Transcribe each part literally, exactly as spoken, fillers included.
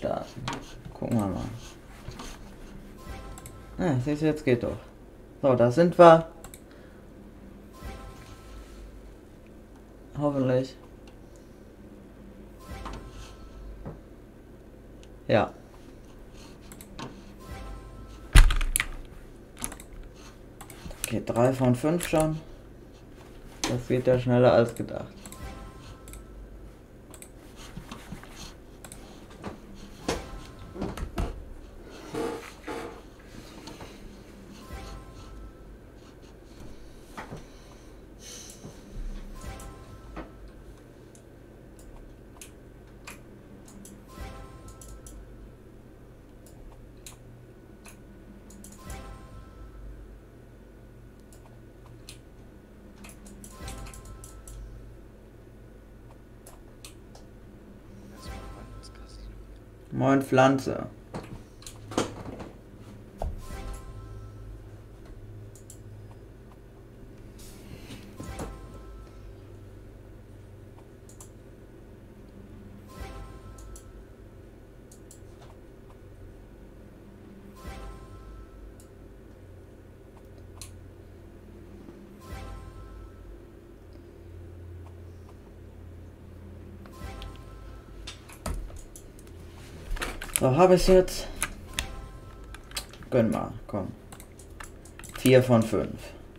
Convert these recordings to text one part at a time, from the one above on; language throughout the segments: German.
starten. Gucken wir mal. Ah, siehst du, jetzt geht doch. So, da sind wir. Hoffentlich. Ja. Okay, drei von fünf schon. Das geht ja schneller als gedacht. Moin Pflanze. So, habe ich jetzt. Gönn mal, komm. Vier von fünf.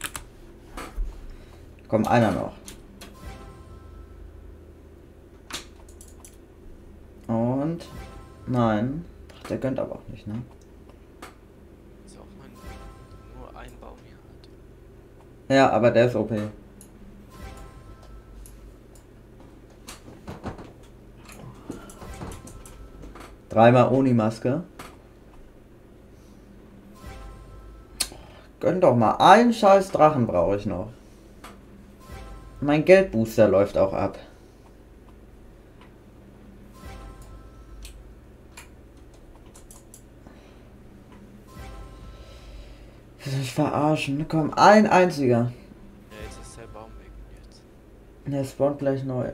Komm, einer noch. Und. Nein. Ach, der gönnt aber auch nicht, ne? Ist auch mein, nur ein Baum hier hat. Ja, aber der ist O P. Dreimal ohne Maske. Gönn doch mal. Einen scheiß Drachen brauche ich noch. Mein Geldbooster läuft auch ab. Will ich verarschen? Komm, ein einziger. Ja, jetzt ist der Baum weg. Jetzt. Der spawnt gleich neu.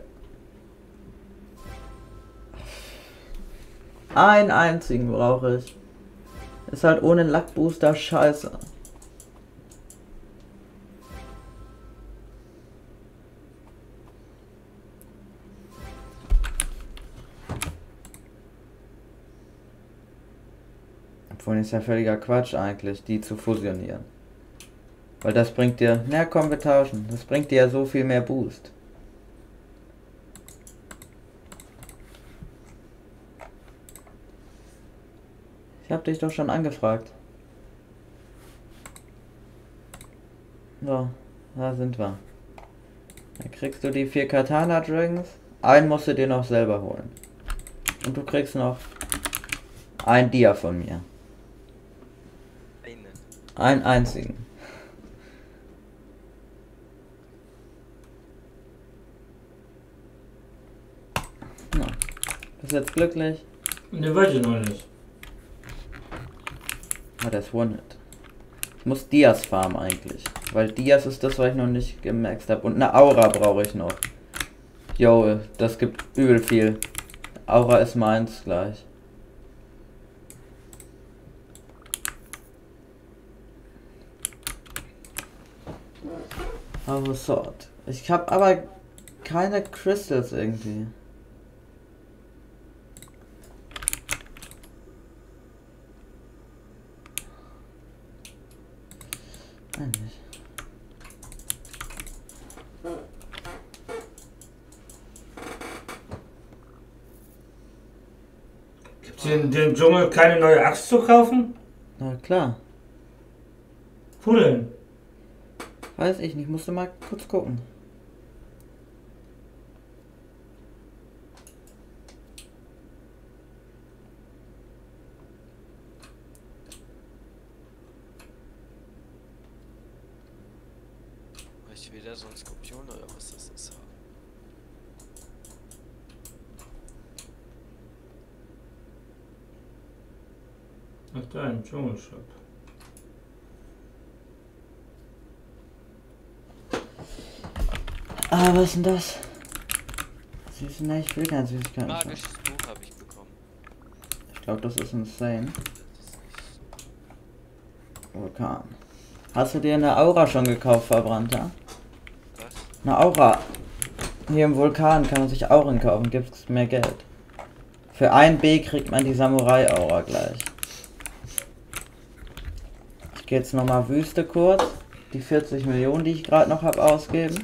Einen einzigen brauche ich. Ist halt ohne Lackbooster scheiße. Obwohl ist ja völliger Quatsch eigentlich, die zu fusionieren. Weil das bringt dir... Na komm, wir tauschen. Das bringt dir ja so viel mehr Boost. Ich hab dich doch schon angefragt. So, da sind wir. Dann kriegst du die vier Katana Dragons. Einen musst du dir noch selber holen. Und du kriegst noch ein Dia von mir. Einen. Einen einzigen. Na, bist jetzt glücklich? Ne, weiß ich noch nicht. Ah, der ist One-Hit. Ich muss Dias farmen eigentlich. Weil Dias ist das, was ich noch nicht gemaxt habe. Und eine Aura brauche ich noch. Jo, das gibt übel viel. Aura ist meins gleich. Aura Sword. Ich habe aber keine Crystals irgendwie. Eigentlich. Gibt's hier in dem Dschungel keine neue Axt zu kaufen? Na klar. Wo denn? Weiß ich nicht, musste mal kurz gucken. Ich wieder so ein Skorpion oder was das ist. Ach da, im Dschungelshop. Ah, was ist denn das? Süße, nein, ich will keine Süßigkeiten. Magisches Buch habe ich bekommen. glaube, das ist insane. Das ist nicht. Vulkan. Hast du dir eine Aura schon gekauft, Verbrannter? Was? Eine Aura. Hier im Vulkan kann man sich Auren kaufen, gibt's mehr Geld. Für ein B kriegt man die Samurai-Aura gleich. Ich gehe jetzt nochmal Wüste kurz. Die vierzig Millionen, die ich gerade noch habe, ausgeben.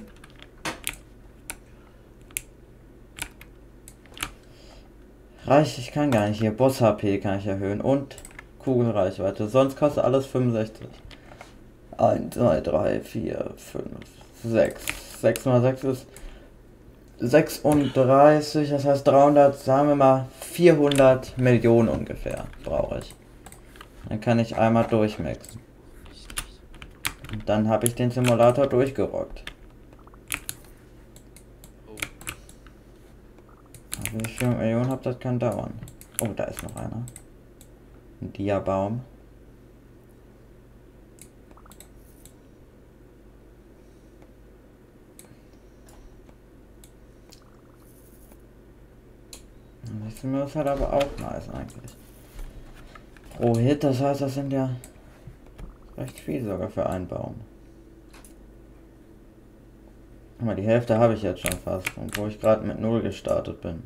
Reicht, ich kann gar nicht. Hier Boss-H P kann ich erhöhen und Kugelreichweite. Sonst kostet alles fünfundsechzig. eins, zwei, drei, vier, fünf, sechs. sechs mal sechs ist sechsunddreißig, das heißt dreihundert, sagen wir mal vierhundert Millionen ungefähr brauche ich. Dann kann ich einmal durchmixen. Und dann habe ich den Simulator durchgerockt. Oh, Also wie viel Millionen habe, das kann dauern. Oh, da ist noch einer. Ein Diabaum. Das ist halt aber auch nice eigentlich. Pro Hit, das heißt, das sind ja recht viel sogar für einen Baum. Guck mal, die Hälfte habe ich jetzt schon fast, obwohl ich gerade mit null gestartet bin.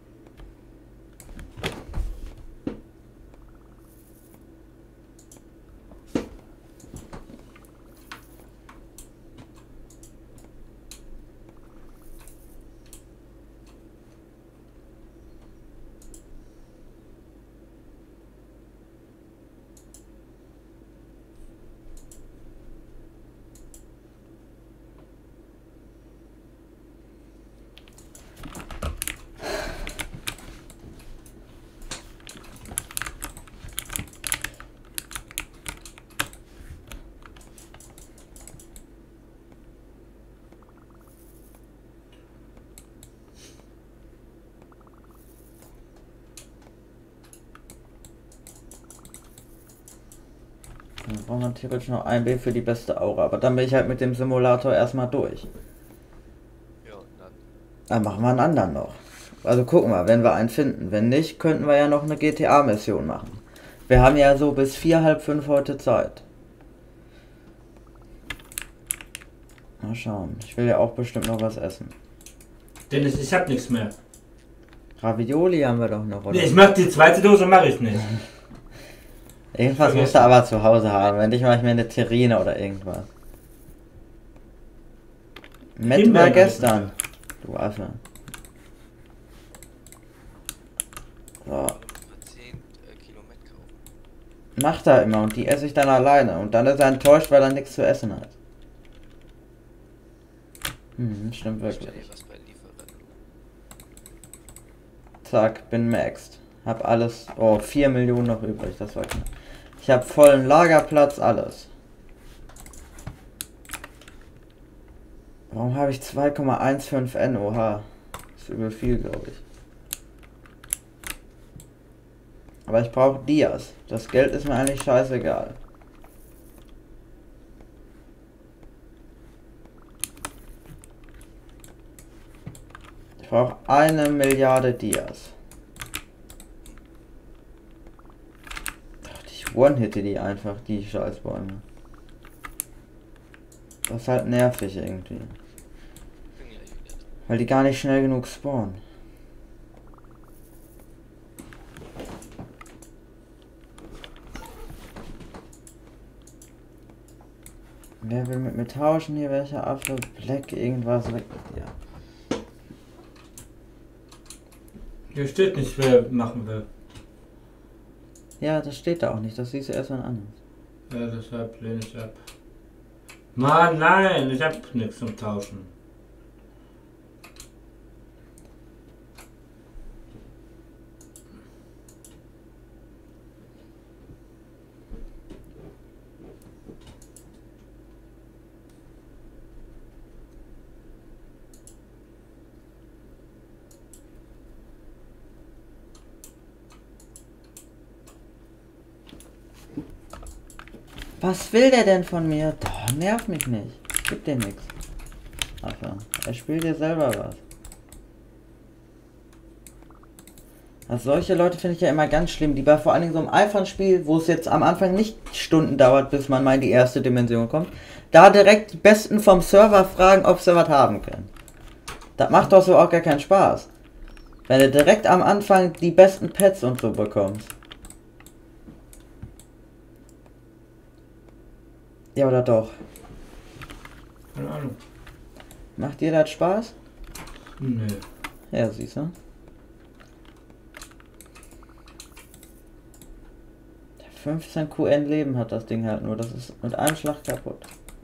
Dann braucht man theoretisch noch ein B für die beste Aura, aber dann bin ich halt mit dem Simulator erstmal durch. ja, und dann. Dann machen wir einen anderen noch. Also gucken wir, wenn wir einen finden. Wenn nicht, könnten wir ja noch eine G T A-Mission machen. Wir haben ja so bis vier, halb fünf heute Zeit. Mal schauen. Ich will ja auch bestimmt noch was essen. Dennis, ich hab nichts mehr. Ravioli haben wir doch noch, oder? Nee, ich mach die zweite Dose, mache ich nicht. Irgendwas musst du aber zu Hause haben. Wenn nicht, mache ich mir eine Terrine oder irgendwas. Met war Himbeeren gestern. Du Affe. So. Mal zehn äh, Kilo Met kaufen. Macht er immer und die esse ich dann alleine. Und dann ist er enttäuscht, weil er nichts zu essen hat. Hm, stimmt Ich stell wirklich. dir was bei Lieferanten. Zack, bin maxed. Hab alles. Oh, vier Millionen noch übrig, das war knapp. Ich hab vollen Lagerplatz, alles. Warum habe ich zwei Komma fünfzehn N? Oha. Das ist übel viel, glaube ich. Aber ich brauche Dias. Das Geld ist mir eigentlich scheißegal. Ich brauche eine Milliarde Dias. Ich one-hitte die einfach, die Scheißbäume. Das ist halt nervig irgendwie. Bin gleich wieder drin. Weil die gar nicht schnell genug spawnen. Wer will mit mir tauschen hier? Welcher Affe? Black, irgendwas weg mit dir. Hier steht nicht, wer machen will. Ja, das steht da auch nicht. Das siehst du erst mal an. Ja, deshalb lehne ich ab. Mann, nein, ich hab nichts zum Tauschen. Was will der denn von mir? Oh, nerv mich nicht. Gib dir nichts. Affe. Er spielt dir selber was. Also solche Leute finde ich ja immer ganz schlimm, die bei vor allen Dingen so einem einfachen Spiel, wo es jetzt am Anfang nicht Stunden dauert, bis man mal in die erste Dimension kommt, da direkt die Besten vom Server fragen, ob sie was haben können. Das macht doch so auch gar keinen Spaß. Wenn du direkt am Anfang die besten Pets und so bekommst. Ja, oder doch? Keine Ahnung. Macht dir das Spaß? Nö. Ja, siehst du. fünfzehn Q N Leben hat das Ding halt nur. Das ist mit einem Schlag kaputt.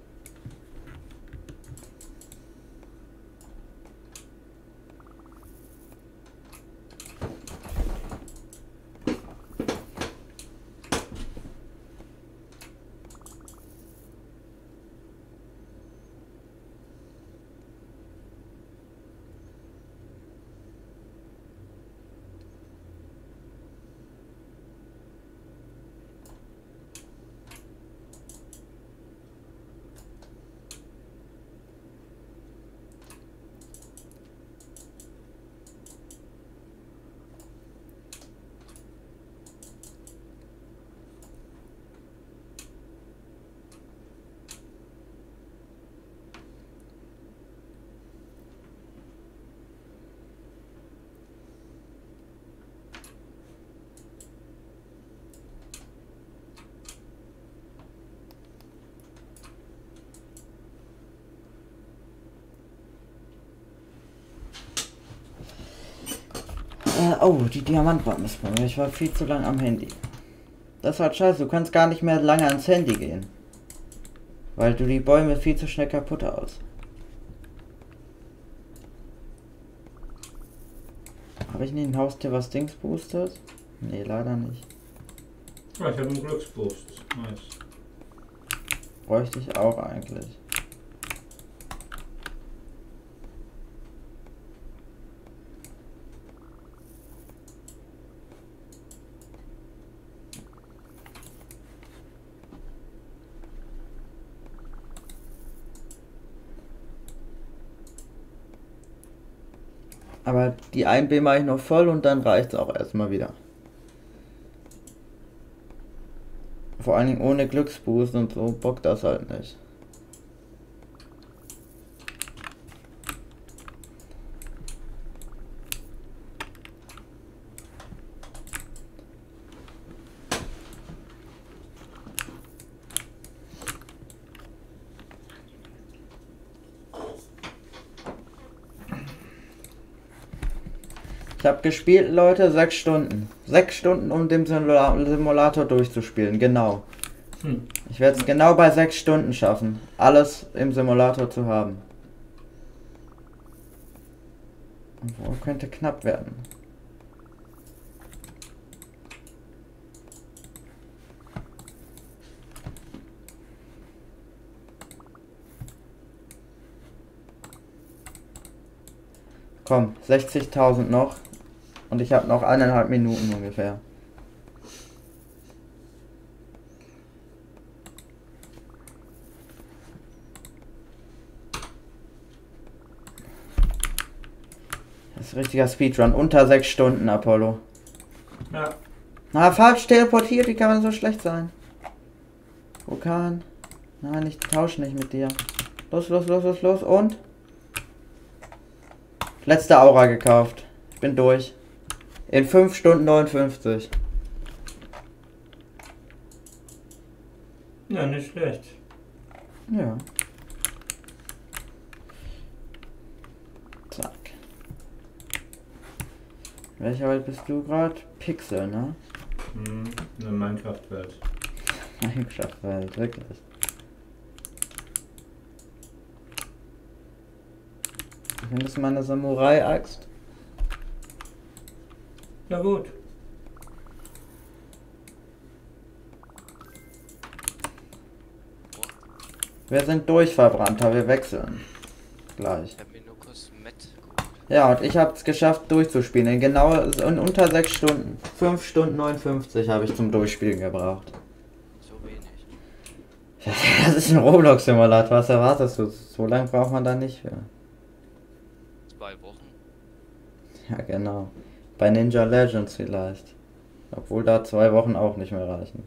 Äh, oh, die Diamantbombe ist bei mir. Ich war viel zu lang am Handy. Das war scheiße, du kannst gar nicht mehr lange ans Handy gehen. Weil du die Bäume viel zu schnell kaputt aus. Habe ich nicht ein Haustier, was Dings boostet? Nee, leider nicht. Ah, ich habe einen Glücksboost. Nice. Bräuchte ich auch eigentlich. Aber die ein B mache ich noch voll und dann reicht es auch erstmal wieder. Vor allen Dingen ohne Glücksboost und so bockt das halt nicht. Ich habe gespielt, Leute, sechs Stunden. Sechs Stunden, um den Simula Simulator durchzuspielen, genau. Hm. Ich werde es genau bei sechs Stunden schaffen, alles im Simulator zu haben. Wo könnte knapp werden? Komm, sechzigtausend noch. Und ich habe noch eineinhalb Minuten ungefähr. Das ist ein richtiger Speedrun. Unter sechs Stunden, Apollo. Ja. Na, falsch teleportiert. Wie kann man so schlecht sein? Vulkan. Nein, ich tausche nicht mit dir. Los, los, los, los, los. Und? Letzte Aura gekauft. Ich bin durch. In fünf Stunden neunundfünfzig. Ja, nicht schlecht. Ja. Zack. Welcher Welt bist du gerade? Pixel, ne? Hm, eine Minecraft-Welt. Minecraft-Welt, wirklich. Findest du meine Samurai-Axt? Ja gut. Wir sind durch, Verbrannter, wir wechseln. Gleich. Ich hab mir nur kurz Met geholt. Ja, und ich habe es geschafft durchzuspielen. In genau in unter sechs Stunden. fünf Stunden neunundfünfzig habe ich zum Durchspielen gebraucht. So wenig. Das ist ein Roblox-Simulator, was erwartest du? So lange braucht man da nicht für. Zwei Wochen. Ja, genau. Bei Ninja Legends vielleicht. Obwohl da zwei Wochen auch nicht mehr reichen.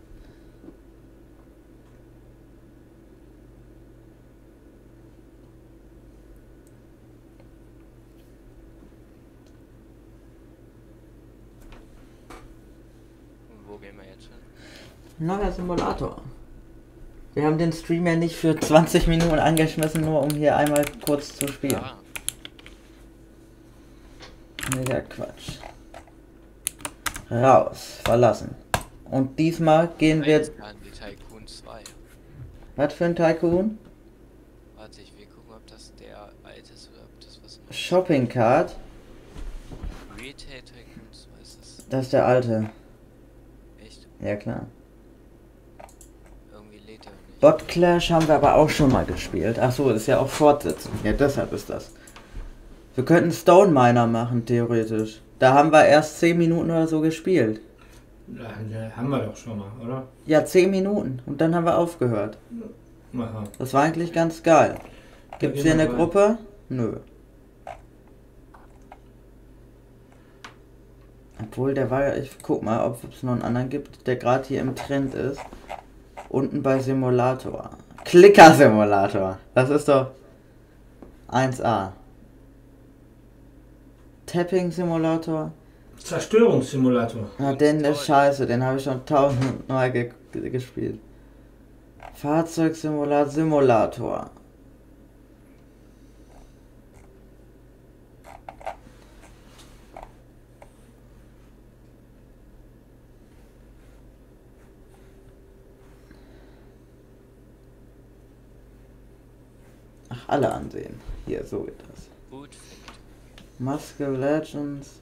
Und wo gehen wir jetzt hin? Neuer Simulator. Wir haben den Stream ja nicht für zwanzig Minuten angeschmissen, nur um hier einmal kurz zu spielen. Ah, Mega Quatsch. Raus, verlassen. Und diesmal gehen wir... jetzt kann die Tycoon zwei. Was für ein Tycoon? Warte, ich will gucken, ob das der alte ist oder ob das was Neues Shopping Cart. Retail Tycoon zwei ist das. Das ist der alte. Echt? Ja klar. Irgendwie lädt er nicht. Bot Clash haben wir aber auch schon mal gespielt. Ach so, das ist ja auch Fortsetzung. Ja, deshalb ist das. Wir könnten Stone Miner machen, theoretisch. Da haben wir erst zehn Minuten oder so gespielt. Ja, ja, haben wir doch schon mal, oder? Ja, zehn Minuten. Und dann haben wir aufgehört. Aha. Das war eigentlich ganz geil. Gibt's hier gehen wir eine rein. Gruppe? Nö. Obwohl, der war ja... Ich guck mal, ob es noch einen anderen gibt, der gerade hier im Trend ist. Unten bei Simulator. Clicker Simulator. Das ist doch eins A. Tapping Simulator. Zerstörungssimulator. Na, den ist scheiße, den habe ich schon tausendmal ge ge gespielt. Fahrzeugsimulator, Simulator. Ach, alle ansehen. Hier, so geht das. Gut. Muscle Legends.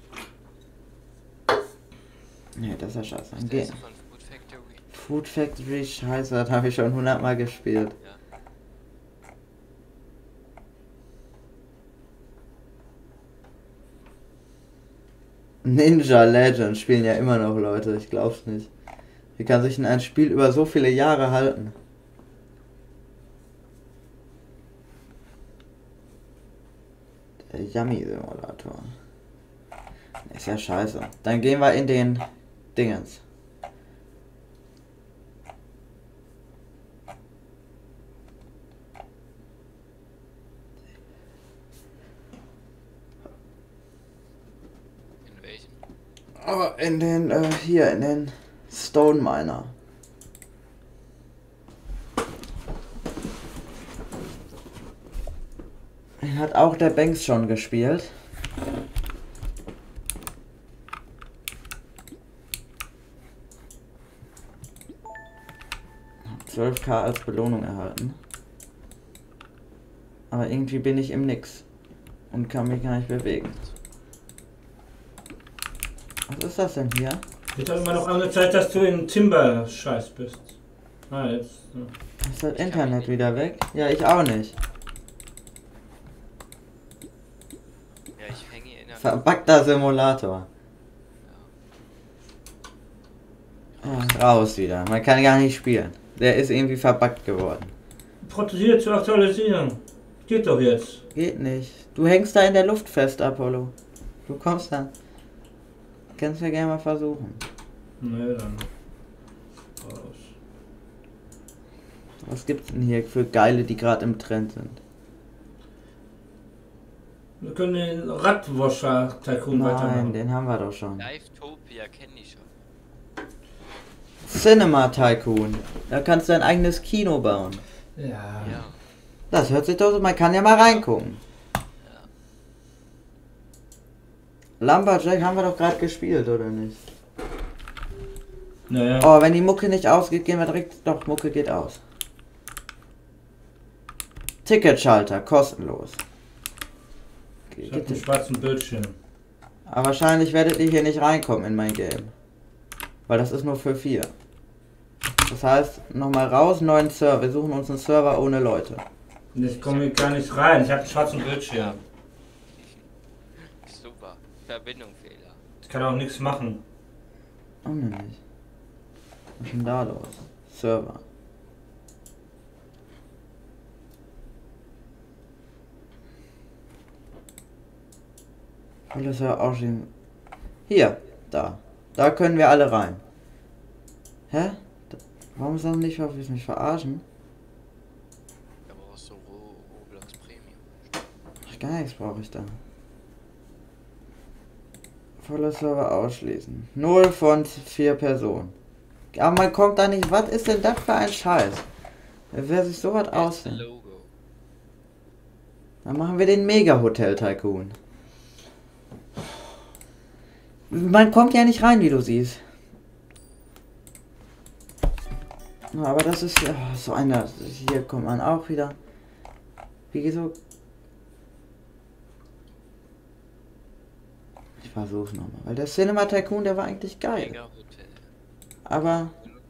Nee, das ist ja scheiße. Das Gehen. ist von Food Factory. Food Factory, scheiße, das habe ich schon hundertmal gespielt. Ja. Ninja Legends spielen ja immer noch Leute, ich glaub's nicht. Wie kann sich denn ein Spiel über so viele Jahre halten? Der Yummy Simulator. Ist ja scheiße. Dann gehen wir in den Dingens. In welchem? Oh, in den, äh, hier, in den Stone Miner. Den hat auch der Banks schon gespielt. zwölf K als Belohnung erhalten. Aber irgendwie bin ich im Nix. Und kann mich gar nicht bewegen. Was ist das denn hier? Wird doch immer noch angezeigt, dass du in Timber-Scheiß bist. Ah, jetzt. Ja. Ist das Internet wieder weg? Ja, ich auch nicht. Ja, ich hänge hier in der Verbackter Simulator. Ja, raus wieder. Man kann gar nicht spielen. Der ist irgendwie verbuggt geworden. Prototyp zu aktualisieren. Geht doch jetzt. Geht nicht. Du hängst da in der Luft fest, Apollo. Du kommst da. Kannst ja gerne mal versuchen. Ne, dann. Raus. Was gibt's denn hier für Geile, die gerade im Trend sind? Wir können den Radwascher-Tycoon Nein, weitermachen. den haben wir doch schon. Livetopia kenne ich schon. Cinema Tycoon. Da kannst du dein eigenes Kino bauen. Ja. Ja. Das hört sich doch so, man kann ja mal reingucken. Lumberjack haben wir doch gerade gespielt, oder nicht? Naja. Oh, wenn die Mucke nicht ausgeht, gehen wir direkt... Doch, Mucke geht aus. Ticketschalter, kostenlos. Ich hab einen schwarzen Bildschirm. Aber wahrscheinlich werdet ihr hier nicht reinkommen in mein Game. Weil das ist nur für vier. Das heißt, nochmal raus, neuen Server. Wir suchen uns einen Server ohne Leute. Ich komme hier gar nicht rein. Ich habe einen schwarzen Bildschirm. Super. Verbindungsfehler. Ich kann auch nichts machen. Oh ne, nicht. Was ist denn da los? Server. Alles ja auch schon. Hier, da. Da können wir alle rein. Hä? Da, warum ist das nicht, ob wir mich verarschen? Aber auch so Ro Roblox Premium. Ach, gar nichts brauche ich da. Voller Server ausschließen. Null von vier Personen. Aber man kommt da nicht. Was ist denn das für ein Scheiß? Wer sich sowas aus? Logo. Dann machen wir den Mega Hotel Tycoon. Man kommt ja nicht rein, wie du siehst. Aber das ist ja so einer. Hier kommt man auch wieder. Wie so. Ich versuch's nochmal. Weil der Cinema Tycoon, der war eigentlich geil. Mega Hotel. Aber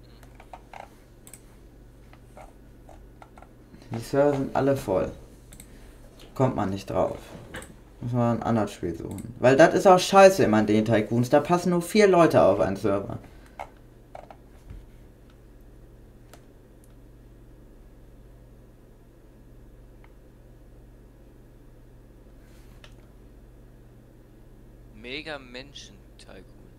die Server sind alle voll. Kommt man nicht drauf. Muss man ein anderes Spiel suchen. Weil das ist auch scheiße immer in den Tycoons. Da passen nur vier Leute auf einen Server. Mega Menschen Tycoon.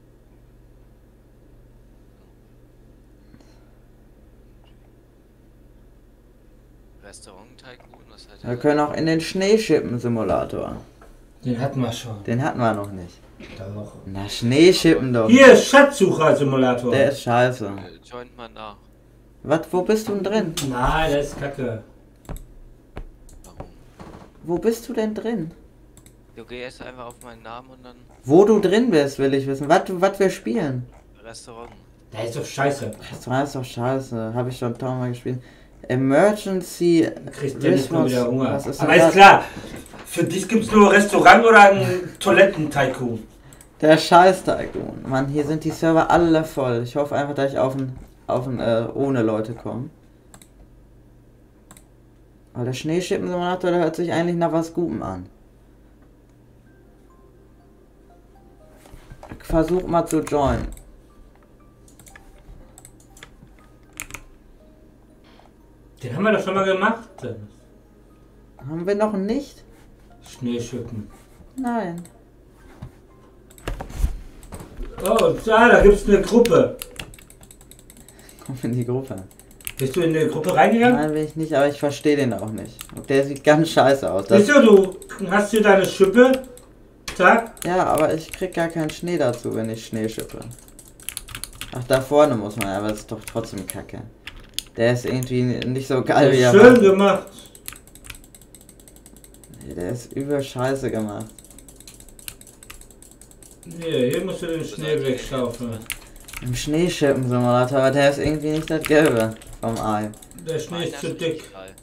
Restaurant Tycoon, was hat Wir können auch in den Schneeschippen-Simulator. Den hatten wir schon. Den hatten wir noch nicht. Doch. Na, Schneeschippen doch. Hier, Schatzsucher-Simulator. Der ist scheiße. Äh, Joint mal nach. Was, wo bist du denn drin? Nein, der ist kacke. Warum? Wo bist du denn drin? Du gehst einfach auf meinen Namen und dann Wo du drin bist, will ich wissen. Was, was wir spielen. Restaurant. Der ist doch scheiße. Das war jetzt doch scheiße. Habe ich schon tausendmal gespielt. Emergency Kriegst du nicht mal wieder Hunger. Was ist Aber denn ist das? klar, für dich gibt's nur Restaurant oder ein Toiletten-Tycoon. Der scheiß Tycoon. Mann, hier sind die Server alle voll. Ich hoffe einfach, dass ich auf ein, auf ein äh, ohne Leute komme. Aber der Schneeschippen-Simulator, der hört sich eigentlich nach was Gutem an. Ich versuch mal zu joinen. Den haben wir doch schon mal gemacht. Haben wir noch nicht? Schneeschippen. Nein. Oh, da, da gibt's eine Gruppe. Komm in die Gruppe. Bist du in die Gruppe reingegangen? Nein, will ich nicht, aber ich verstehe den auch nicht. Und der sieht ganz scheiße aus. Das, Siehst du, du hast hier deine Schippe. Zack. ja, aber ich krieg gar keinen Schnee dazu, wenn ich Schnee schippe. Ach, da vorne muss man, aber das ist doch trotzdem kacke. Der ist irgendwie nicht so geil wie er Schön war. gemacht. Nee, der ist übel scheiße gemacht. Nee, hier musst du den Schnee wegschaufeln. Im Schneeschippen-Simulator, aber der ist irgendwie nicht das Gelbe vom Ei. Der Schnee ist zu dick.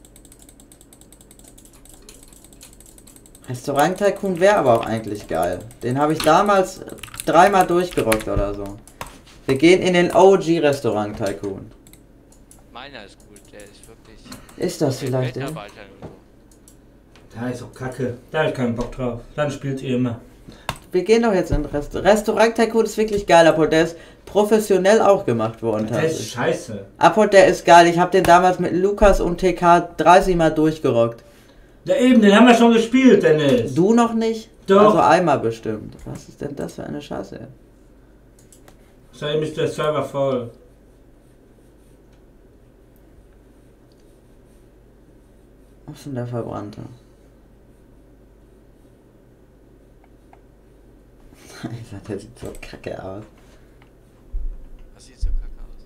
Restaurant Tycoon wäre aber auch eigentlich geil. Den habe ich damals dreimal durchgerockt oder so. Wir gehen in den O G Restaurant Tycoon. Meiner ist gut, der ist wirklich. Ist das vielleicht der? Mitarbeiter und so. Da ist auch kacke. Da hab ich keinen Bock drauf. Dann spielt ihr immer. Wir gehen doch jetzt in Rest Restaurant Tycoon ist wirklich geil, aber der ist professionell auch gemacht worden. Der ist scheiße. Apot, der ist geil. Ich habe den damals mit Lukas und T K dreißig Mal durchgerockt. Ja eben, den haben wir schon gespielt, Dennis. Du noch nicht? Doch. Also einmal bestimmt. Was ist denn das für eine Scheiße? Seitdem ist der Server voll. Was ist denn der Verbrannte? Der sieht so kacke aus. Was sieht so kacke aus?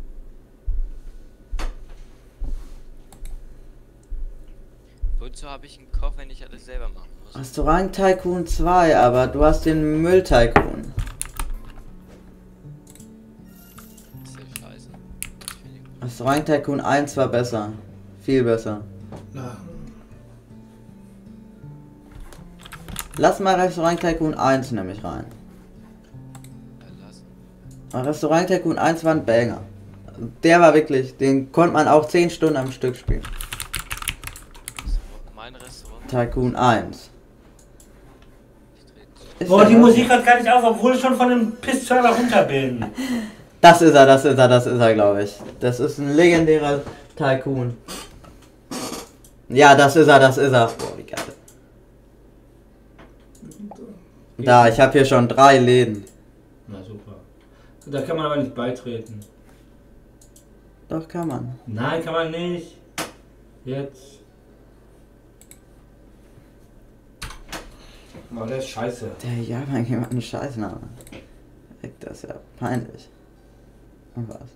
Wozu habe ich einen Koch, wenn ich alles selber machen muss? Restaurant Tycoon zwei, aber du hast den Müll Tycoon. Das ist ja scheiße. Ich finde ihn gut. Restaurant Tycoon eins war besser. Viel besser. Na, Lass mal Restaurant Tycoon eins nämlich rein. Ja, lass. Aber Restaurant Tycoon eins war ein Banger. Der war wirklich, den konnte man auch zehn Stunden am Stück spielen. Restaurant- Mein Restaurant. Tycoon eins. Ich dreh- Ist boah, der die noch- Musik hört gar nicht auf, obwohl ich schon von dem Piss-Server runter bin. Das ist er, das ist er, das ist er, glaube ich. Das ist ein legendärer Tycoon. Ja, das ist er, das ist er. Boah, wie geil. Da, ich habe hier schon drei Läden. Da kann man aber nicht beitreten. Doch, kann man. Nein, kann man nicht. Jetzt. Oh, der ist scheiße. Der Japan jemand einen Scheißname. Das ist ja peinlich. Und was?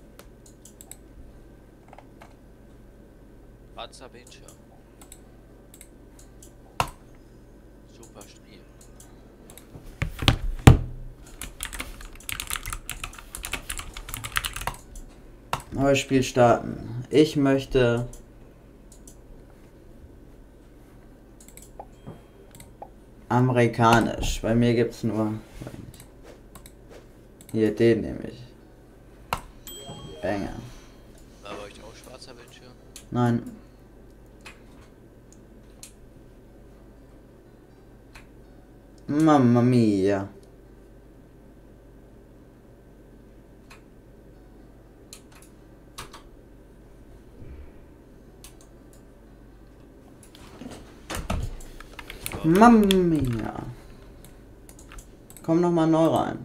Schwarzer Bildschirm. Super Spiel. Neues Spiel starten. Ich möchte amerikanisch. Bei mir gibt's nur hier den nehme ich. Banger. War bei euch auch schwarzer Bildschirm? Nein. Mamma mia. Mamma mia. Komm noch mal neu rein.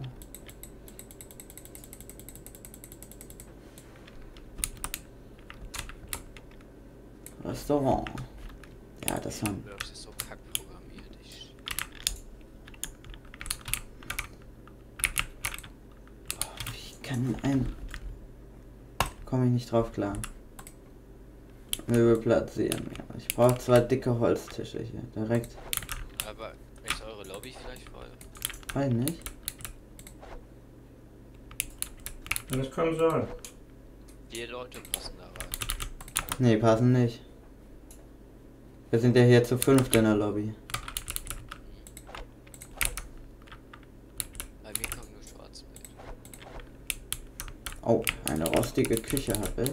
Restaurant. Ja, das war. Das ist so kack programmiert. Ich Ich kann ein. Komme ich nicht drauf klar. Möbel platzieren. Ja. Ich brauche zwei dicke Holztische hier. Direkt. Aber ist eure Lobby vielleicht voll? Weiß nicht. Ja, das kann sein. Vier Leute passen da rein. Nee, passen nicht. Wir sind ja hier zu fünft in der Lobby. Bei mir kommt nur Schwarzbild. Oh, eine rostige Küche habe ich.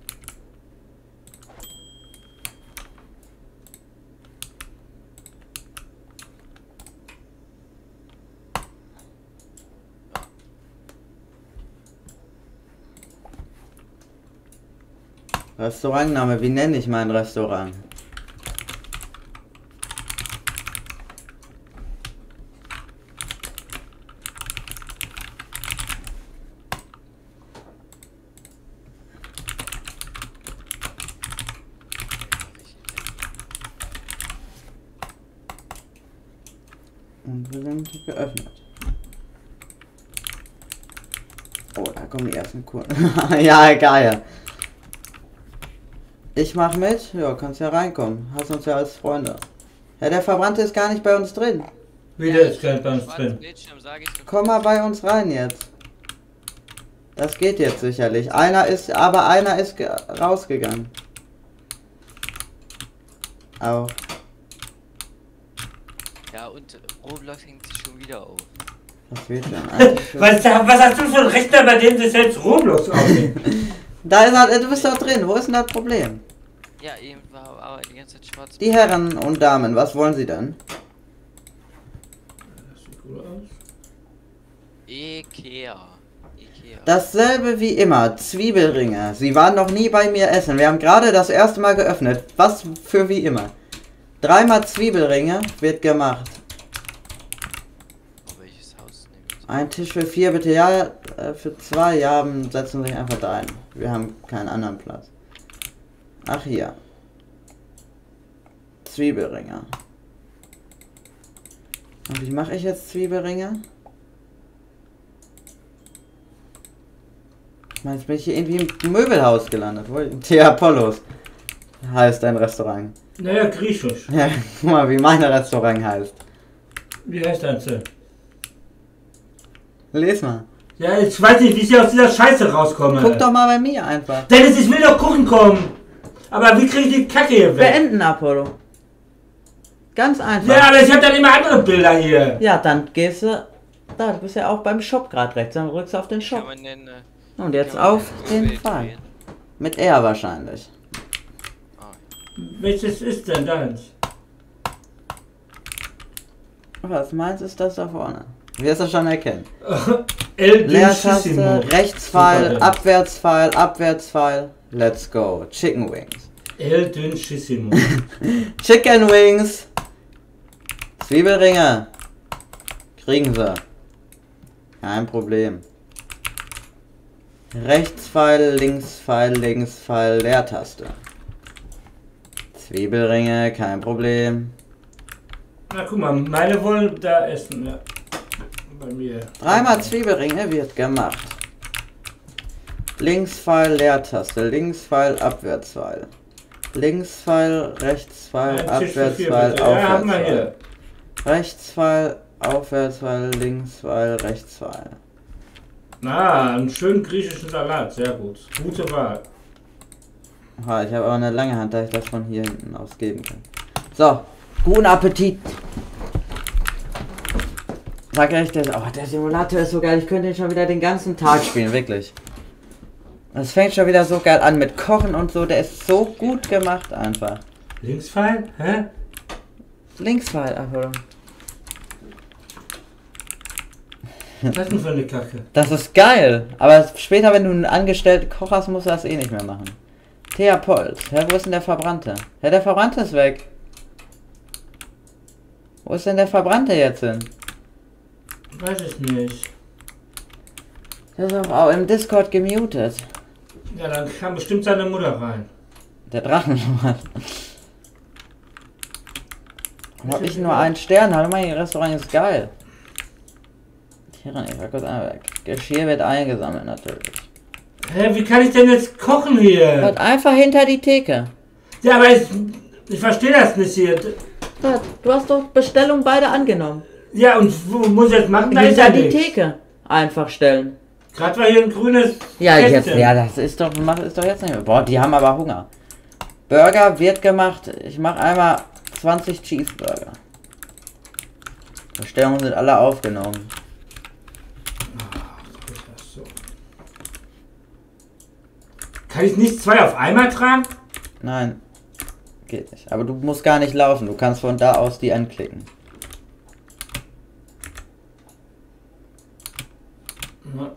Restaurantname, wie nenne ich mein Restaurant? Und wir sind geöffnet. Oh, da kommen die ersten Kunden. Ja, geil. Ich mach mit. Ja, kannst ja reinkommen. Hast uns ja als Freunde. Ja, der Verbrannte ist gar nicht bei uns drin. Wieder ist kein bei uns Schwarzer drin. Bildschirm, sag ich so. Komm mal bei uns rein jetzt. Das geht jetzt sicherlich. Einer ist, aber einer ist rausgegangen. Au. Ja, und Roblox hängt sich schon wieder auf. Was wird denn eigentlich? Was, was hast du für einen Rechner, bei dem sich selbst Roblox aufnimmt? Da ist er, du bist doch drin. Wo ist denn das Problem? Ja, eben war aber die ganze Zeit schwarz. Die Herren und Damen, was wollen sie denn? Das sieht gut aus. Ikea. Ikea. Dasselbe wie immer. Zwiebelringe. Sie waren noch nie bei mir essen. Wir haben gerade das erste Mal geöffnet. Was für wie immer. Dreimal Zwiebelringe wird gemacht. Oh, welches Haus nehme ich? Ein Tisch für vier, bitte. Ja, äh, für zwei. Ja, setzen Sie sich einfach da ein. Wir haben keinen anderen Platz. Ach, hier. Zwiebelringe. Und wie mache ich jetzt Zwiebelringe? Ich meine, jetzt bin ich hier irgendwie im Möbelhaus gelandet. Wo? T Apollos heißt ein Restaurant. Naja, griechisch. Ja, guck mal, wie mein Restaurant heißt. Wie heißt dein denn? Lies mal. Ja, ich weiß nicht, wie ich aus dieser Scheiße rauskomme. Guck doch mal bei mir einfach. Dennis, ich will doch gucken kommen. Aber wie kriege ich die Kacke hier weg? Beenden, Apollo. Ganz einfach. Ja, aber ich habe dann immer andere Bilder hier. Ja, dann gehst du. Da, du bist ja auch beim Shop gerade rechts. Dann rückst du auf den Kann Shop. man denn, äh, Und jetzt kann man auf denn den Bild Fall. wählen? Mit R wahrscheinlich. Ah, Welches ist denn deins? Was meins ist das da vorne? Wirst du schon erkennen. El Leertaste, Dulcissimo. Rechtspfeil, Super, Abwärtspfeil, Abwärtspfeil. Let's go. Chicken Wings. El Dulcissimo. Chicken Wings. Zwiebelringe. Kriegen sie. Kein Problem. Rechtspfeil, Linkspfeil, Linkspfeil, Leertaste. Zwiebelringe, kein Problem. Na guck mal, meine wollen da essen, ja. Bei mir. Dreimal Zwiebelringe wird gemacht. Linkspfeil, Leertaste, Linkspfeil, Abwärtspfeil. Linkspfeil, Rechtspfeil, Ein Tisch für vier, Abwärtspfeil, bitte. Ja, haben wir Aufwärtspfeil. hier. Rechtspfeil, Aufwärtspfeil, Linkspfeil, Rechtspfeil. Na, einen schönen griechischen Salat, sehr gut. Gute Wahl. Aha, ich habe aber eine lange Hand, da ich das von hier hinten aus geben kann. So, guten Appetit. Sag echt, der, oh, der Simulator ist so geil, ich könnte ihn schon wieder den ganzen Tag spielen, wirklich. Es fängt schon wieder so geil an mit Kochen und so, der ist so gut gemacht einfach. Linkspfeil? Hä? Linkspfeil, ach, oder? Was ist denn für eine Kacke? Das ist geil, aber später, wenn du einen angestellten Koch hast, musst du das eh nicht mehr machen. Thea Polz, hä, wo ist denn der Verbrannte? Hä, der Verbrannte ist weg. Wo ist denn der Verbrannte jetzt hin? Weiß ich nicht. Der ist auch im Discord gemutet. Ja, dann kam bestimmt seine Mutter rein. Der Drachenmann. Hab ich nur einen Stern, hallo mein Restaurant ist geil. Hier rein, ich war kurz einmal weg. Geschirr wird eingesammelt natürlich. Hä, wie kann ich denn jetzt kochen hier? Wird einfach hinter die Theke. Ja, aber ich, ich verstehe das nicht hier. Du hast doch Bestellung beide angenommen. Ja, und wo muss ich jetzt machen? Da ist ja Hinter die nichts. Theke einfach stellen. Gerade war hier ein grünes Ja, Kästchen. jetzt, ja, das ist doch, mach, ist doch jetzt nicht mehr. Boah, die haben aber Hunger. Burger wird gemacht. Ich mache einmal zwanzig Cheeseburger. Bestellungen sind alle aufgenommen. So. Kann ich nicht zwei auf einmal tragen? Nein, geht nicht. Aber du musst gar nicht laufen. Du kannst von da aus die anklicken. Ja.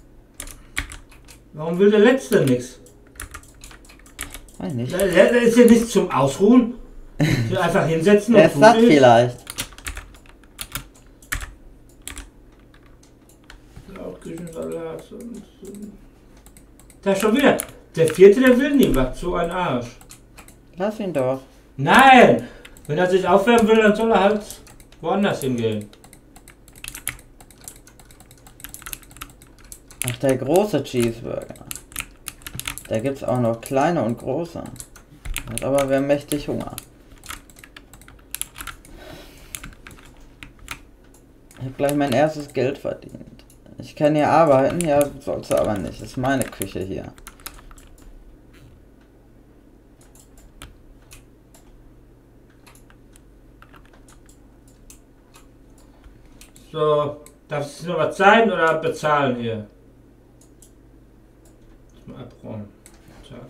Warum will der Letzte nichts? Weiß nicht. Der, der ist hier nicht zum Ausruhen. Hier einfach hinsetzen Der und ist gut satt ist. vielleicht. Auch Küchensalat. und- Da schon wieder. Der vierte, der will nie was. So ein Arsch. Lass ihn doch. Nein! Wenn er sich aufwärmen will, dann soll er halt woanders hingehen. Ach, der große Cheeseburger. Da gibt's auch noch kleine und große. Hat aber wer mächtig Hunger. Ich habe gleich mein erstes Geld verdient. Ich kann hier arbeiten, ja, sollst du aber nicht. Das ist meine Küche hier. So, darf es noch was sein oder bezahlen hier? Mal abräumen. Tag.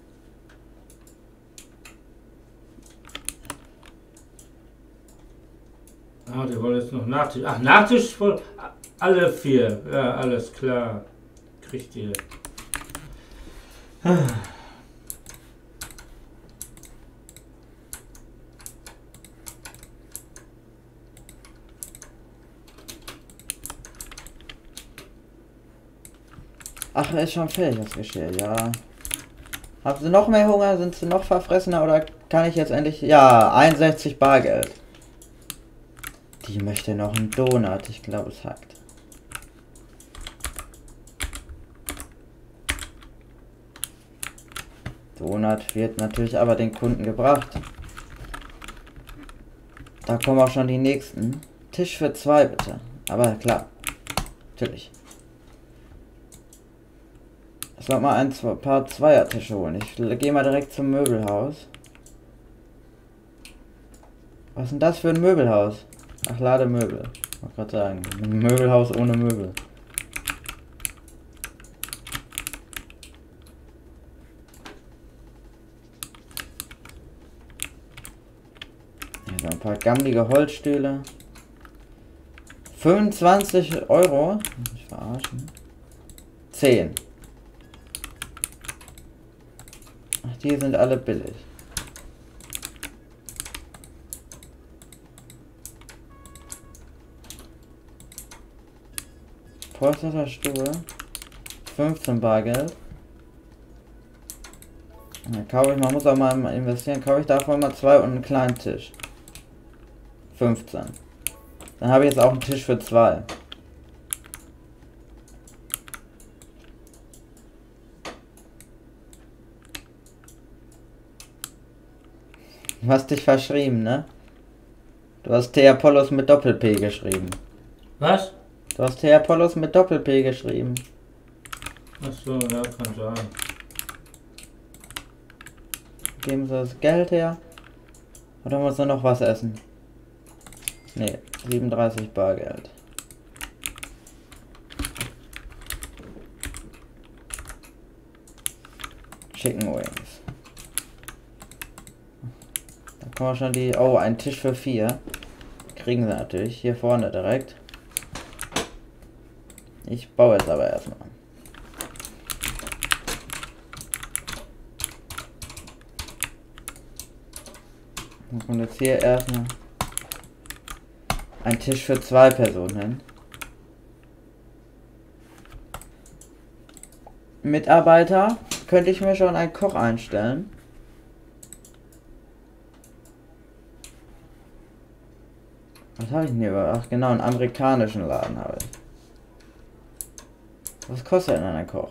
Ah, die wollen jetzt noch Nachtisch. Ach, Nachtisch voll. Alle vier. Ja, alles klar. Kriegt ihr. Ah. Ach, ist schon fertig das Geschirr, ja. Haben Sie noch mehr Hunger? Sind Sie noch verfressener oder kann ich jetzt endlich... Ja, einundsechzig Bargeld. Die möchte noch einen Donut, ich glaube es hackt. Donut wird natürlich aber den Kunden gebracht. Da kommen auch schon die nächsten. Tisch für zwei bitte. Aber klar, natürlich. Ich sollte mal ein zwei, paar Zweiertische holen. Ich gehe mal direkt zum Möbelhaus. Was ist denn das für ein Möbelhaus? Ach, Lademöbel. Ich wollte gerade sagen, ein Möbelhaus ohne Möbel. Hier so ein paar gammelige Holzstühle. fünfundzwanzig Euro. Ich verarschen. zehn. Ach, die sind alle billig. Polsterstuhl. fünfzehn Bargeld. Dann kaufe ich, man muss auch mal investieren, kaufe ich davon mal zwei und einen kleinen Tisch. fünfzehn. Dann habe ich jetzt auch einen Tisch für zwei. Du hast dich verschrieben, ne? Du hast Theapollos mit Doppel-P geschrieben. Was? Du hast Theapollos mit Doppel-P geschrieben. Achso, ja, kann sein. Geben Sie das Geld her. Oder muss er noch was essen? Ne, siebenunddreißig Bargeld. Chicken Wings. Da kommen schon die... Oh, ein Tisch für vier. Kriegen sie natürlich. Hier vorne direkt. Ich baue jetzt aber erstmal. Dann kommt jetzt hier erstmal ein Tisch für zwei Personen hin. Mitarbeiter, könnte ich mir schon einen Koch einstellen. Was habe ich denn hier? Ach genau, einen amerikanischen Laden habe ich. Was kostet denn ein Koch?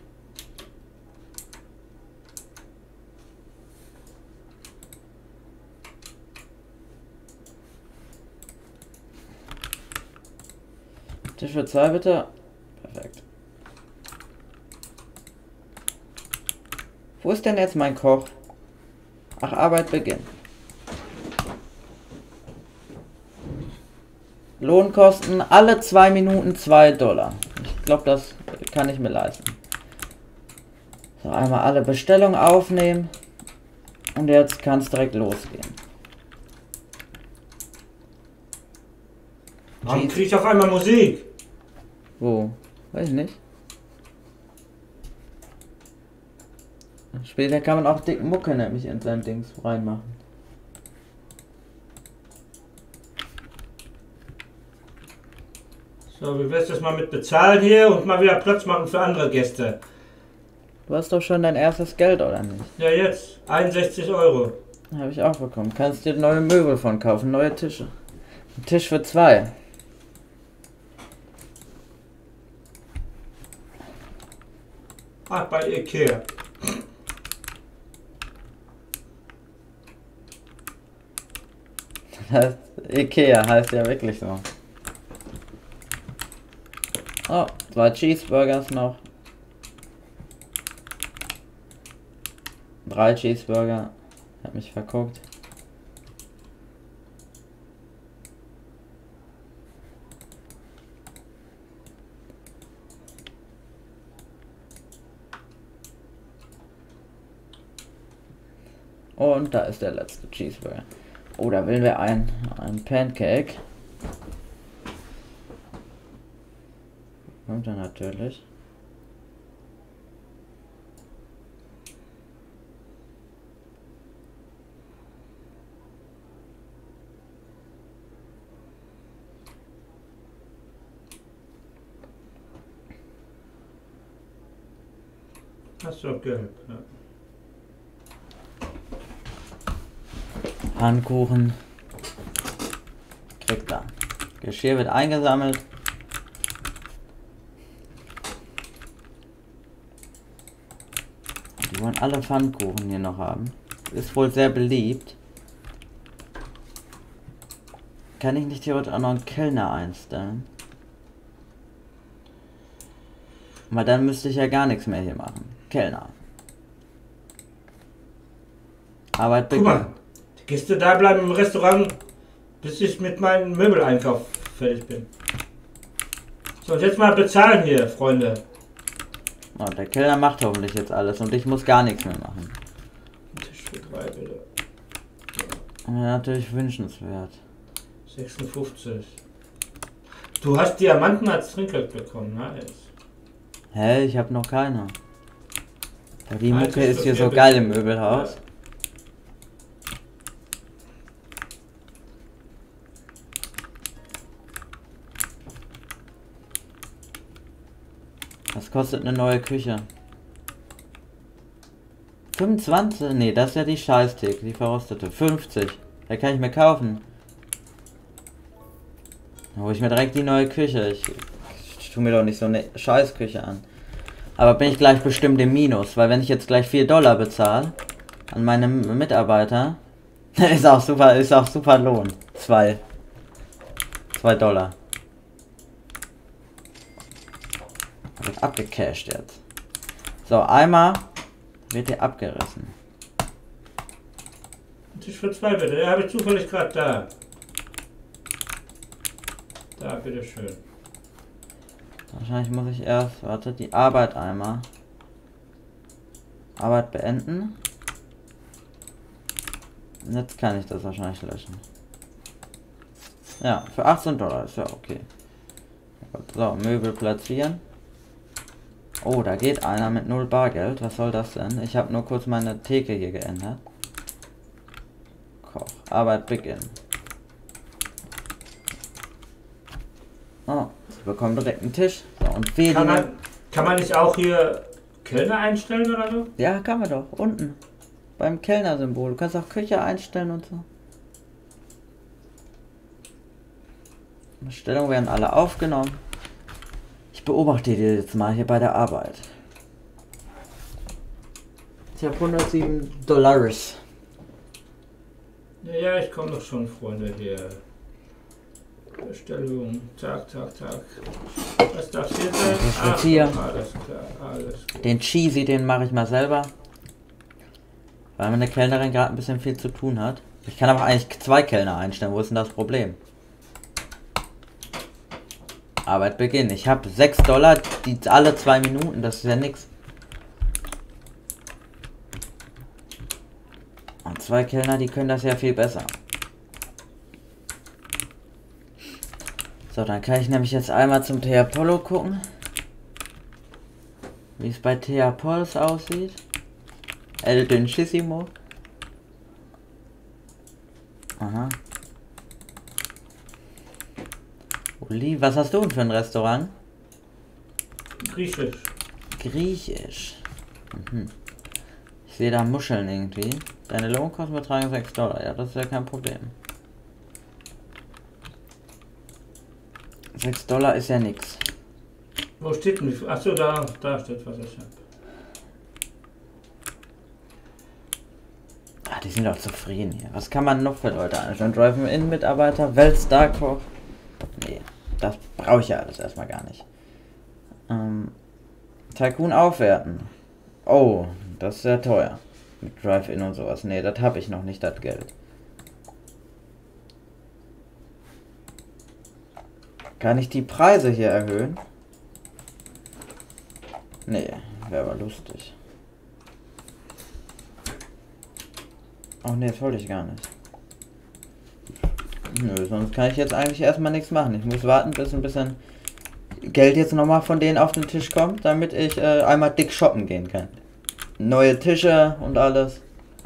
Tisch für zwei bitte. Perfekt. Wo ist denn jetzt mein Koch? Ach, Arbeit beginnt. Lohnkosten alle zwei Minuten zwei Dollar. Ich glaube, das kann ich mir leisten. So, einmal alle Bestellungen aufnehmen. Und jetzt kann es direkt losgehen. Warum kriege ich auf einmal Musik? Wo? Weiß ich nicht. Später kann man auch dick Mucke nämlich in sein Dings reinmachen. So, wie wär's das mal mit bezahlen hier und mal wieder Platz machen für andere Gäste? Du hast doch schon dein erstes Geld, oder nicht? Ja, jetzt. einundsechzig Euro. Habe ich auch bekommen. Kannst dir neue Möbel von kaufen, neue Tische. Ein Tisch für zwei. Ach, bei Ikea. Das heißt, Ikea heißt ja wirklich so. Oh, zwei Cheeseburgers noch. Drei Cheeseburger. Hab mich verguckt. Und da ist der letzte Cheeseburger. Oh, da will wir ein, ein Pancake. Kommt er natürlich. Hast du Geld, ja. Pfannkuchen. Kriegt er. Geschirr wird eingesammelt. Die wollen alle Pfannkuchen hier noch haben. Ist wohl sehr beliebt. Kann ich nicht theoretisch auch noch einen Kellner einstellen? Weil dann müsste ich ja gar nichts mehr hier machen. Kellner. Arbeit Guck beginnt. mal, die Gäste da bleiben im Restaurant, bis ich mit meinem Möbeleinkauf fertig bin. So, und jetzt mal bezahlen hier, Freunde. Oh, der Kellner macht hoffentlich jetzt alles und ich muss gar nichts mehr machen. Tisch für drei, bitte. Ja, natürlich wünschenswert. sechsundfünfzig. Du hast Diamanten als Trinkgeld bekommen, nice. Hä, ich habe noch keine. Aber die Nein, Mucke das ist ist hier okay, so bitte. geil im Möbelhaus. Ja. Was kostet eine neue Küche? fünfundzwanzig? Nee, das ist ja die Scheißtheke, die verrostete. fünfzig. Da kann ich mir kaufen. Da hole ich mir direkt die neue Küche. Ich, ich tue mir doch nicht so eine Scheißküche an. Aber bin ich gleich bestimmt im Minus, weil wenn ich jetzt gleich vier Dollar bezahle an meine Mitarbeiter, ist auch super, ist auch super Lohn. Zwei. Zwei Dollar. Wird abgecasht jetzt. So, einmal wird hier abgerissen. Tisch für zwei bitte. Den habe ich zufällig gerade da. Da, bitteschön. Wahrscheinlich muss ich erst, warte, die Arbeit einmal. Arbeit beenden. Jetzt kann ich das wahrscheinlich löschen. Ja, für achtzehn Dollar ist ja okay. So, Möbel platzieren. Oh, da geht einer mit null Bargeld. Was soll das denn? Ich habe nur kurz meine Theke hier geändert. Koch. Arbeit beginnen. Oh, ich bekomme direkt einen Tisch. So, und wehe Kann man, kann man nicht auch hier Kellner einstellen oder so? Ja, kann man doch. Unten. Beim Kellner-Symbol. Du kannst auch Küche einstellen und so. Bestellungen werden alle aufgenommen. Ich beobachte die jetzt mal hier bei der Arbeit. Ich habe hundertsieben Dollars. Ja, ja, ich komme doch schon, Freunde, hier. Bestellung, zack, zack, zack. Was darf hier sein? Das wird hier. Alles klar, alles gut. Den Cheesy, den mache ich mal selber. Weil meine Kellnerin gerade ein bisschen viel zu tun hat. Ich kann aber eigentlich zwei Kellner einstellen. Wo ist denn das Problem? Arbeit beginnen. Ich habe sechs Dollar, die alle zwei Minuten. Das ist ja nix. Und zwei Kellner, die können das ja viel besser. So, dann kann ich nämlich jetzt einmal zum Teapollo gucken. Wie es bei Teapollos aussieht. El Dünchissimo. Aha. Uli, was hast du denn für ein Restaurant? Griechisch. Griechisch. Mhm. Ich sehe da Muscheln irgendwie. Deine Lohnkosten betragen sechs Dollar. Ja, das ist ja kein Problem. sechs Dollar ist ja nix. Wo steht denn? Achso, da, da steht, was ich habe. Ah, die sind doch zufrieden hier. Was kann man noch für Leute anschauen? Drive-In-Mitarbeiter, Weltstar-Koch. Nee, das brauche ich ja alles erstmal gar nicht. Ähm, Tycoon aufwerten. Oh, das ist sehr teuer. Mit Drive-In und sowas. Nee, das habe ich noch nicht, das Geld. Kann ich die Preise hier erhöhen? Nee, wäre aber lustig. Oh nee, das wollte ich gar nicht. Nö, sonst kann ich jetzt eigentlich erstmal nichts machen. Ich muss warten, bis ein bisschen Geld jetzt nochmal von denen auf den Tisch kommt, damit ich äh, einmal dick shoppen gehen kann. Neue Tische und alles.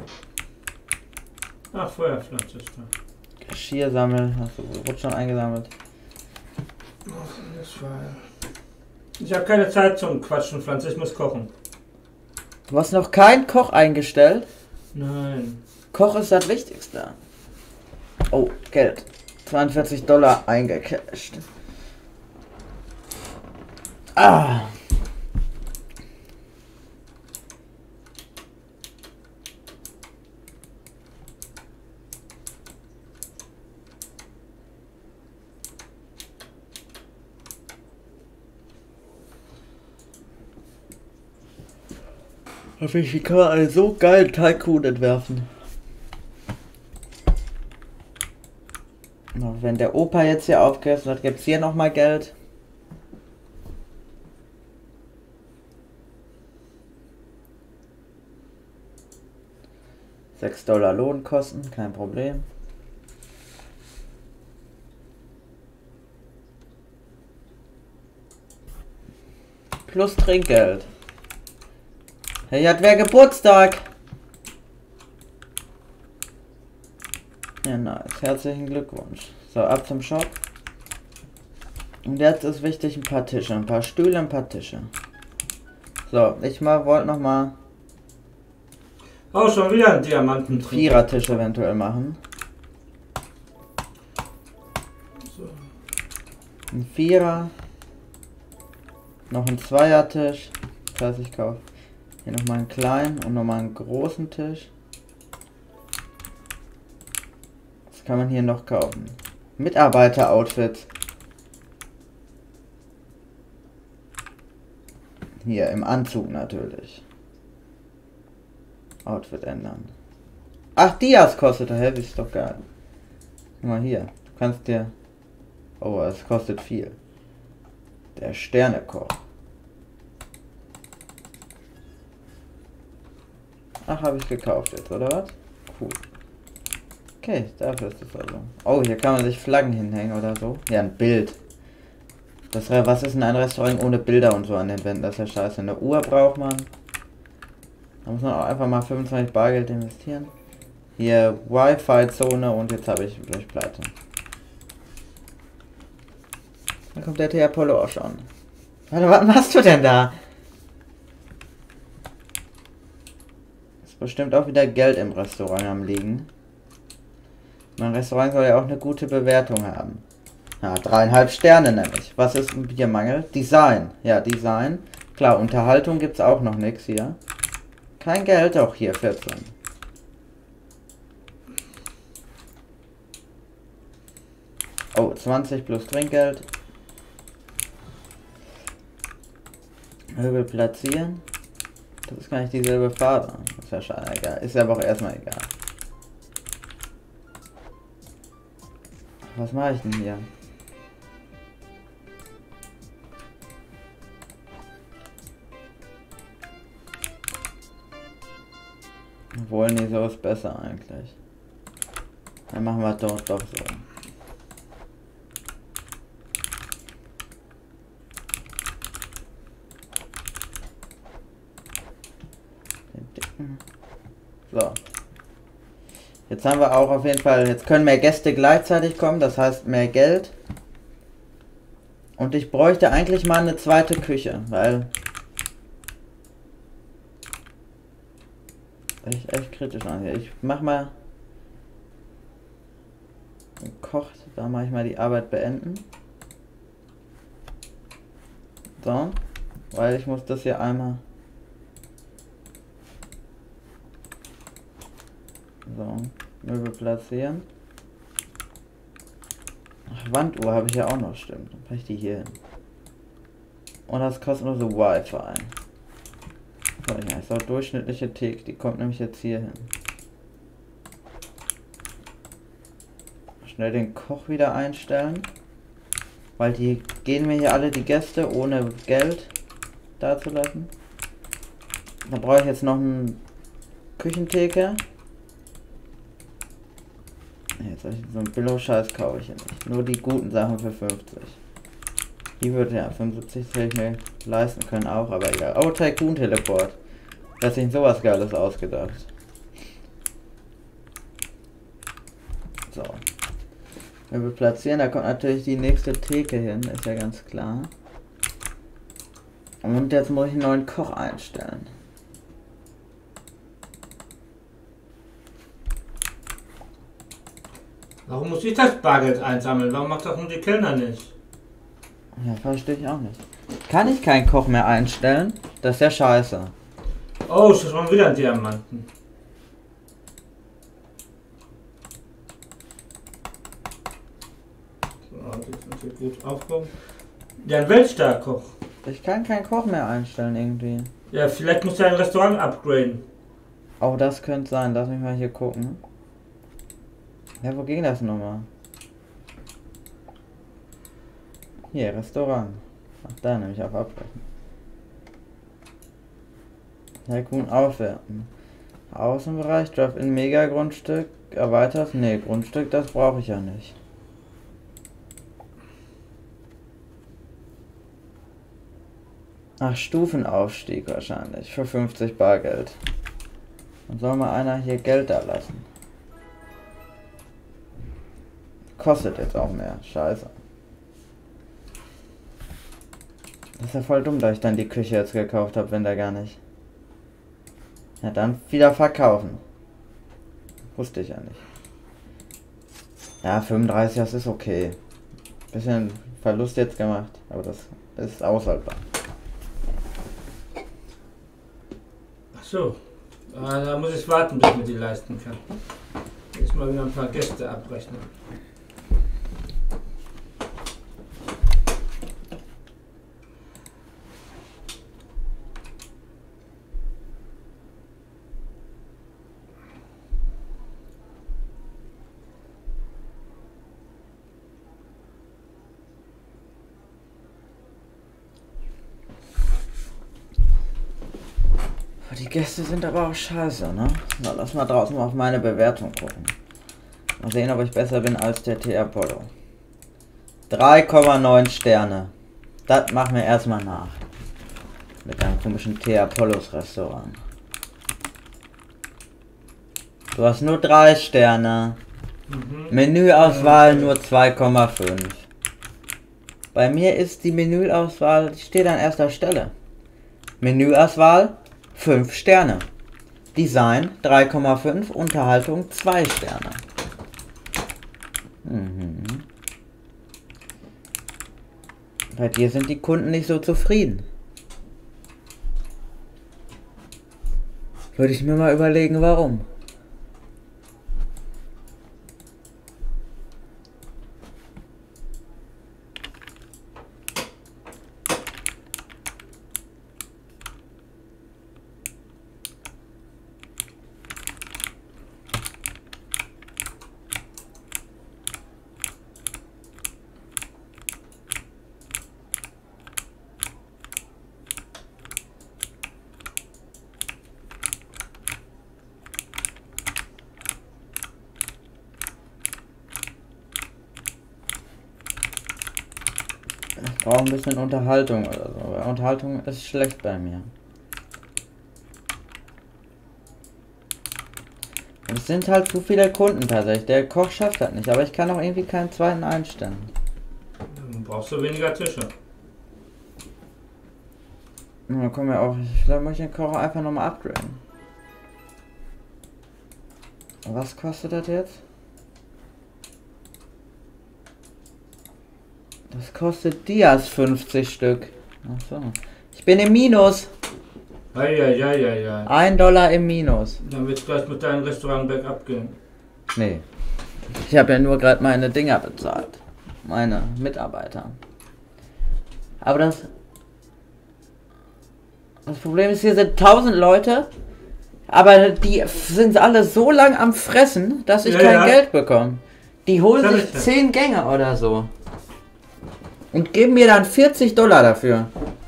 Ach, Feuerpflanze ist da. Geschirr sammeln. Hast du wurde schon eingesammelt? Das war... Ich habe keine Zeit zum Quatschen, Pflanze. Ich muss kochen. Du hast noch keinen Koch eingestellt? Nein. Koch ist das Wichtigste. Oh, Geld. zweiundvierzig Dollar eingecasht. Ah. Wie kann man einen so geilen Tycoon entwerfen? Wenn der Opa jetzt hier aufgegessen hat, gibt es hier nochmal Geld. sechs Dollar Lohnkosten, kein Problem. Plus Trinkgeld. Hey, hat wer Geburtstag? Ja, nice. Herzlichen Glückwunsch. So, ab zum Shop. Und jetzt ist wichtig, ein paar Tische. Ein paar Stühle, ein paar Tische. So, ich mal wollte noch mal Oh, schon wieder ein Diamanten. Vierertisch eventuell machen. So. Ein Vierer. Noch ein Zweiertisch. Das heißt, ich kaufe hier nochmal einen kleinen und nochmal einen großen Tisch. Was kann man hier noch kaufen? Mitarbeiter-Outfits. Hier im Anzug natürlich. Outfit ändern. Ach, Dias kostet er. Hä, ist doch geil. Guck mal hier. Du kannst dir... Oh, es kostet viel. Der Sternekoch. Ach, habe ich gekauft jetzt, oder was? Cool. Okay, dafür ist es also. Oh, hier kann man sich Flaggen hinhängen oder so. Ja, ein Bild. Das, was ist denn ein Restaurant ohne Bilder und so an den Wänden? Das ist ja scheiße. Eine Uhr braucht man. Da muss man auch einfach mal fünfundzwanzig Bargeld investieren. Hier Wi-Fi-Zone und jetzt habe ich durch Pleite. Da kommt der T Apollo auch schon. Warte, was machst du denn da? Ist bestimmt auch wieder Geld im Restaurant am liegen. Mein Restaurant soll ja auch eine gute Bewertung haben. Ja, dreieinhalb Sterne nämlich. Was ist hier Mangel? Design. Ja, Design. Klar, Unterhaltung gibt es auch noch nichts hier. Kein Geld auch hier, vierzehn. Oh, zwanzig plus Trinkgeld. Möbel platzieren. Das ist gar nicht dieselbe Farbe. Das ist ja schade, egal. Ist aber auch erstmal egal. Was mache ich denn hier? Obwohl, nee, so ist besser eigentlich. Dann machen wir doch doch so. So. Jetzt haben wir auch auf jeden Fall, jetzt können mehr Gäste gleichzeitig kommen, das heißt mehr Geld. Und ich bräuchte eigentlich mal eine zweite Küche, weil... Echt, echt kritisch an hier. Ich mach mal... Kocht, da mache ich mal die Arbeit beenden. So. Weil ich muss das hier einmal... So, Möbel platzieren. Ach, Wanduhr habe ich ja auch noch, stimmt. Dann mache ich die hier hin. Und das kostenlose Wi-Fi. So, ja, ist auch durchschnittliche Theke, die kommt nämlich jetzt hier hin. Schnell den Koch wieder einstellen. Weil die gehen mir hier alle die Gäste ohne Geld dazulassen. Da brauche ich jetzt noch eine Küchentheke. Jetzt so ein Billo-Scheiß kaufe ich ja nicht. Nur die guten Sachen für fünfzig. Die würde ja fünfundsiebzig hätte ich mir leisten können auch, aber egal. Oh, Tycoon-Teleport. Da hat sich sowas Geiles ausgedacht. So. Möbel platzieren, da kommt natürlich die nächste Theke hin, ist ja ganz klar. Und jetzt muss ich einen neuen Koch einstellen. Warum muss ich das Bargeld einsammeln? Warum macht das nur die Kellner nicht? Ja, verstehe ich auch nicht. Kann ich keinen Koch mehr einstellen? Das ist ja scheiße. Oh, schon wieder ein Diamanten. So, das ist hier gut aufgehoben. Ja, ein Weltstarkoch. Ich kann keinen Koch mehr einstellen irgendwie. Ja, vielleicht muss er ein Restaurant upgraden. Oh, das könnte sein. Lass mich mal hier gucken. Ja, wo ging das nochmal? Hier, Restaurant. Ach, da nämlich auf Abbrechen. Tycoon aufwerten. Außenbereich, Draft in Mega Grundstück. Erweitert? Ne, Grundstück, das brauche ich ja nicht. Ach, Stufenaufstieg wahrscheinlich. Für fünfzig Bargeld. Dann soll mal einer hier Geld da lassen. Kostet jetzt auch mehr. Scheiße. Das ist ja voll dumm, dass ich dann die Küche jetzt gekauft habe, wenn der gar nicht. Ja, dann wieder verkaufen. Wusste ich ja nicht. Ja, fünfunddreißig, das ist okay. Bisschen Verlust jetzt gemacht, aber das ist aushaltbar. Ach so. Ah, da muss ich warten, bis man die leisten kann. Jetzt mal wieder ein paar Gäste abrechnen. Die Gäste sind aber auch scheiße, ne? Na, lass mal draußen mal auf meine Bewertung gucken. Mal sehen, ob ich besser bin als der T Apollo. drei Komma neun Sterne. Das machen wir erstmal nach. Mit einem komischen T Apollos Restaurant. Du hast nur drei Sterne. Mhm. Menüauswahl nur zwei Komma fünf. Bei mir ist die Menüauswahl, die steht an erster Stelle. Menüauswahl fünf Sterne. Design drei Komma fünf, Unterhaltung zwei Sterne. Mhm. Bei dir sind die Kunden nicht so zufrieden. Würde ich mir mal überlegen, warum. Ich brauche ein bisschen Unterhaltung oder so. Weil Unterhaltung ist schlecht bei mir. Es sind halt zu viele Kunden tatsächlich. Der Koch schafft das nicht. Aber ich kann auch irgendwie keinen zweiten einstellen. Dann brauchst du weniger Tische. Da kommen wir auch. Vielleicht möchte ich den Koch einfach nochmal upgraden. Was kostet das jetzt? Das kostet Dias fünfzig Stück. Achso. Ich bin im Minus. Eieieiei. Ein Dollar im Minus. Dann wird es gleich mit deinem Restaurant bergab gehen. Nee. Ich habe ja nur gerade meine Dinger bezahlt. Meine Mitarbeiter. Aber das... Das Problem ist, hier sind tausend Leute. Aber die sind alle so lang am Fressen, dass ich ja, kein ja. Geld bekomme. Die holen Das sich ist das. zehn Gänge oder so. Und geben mir dann vierzig Dollar dafür.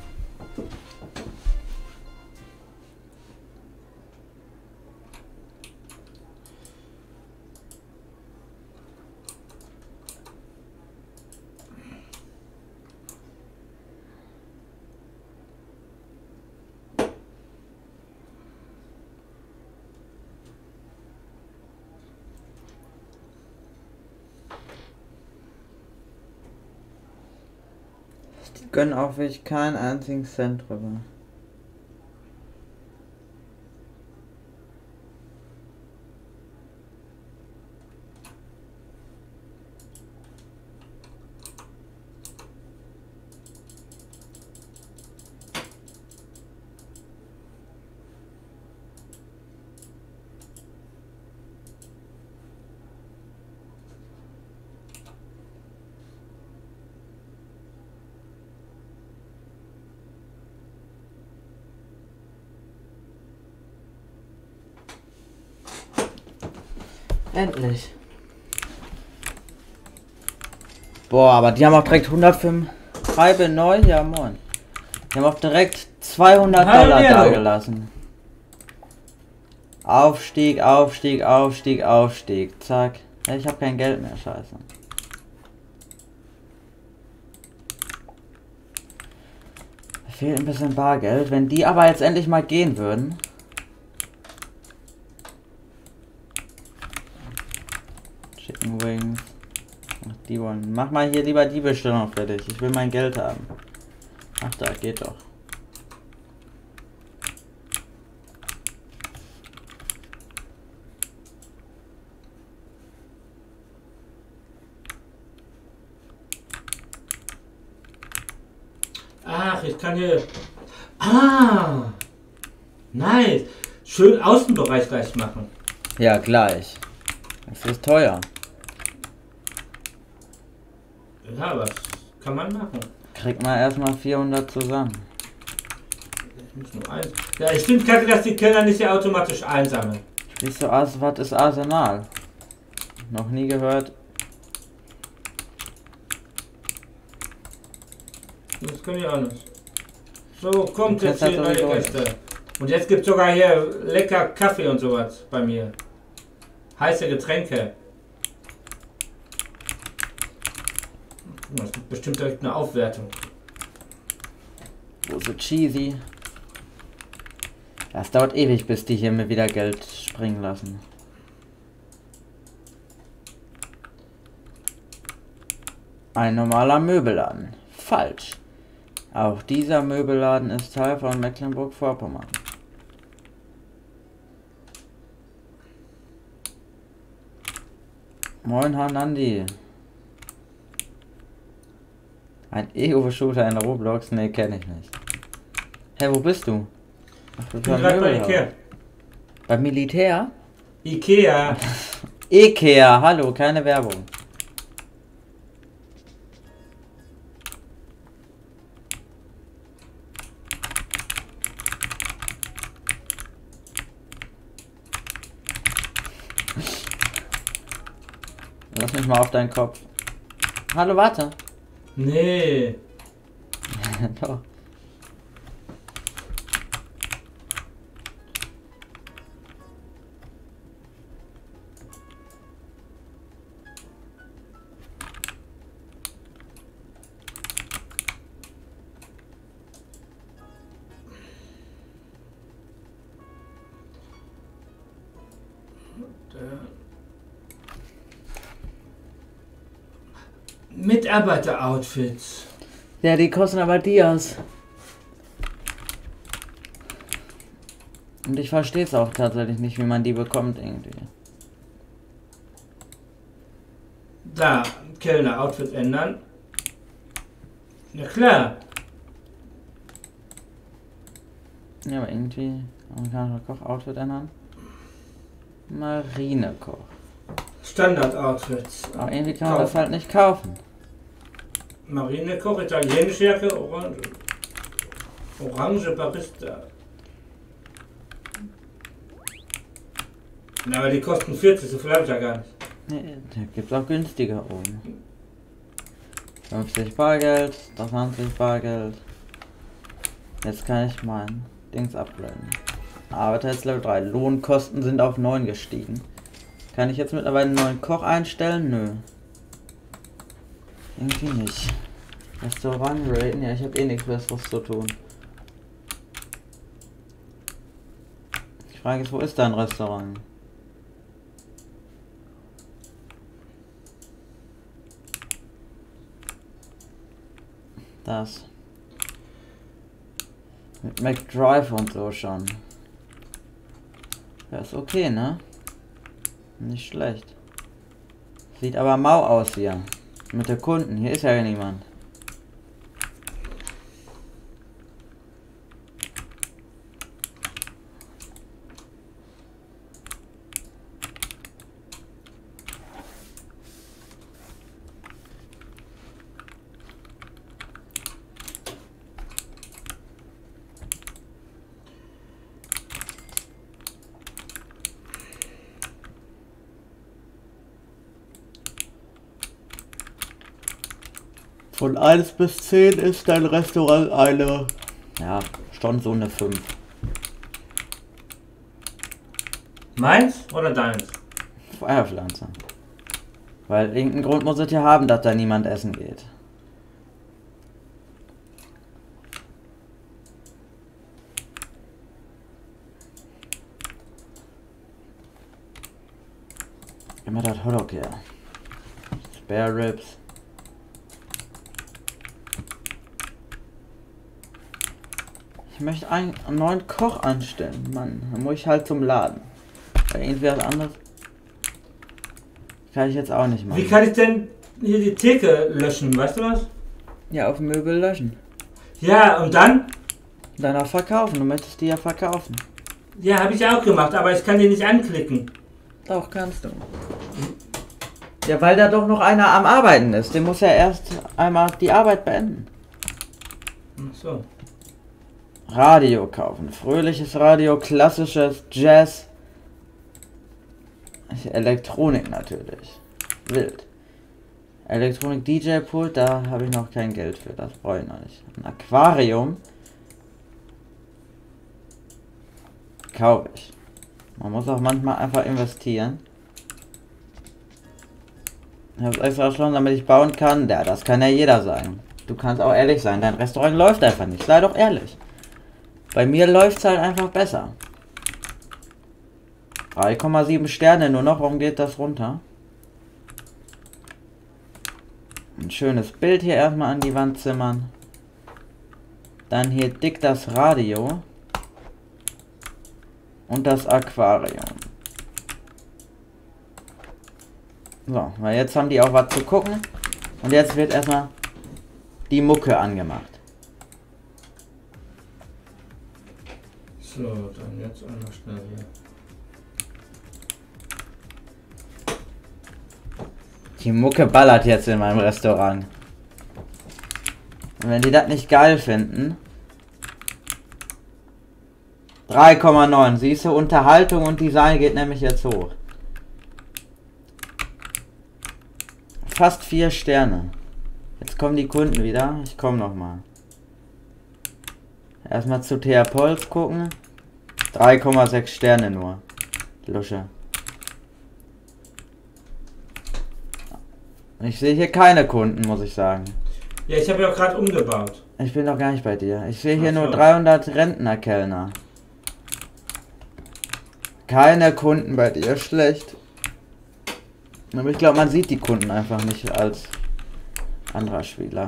Die gönnen auch wirklich keinen einzigen Cent drüber. Endlich. Boah, aber die haben auch direkt hundertfünf. Schreibe neu, ja moin. Die haben auch direkt zweihundert Dollar da gelassen. Aufstieg, Aufstieg, Aufstieg, Aufstieg. Zack. Ja, ich habe kein Geld mehr, scheiße. Da fehlt ein bisschen Bargeld. Wenn die aber jetzt endlich mal gehen würden. Chicken Wings. Ach, die wollen. Mach mal hier lieber die Bestellung fertig. Ich will mein Geld haben. Ach, da geht doch. Ach, ich kann hier... Ah! Nice! Schön Außenbereich gleich machen. Ja, gleich. Das ist teuer. Ja, was kann man machen? Kriegt man erstmal vierhundert zusammen. Ich muss nur eins. Ja, ich finde kacke, dass die Kellner nicht hier automatisch einsammeln. Siehst du, As was ist Arsenal? Noch nie gehört. Das kann ich auch nicht. So, kommt Du jetzt kannst hier das neue sowieso Gäste. Und jetzt gibt es sogar hier lecker Kaffee und sowas bei mir. Heiße Getränke. Das gibt bestimmt direkt eine Aufwertung. Wo so cheesy. Das dauert ewig, bis die hier mir wieder Geld springen lassen. Ein normaler Möbelladen. Falsch. Auch dieser Möbelladen ist Teil von Mecklenburg-Vorpommern. Moin Hanandi. Ein Ego-Shooter in Roblox? Ne, kenne ich nicht. Hä, wo bist du? Ach, du Ich bin gerade bei Ikea. Beim Militär? Ikea. Ikea, hallo, keine Werbung. Lass mich mal auf deinen Kopf. Hallo, warte. Nee. Doch. Mitarbeiter-Outfits. Ja, die kosten aber Dias. Und ich verstehe es auch tatsächlich nicht, wie man die bekommt irgendwie. Da, Kellner-Outfit ändern. Na klar. Ja, aber irgendwie. Amerikanischer Koch-Outfit ändern. Marinekoch. Standard-Outfits. Aber irgendwie kann man das halt nicht kaufen. Marinekoch, italienische Jacke, orange. Orange Barista. Na, aber die kosten vierzig, so viel habe ich ja gar nicht. Nee, da gibt's auch günstiger oben. fünfzig Bargeld, zwanzig Bargeld. Jetzt kann ich mein Dings upgraden. Arbeiter jetzt Level drei. Lohnkosten sind auf neun gestiegen. Kann ich jetzt mittlerweile einen neuen Koch einstellen? Nö. Irgendwie nicht. Restaurant raten? Ja, ich habe eh nichts Besseres zu tun. Die Frage ist, wo ist da ein Restaurant? Das. Mit McDrive und so schon. Ja, ist okay, ne? Nicht schlecht. Sieht aber mau aus hier. Mit der Kunden. Hier ist ja niemand. Von eins bis zehn ist dein Restaurant eine, ja, schon so eine fünf. Meins oder deins? Feuerpflanze. Weil irgendeinen Grund muss es ja haben, dass da niemand essen geht. Immer das Hotdog her. Spare Ribs. möchte einen, einen neuen Koch anstellen. Mann, dann muss ich halt zum Laden. Weil irgendwie was anderes kann ich jetzt auch nicht machen. Wie kann ich denn hier die Theke löschen, weißt du was? Ja, auf Möbel löschen. Ja, und dann? Dann auch verkaufen, du möchtest die ja verkaufen. Ja, habe ich auch gemacht, aber ich kann die nicht anklicken. Doch, kannst du. Ja, weil da doch noch einer am Arbeiten ist. Der muss ja erst einmal die Arbeit beenden. Ach so. Radio kaufen. Fröhliches Radio, klassisches, Jazz. Elektronik natürlich. Wild. Elektronik D J-Pult, da habe ich noch kein Geld für. Das brauche ich noch nicht. Ein Aquarium. Kaufe ich. Man muss auch manchmal einfach investieren. Ich habe es extra schon, damit ich bauen kann. Ja, das kann ja jeder sein. Du kannst auch ehrlich sein. Dein Restaurant läuft einfach nicht. Sei doch ehrlich. Bei mir läuft es halt einfach besser. drei Komma sieben Sterne nur noch. Warum geht das runter? Ein schönes Bild hier erstmal an die Wand zimmern. Dann hier dick das Radio. Und das Aquarium. So, weil jetzt haben die auch was zu gucken. Und jetzt wird erstmal die Mucke angemacht. So, dann jetzt einmal schnell hier. Die Mucke ballert jetzt in meinem Restaurant. Und wenn die das nicht geil finden... drei Komma neun. Siehst du, Unterhaltung und Design geht nämlich jetzt hoch. Fast vier Sterne. Jetzt kommen die Kunden wieder. Ich komme noch mal. Erstmal zu Theapolz gucken. drei Komma sechs Sterne nur. Lusche. Ich sehe hier keine Kunden, muss ich sagen. Ja, ich habe ja auch gerade umgebaut. Ich bin noch gar nicht bei dir. Ich sehe hier Ach so. nur dreihundert Rentnerkellner. Keine Kunden bei dir, schlecht. Aber ich glaube, man sieht die Kunden einfach nicht als anderer Spieler.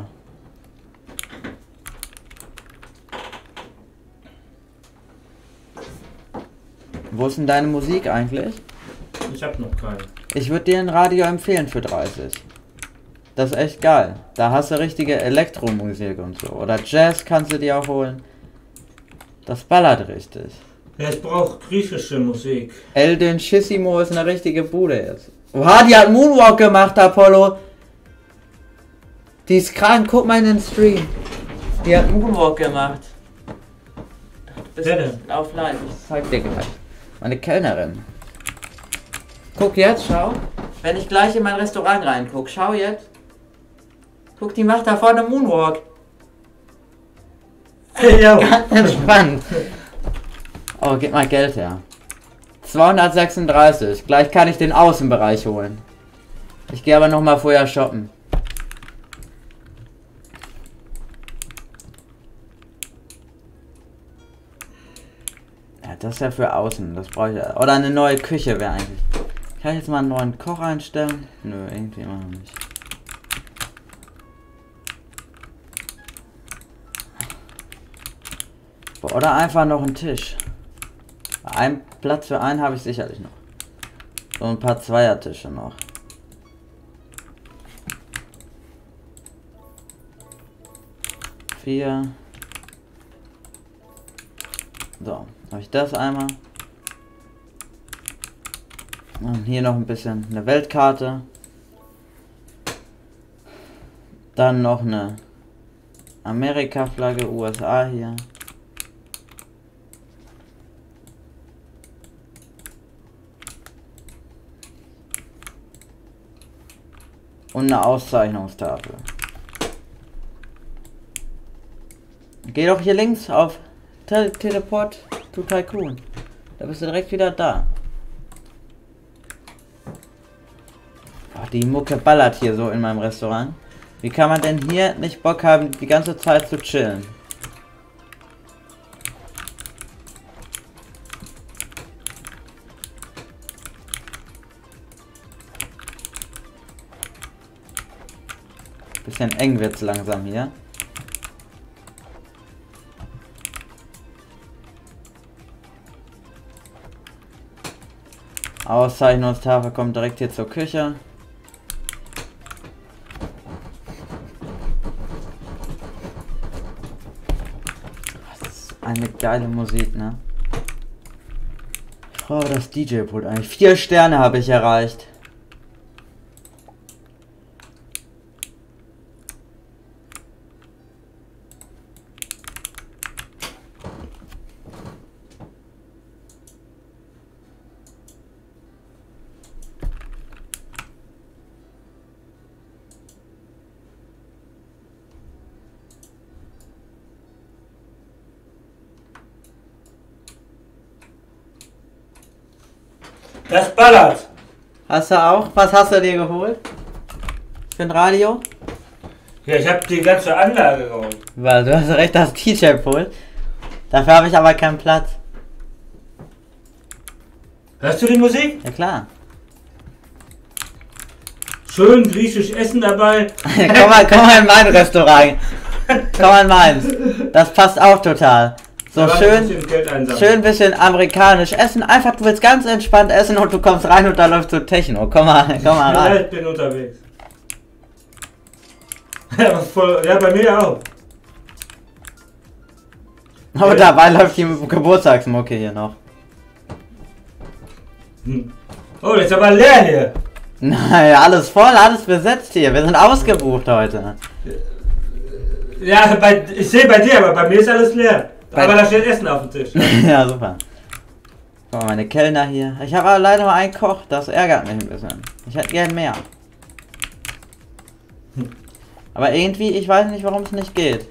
Wo ist denn deine Musik eigentlich? Ich habe noch keine. Ich würde dir ein Radio empfehlen für dreißig. Das ist echt geil. Da hast du richtige Elektromusik und so. Oder Jazz kannst du dir auch holen. Das ballert richtig. Ja, ich brauche griechische Musik. Eldin Schissimo ist eine richtige Bude jetzt. Oha, die hat Moonwalk gemacht, Apollo. Die ist krank, guck mal in den Stream. Die hat Moonwalk gemacht. Du bist Wer denn? auf live, ich zeig dir gleich. Meine Kellnerin. Guck jetzt, schau. Wenn ich gleich in mein Restaurant reinguck, schau jetzt. Guck, die macht da vorne Moonwalk. Ja. Ganz entspannt. Oh, gib mal Geld her. zweihundertsechsunddreißig. Gleich kann ich den Außenbereich holen. Ich gehe aber noch mal vorher shoppen. Ja, das ist ja für außen. Das brauche ich ja. Oder eine neue Küche wäre eigentlich. Kann ich jetzt mal einen neuen Koch einstellen? Nö, irgendwie immer noch nicht. Oder einfach noch einen Tisch. Ein Platz für einen habe ich sicherlich noch. So ein paar Zweiertische noch. Vier. So, habe ich das einmal. Und hier noch ein bisschen eine Weltkarte. Dann noch eine Amerika-Flagge, U S A hier. Und eine Auszeichnungstafel. Geh doch hier links auf Te Teleport to Tycoon. Da bist du direkt wieder da. Oh, die Mucke ballert hier so in meinem Restaurant. Wie kann man denn hier nicht Bock haben, die ganze Zeit zu chillen? Bisschen eng wird's langsam hier. Auszeichnungstafel kommt direkt hier zur Küche. Das ist eine geile Musik, ne? Ich brauche das D J-Pult eigentlich. Vier Sterne habe ich erreicht. Das ballert. Hast du auch? Was hast du dir geholt? Für ein Radio? Ja, ich habe die ganze Anlage geholt. Weil du hast recht, das D J-Pult. Dafür habe ich aber keinen Platz. Hörst du die Musik? Ja klar. Schön griechisch Essen dabei. komm, mal, komm mal in mein Restaurant. Komm mal in meins. Das passt auch total. So Da schön, ein bisschen Geld einsammeln. schön bisschen amerikanisch essen. Einfach, du willst ganz entspannt essen und du kommst rein und da läuft so Techno. Komm mal, komm mal Ja, rein. ich bin unterwegs. Ja, voll, ja, bei mir auch. Aber dabei läuft die Geburtstagsmucke hier noch. Hm. Oh, das ist aber leer hier. Naja, alles voll, alles besetzt hier. Wir sind ausgebucht heute. Ja, bei, ich sehe bei dir, aber bei mir ist alles leer. Bei- aber da steht Essen auf dem Tisch. Ja, super. Guck mal, meine Kellner hier. Ich habe aber leider nur einen Koch, das ärgert mich ein bisschen. Ich hätte gern mehr. Aber irgendwie, ich weiß nicht, warum es nicht geht.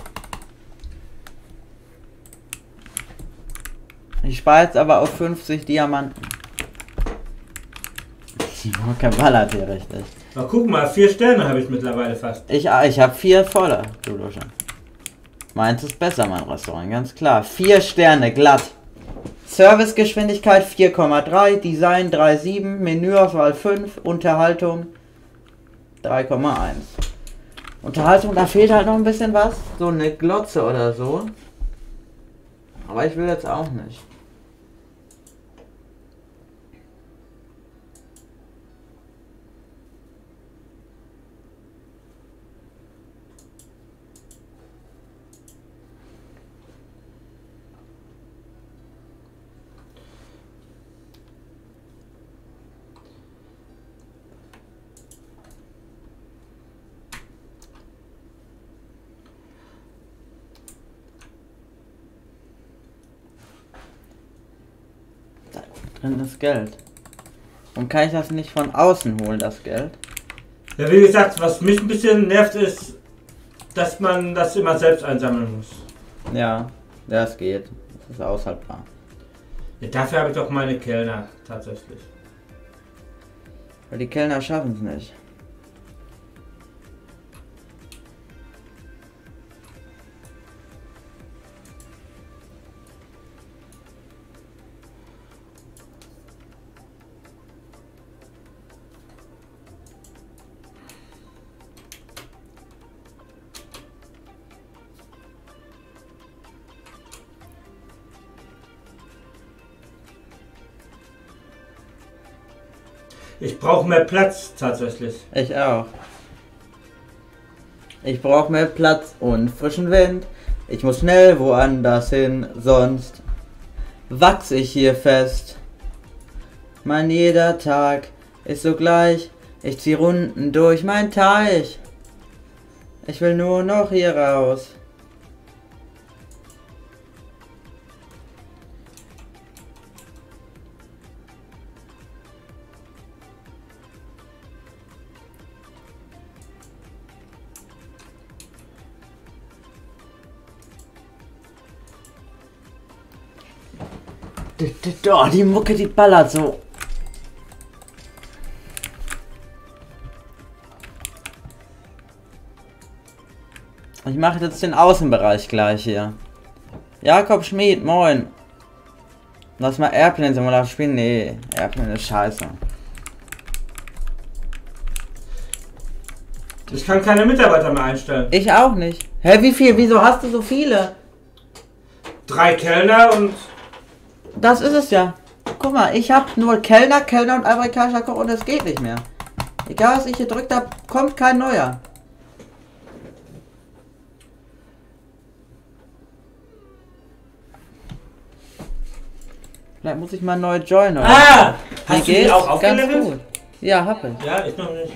Ich spare jetzt aber auf fünfzig Diamanten. Die Mucke ballert hier richtig. Na, guck mal, vier Sterne habe ich mittlerweile fast. Ich, ich habe vier volle, du Lusche. Meins ist besser, mein Restaurant, ganz klar. Vier Sterne, glatt. Servicegeschwindigkeit vier Komma drei, Design drei Komma sieben, Menüauswahl fünf, Unterhaltung drei Komma eins. Unterhaltung, da fehlt halt noch ein bisschen was. So eine Glotze oder so. Aber ich will jetzt auch nicht. Drin ist Geld. Und kann ich das nicht von außen holen, das Geld? Ja, wie gesagt, was mich ein bisschen nervt ist, dass man das immer selbst einsammeln muss. Ja, das geht. Das ist aushaltbar. Ja, dafür habe ich doch meine Kellner, tatsächlich. Weil die Kellner schaffen es nicht. Ich brauche mehr Platz, tatsächlich. Ich auch. Ich brauche mehr Platz und frischen Wind. Ich muss schnell woanders hin, sonst wachs ich hier fest. Mein jeder Tag ist so gleich. Ich zieh Runden durch mein Teich. Ich will nur noch hier raus. Oh, die Mucke, die ballert so. Ich mache jetzt den Außenbereich gleich hier. Jakob Schmid, moin. Lass mal Airplane Simulator spielen. Nee, Airplane ist scheiße. Ich kann keine Mitarbeiter mehr einstellen. Ich auch nicht. Hä, wie viel? Wieso hast du so viele? Drei Kellner und... Das ist es ja. guck mal, ich hab nur Kellner, Kellner und amerikanischer Koch und es geht nicht mehr. Egal was ich gedrückt habe, kommt kein neuer. Vielleicht muss ich mal neu joinen. Oder? Ah! Wie Hast du die geht's? auch Ganz aufgelevelt? gut. Ja, hab ich. Ja, ich noch nicht.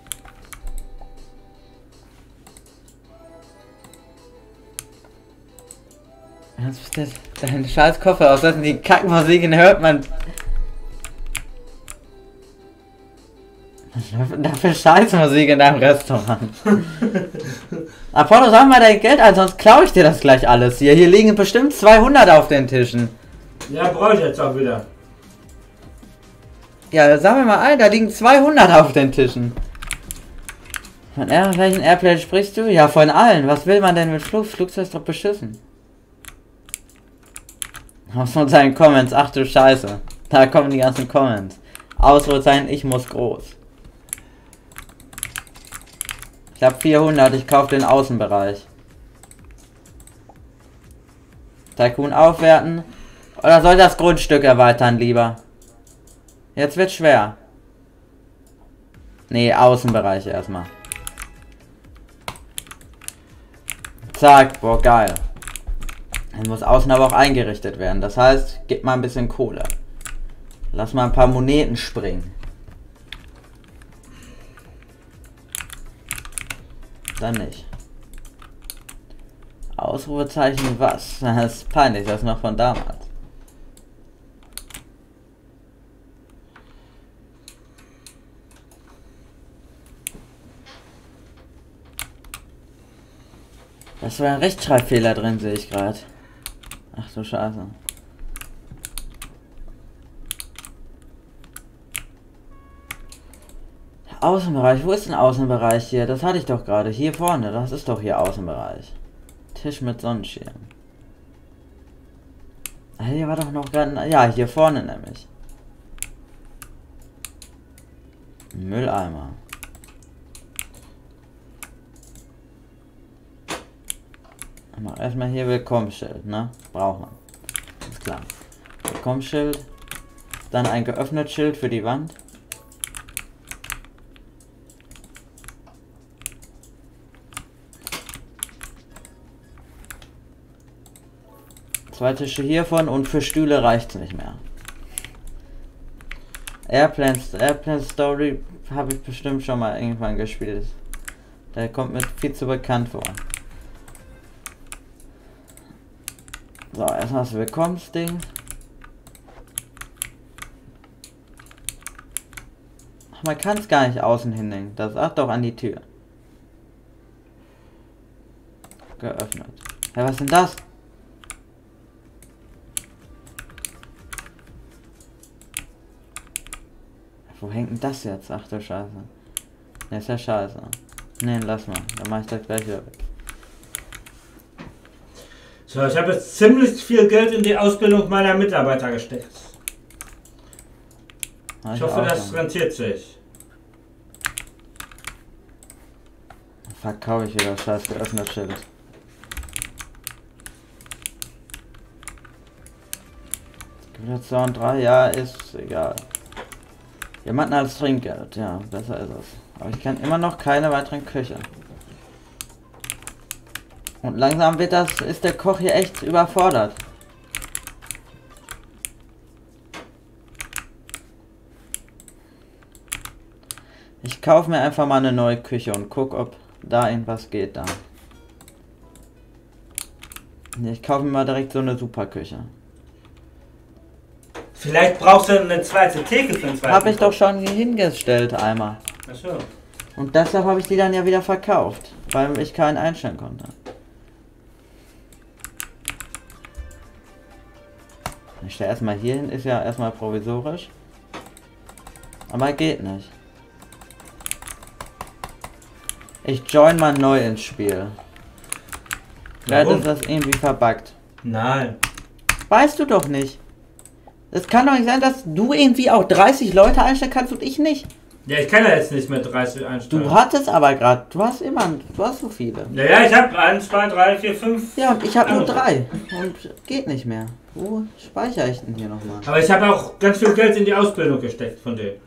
Was ist das? Dein scheiß Koffer aus, die Kackmusik hört man. Dafür Scheißmusik in deinem Restaurant. Apollo, sag mal dein Geld ein, sonst klaue ich dir das gleich alles hier. Hier liegen bestimmt zweihundert auf den Tischen. Ja, brauche ich jetzt auch wieder. Ja, sag mir mal ein, da liegen zweihundert auf den Tischen. Von Air, welchen Airplane sprichst du? Ja, von allen. Was will man denn mit Flug? Flugzeug ist doch beschissen. Aus von seinen Comments, ach du Scheiße. Da kommen die ganzen Comments. Ausrufezeichen, ich muss groß. Ich habe vierhundert, ich kaufe den Außenbereich. Tycoon aufwerten. Oder soll ich das Grundstück erweitern lieber? Jetzt wird schwer. Nee, Außenbereich erstmal. Zack, boah, geil. Dann muss außen aber auch eingerichtet werden. Das heißt, gib mal ein bisschen Kohle. Lass mal ein paar Moneten springen. Dann nicht. Ausrufezeichen was? Das ist peinlich, das ist noch von damals. Das war ein Rechtschreibfehler drin, sehe ich gerade. Ach du Scheiße. Außenbereich, wo ist denn Außenbereich hier? Das hatte ich doch gerade. Hier vorne, das ist doch hier Außenbereich. Tisch mit Sonnenschirm. Ah, hier war doch noch gerade... Ja, hier vorne nämlich. Mülleimer. Mach erstmal hier Willkommensschild, ne? Braucht man. Ist klar. Willkommensschild. Dann ein geöffnetes Schild für die Wand. Zwei Tische hiervon und für Stühle reicht's nicht mehr. Airplane, Airplane Story habe ich bestimmt schon mal irgendwann gespielt. Der kommt mir viel zu bekannt vor. So, erstmal das Willkommensding. Ach, man kann es gar nicht außen hinhängen. Das sagt doch an die Tür. Geöffnet. Ja, was ist denn das? Wo hängt denn das jetzt? Ach du Scheiße. Ne, ist ja scheiße. Ne, lass mal. Dann mach ich das gleich wieder weg. So, ich habe jetzt ziemlich viel Geld in die Ausbildung meiner Mitarbeiter gesteckt. Mach Ich hoffe, auch das mal. rentiert sich. Verkaufe ich wieder das scheiß geöffnete Schild. Generation drei, ja, ist egal. Jemanden als Trinkgeld, ja, besser ist es. Aber ich kann immer noch keine weiteren Köche. Und langsam wird das, ist der Koch hier echt überfordert. Ich kaufe mir einfach mal eine neue Küche und guck, ob da irgendwas geht da. Ich kaufe mir mal direkt so eine Superküche. Vielleicht brauchst du eine zweite Theke für einen zweiten. Habe ich doch schon hingestellt einmal. Ach so. Und deshalb habe ich die dann ja wieder verkauft, weil ich keinen einstellen konnte. Ich stelle erstmal hier hin, ist ja erstmal provisorisch. Aber geht nicht. Ich join mal neu ins Spiel. Vielleicht ist das irgendwie verbuggt. Nein. Weißt du doch nicht. Es kann doch nicht sein, dass du irgendwie auch dreißig Leute einstellen kannst und ich nicht. Ja, ich kann ja jetzt nicht mehr dreißig einstellen. Du hattest aber gerade, du hast immer, du hast so viele. Ja, ja, ich habe eins, zwei, drei, vier, fünf. Ja, und ich habe nur andere. drei. Und geht nicht mehr. Wo speichere ich denn hier nochmal? Aber ich habe auch ganz viel Geld in die Ausbildung gesteckt von denen.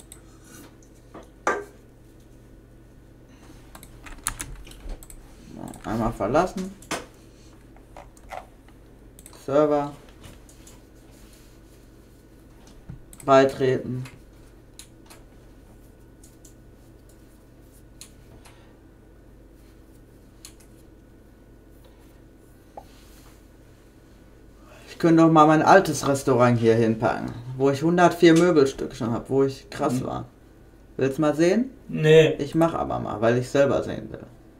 Einmal verlassen. Server. Beitreten. Ich könnte doch mal mein altes Restaurant hier hinpacken, wo ich hundertvier Möbelstück schon habe, wo ich krass Mhm. war. Willst du mal sehen? Nee. Ich mach aber mal, weil ich selber sehen will.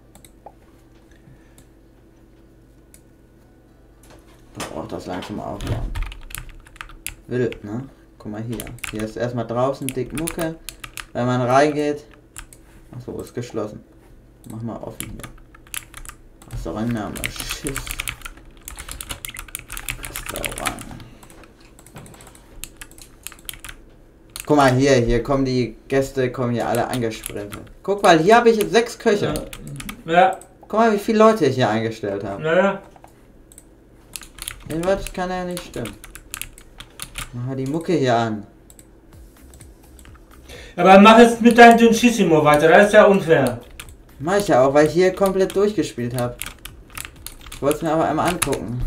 Ich brauch das langsam aufbauen. Wild, ne? Guck mal hier. Hier ist erstmal draußen dick Mucke. Wenn man reingeht. Achso, ist geschlossen. Mach mal offen hier. Restaurantname. Schiss. Restaurant. Guck mal hier, hier kommen die Gäste, kommen hier alle angesprintet. Guck mal, hier habe ich sechs Köche. Ja. Ja. Guck mal, wie viele Leute ich hier eingestellt habe. Naja. Das kann ja nicht stimmen. Mach mal die Mucke hier an. Aber mach jetzt mit deinem Dünschissimo weiter, das ist ja unfair. Mach ich ja auch, weil ich hier komplett durchgespielt habe. Ich wollte es mir aber einmal angucken.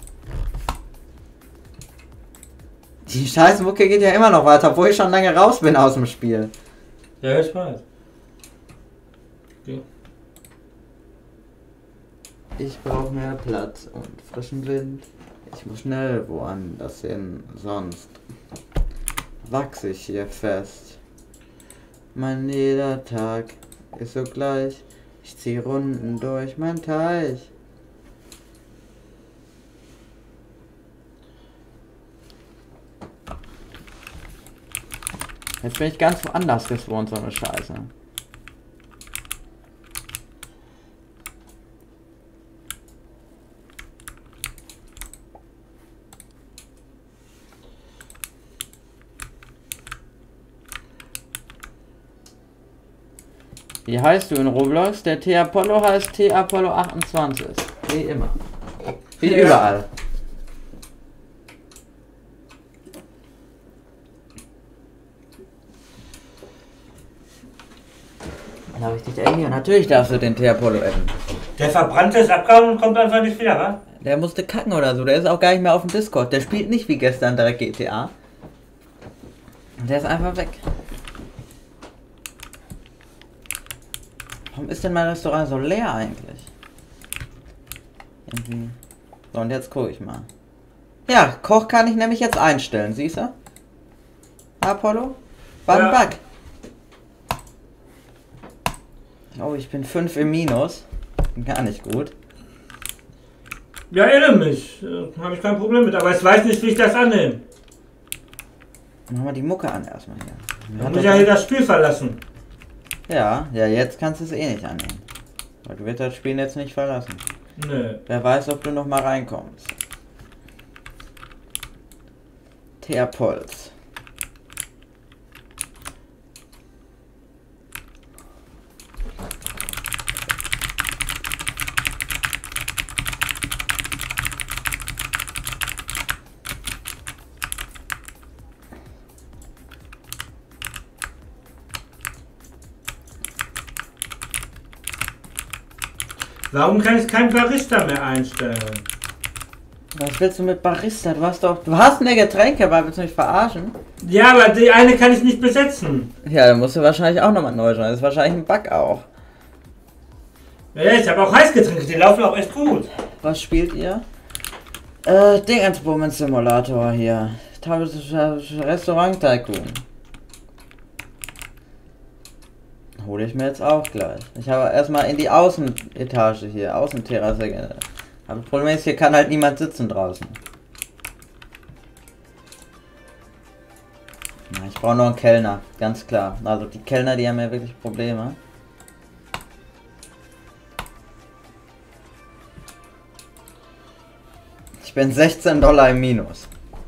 Die scheiß Mucke geht ja immer noch weiter, obwohl ich schon lange raus bin aus dem Spiel. Ja, ich weiß. Okay. Ich brauche mehr Platz und frischen Wind. Ich muss schnell woanders hin, sonst wachse ich hier fest. Mein jeder Tag ist so gleich. Ich zieh Runden durch mein Teich. Jetzt bin ich ganz woanders gespawnt, so eine Scheiße. Wie heißt du in Roblox? Der T-Apollo heißt T-Apollo achtundzwanzig. Wie immer. Wie Ja. überall. Darf ich dich adden? Ja, natürlich darfst du den T-Apollo adden. Der verbrannte ist abgehauen und kommt einfach nicht wieder, wa? Der musste kacken oder so. Der ist auch gar nicht mehr auf dem Discord. Der spielt nicht wie gestern direkt G T A. Der ist einfach weg. Warum ist denn mein Restaurant so leer eigentlich? Irgendwie. So, und jetzt gucke ich mal. Ja, Koch kann ich nämlich jetzt einstellen, siehst du? Apollo? Bang, Ja. bang. Oh, ich bin fünf im Minus. Gar nicht gut. Ja, erinnere mich. Äh, Habe ich kein Problem mit, aber ich weiß nicht, wie ich das annehme. Machen wir die Mucke an erstmal hier. Ich muss ja hier das Spiel verlassen. Ja, ja, jetzt kannst du es eh nicht annehmen. Weil du wirst das Spiel jetzt nicht verlassen. Nö. Wer weiß, ob du noch mal reinkommst. Teerpolz. Warum kann ich keinen Barista mehr einstellen? Was willst du mit Barista? Du hast doch. Du hast eine Getränke, weil willst du mich verarschen? Ja, aber die eine kann ich nicht besetzen. Ja, dann musst du wahrscheinlich auch nochmal neu sein. Das ist wahrscheinlich ein Bug auch. Ja, ich habe auch Heißgetränke, die laufen auch echt gut. Was spielt ihr? Äh, Dingensbummel Simulator hier. Restaurant Tycoon. Hole ich mir jetzt auch gleich. Ich habe erstmal in die Außenetage hier, Außenterrasse. ge- Aber das Problem ist, hier kann halt niemand sitzen draußen. Na, ich brauche noch einen Kellner, ganz klar. Also die Kellner, die haben ja wirklich Probleme. Ich bin sechzehn Dollar im Minus.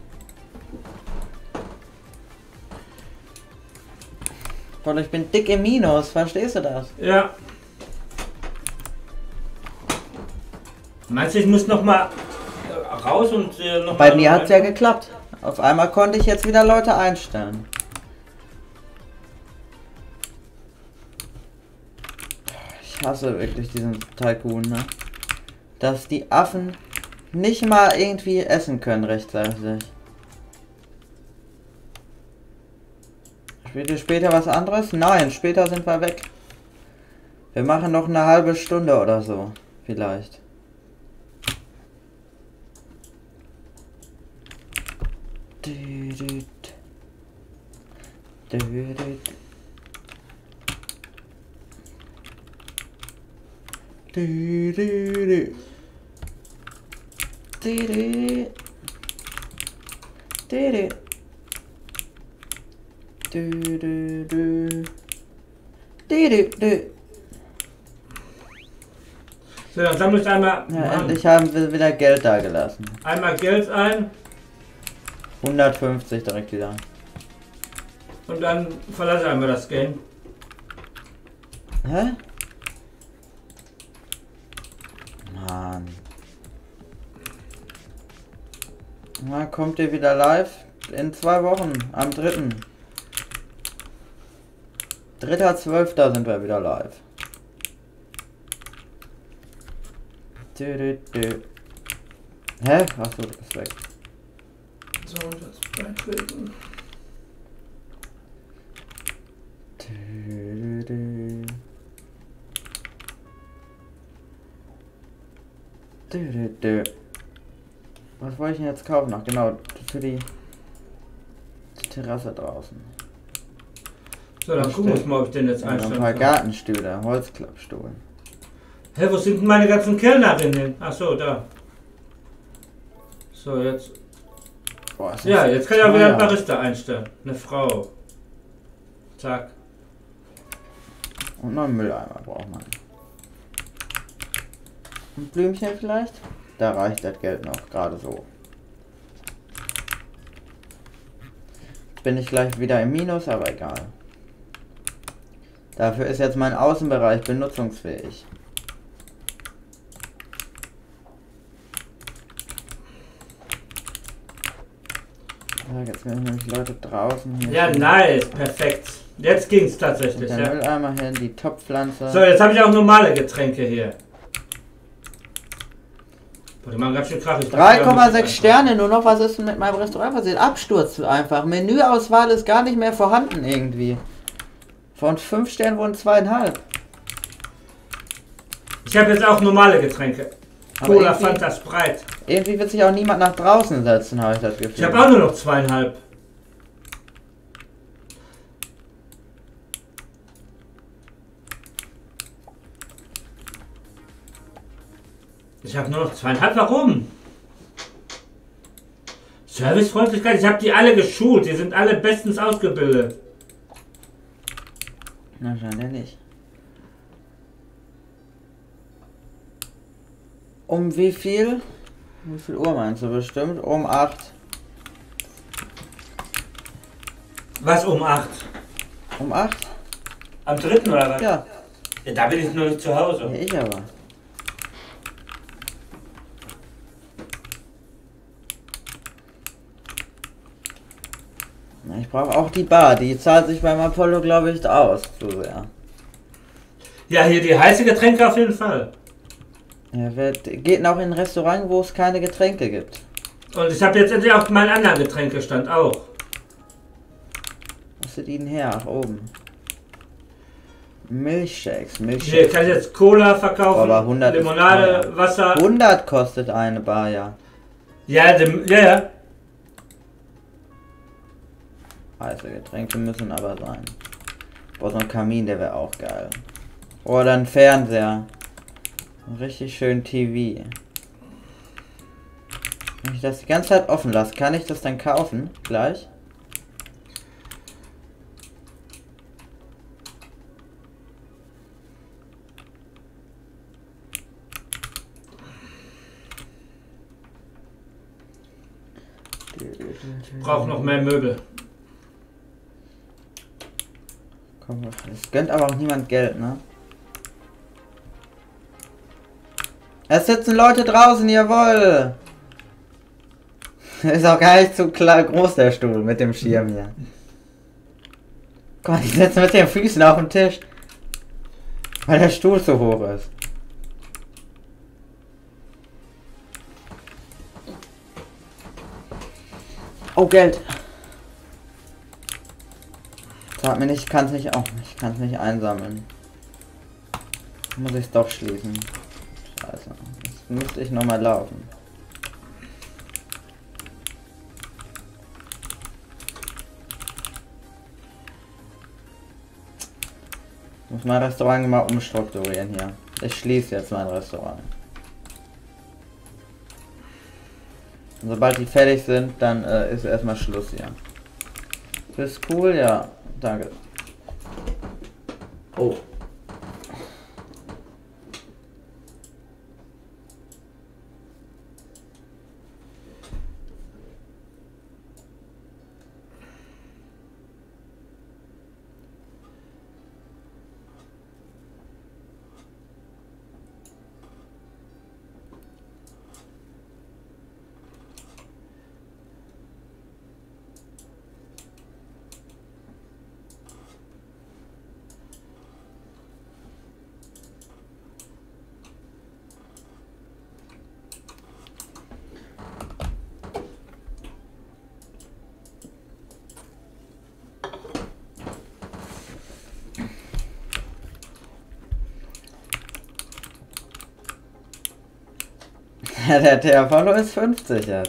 Boah, ich bin dick im Minus, verstehst du das? Ja. Meinst du, ich muss noch mal einfach raus und äh, noch Bei mal mir rein. hat es ja geklappt. Auf einmal konnte ich jetzt wieder Leute einstellen. Ich hasse wirklich diesen Tycoon, ne? Dass die Affen nicht mal irgendwie essen können rechtzeitig. Spielt ihr später was anderes? Nein, später sind wir weg. Wir machen noch eine halbe Stunde oder so. Vielleicht. So, dann sammle ich einmal, Ja, endlich haben wir wieder Geld da gelassen. einmal Geld ein hundertfünfzig direkt wieder. und dann verlasse ich einmal das Game. Hä? Mann. Na, kommt ihr wieder live? In zwei Wochen, am dritten. dritter zwölfter sind wir wieder live. Dü, dü, dü. Hä? Achso, das ist weg. So, das beitreten. Dü, dü, dü. Dü, dü, dü. Was wollte ich denn jetzt kaufen? Ach genau, für die, die Terrasse draußen. So, dann gucken wir uns mal, ob ich den jetzt Ja, noch ein einstellen paar kann. Gartenstühle, Holzklappstuhl. Hä, wo sind denn meine ganzen Kellnerinnen hin? Ach so, da. So, jetzt. Boah, ist das Ja, jetzt kann ich auch wieder einen teuer. Barista einstellen. Eine Frau. Zack. Und noch einen Mülleimer braucht man. Ein Blümchen vielleicht? Da reicht das Geld noch, gerade so. Bin ich gleich wieder im Minus, aber egal. Dafür ist jetzt mein Außenbereich benutzungsfähig. So, jetzt sind nämlich Leute draußen hier. Ja, nice, perfekt. Jetzt ging's Und tatsächlich, der ja. Mülleimer hin, die Topfpflanze. So, jetzt habe ich auch normale Getränke hier. Boah, die machen ganz schön Krach. Ich kann drei ja Komma nicht sechs einfach- Sterne, nur noch was ist denn mit meinem Restaurant passiert? Absturz einfach. Menüauswahl ist gar nicht mehr vorhanden irgendwie. Von fünf Sternen wurden zweieinhalb. Ich habe jetzt auch normale Getränke. Aber Cola, irgendwie- Fanta, Sprite. Irgendwie wird sich auch niemand nach draußen setzen, habe ich das Gefühl. Ich habe auch nur noch zweieinhalb. Ich habe nur noch zweieinhalb. Warum? Servicefreundlichkeit. Ich habe die alle geschult. Die sind alle bestens ausgebildet. Na, scheinbar nicht. Um wie viel? Wie viel Uhr meinst du bestimmt? Um acht. Was um acht? Um acht? Am dritten oder was? Ja. Ja, da bin ich noch nicht zu Hause. Ja, ich aber. Na, ich brauche auch die Bar. Die zahlt sich beim Apollo, glaube ich, aus. So sehr. Ja, hier die heiße Getränke auf jeden Fall. Ja, wer geht noch in ein Restaurant, wo es keine Getränke gibt? Und ich habe jetzt endlich auch meinen anderen Getränkestand auch. Was sind ihnen her? Ach, oben. Milchshakes, Hier Milchshakes. kann ich jetzt Cola verkaufen, Aber hundert ist Limonade, teuer. Wasser. hundert kostet eine Bar, ja. Ja, dem, ja, ja. Heiße Getränke müssen aber sein. Boah, so ein Kamin, der wäre auch geil. Oder ein Fernseher. Richtig schön T V. Wenn ich das die ganze Zeit offen lasse, kann ich das dann kaufen? Gleich? Braucht noch mehr Möbel. Komm, es gönnt aber auch niemand Geld, ne? Es sitzen Leute draußen, jawohl! Ist auch gar nicht so klar groß, der Stuhl mit dem Schirm hier. Guck mal, die sitzen mit den Füßen auf dem Tisch. Weil der Stuhl so hoch ist. Oh, Geld. Sag mir nicht, ich kann es nicht auch. Ich kann es nicht einsammeln. Muss ich es doch schließen. Scheiße. Jetzt müsste ich nochmal laufen. Ich muss mein Restaurant mal umstrukturieren hier. Ich schließe jetzt mein Restaurant. Und sobald die fertig sind, dann äh, ist erstmal Schluss hier. Bist cool, ja. Danke. Oh. Ja, der T Apollo ist fünfzig jetzt.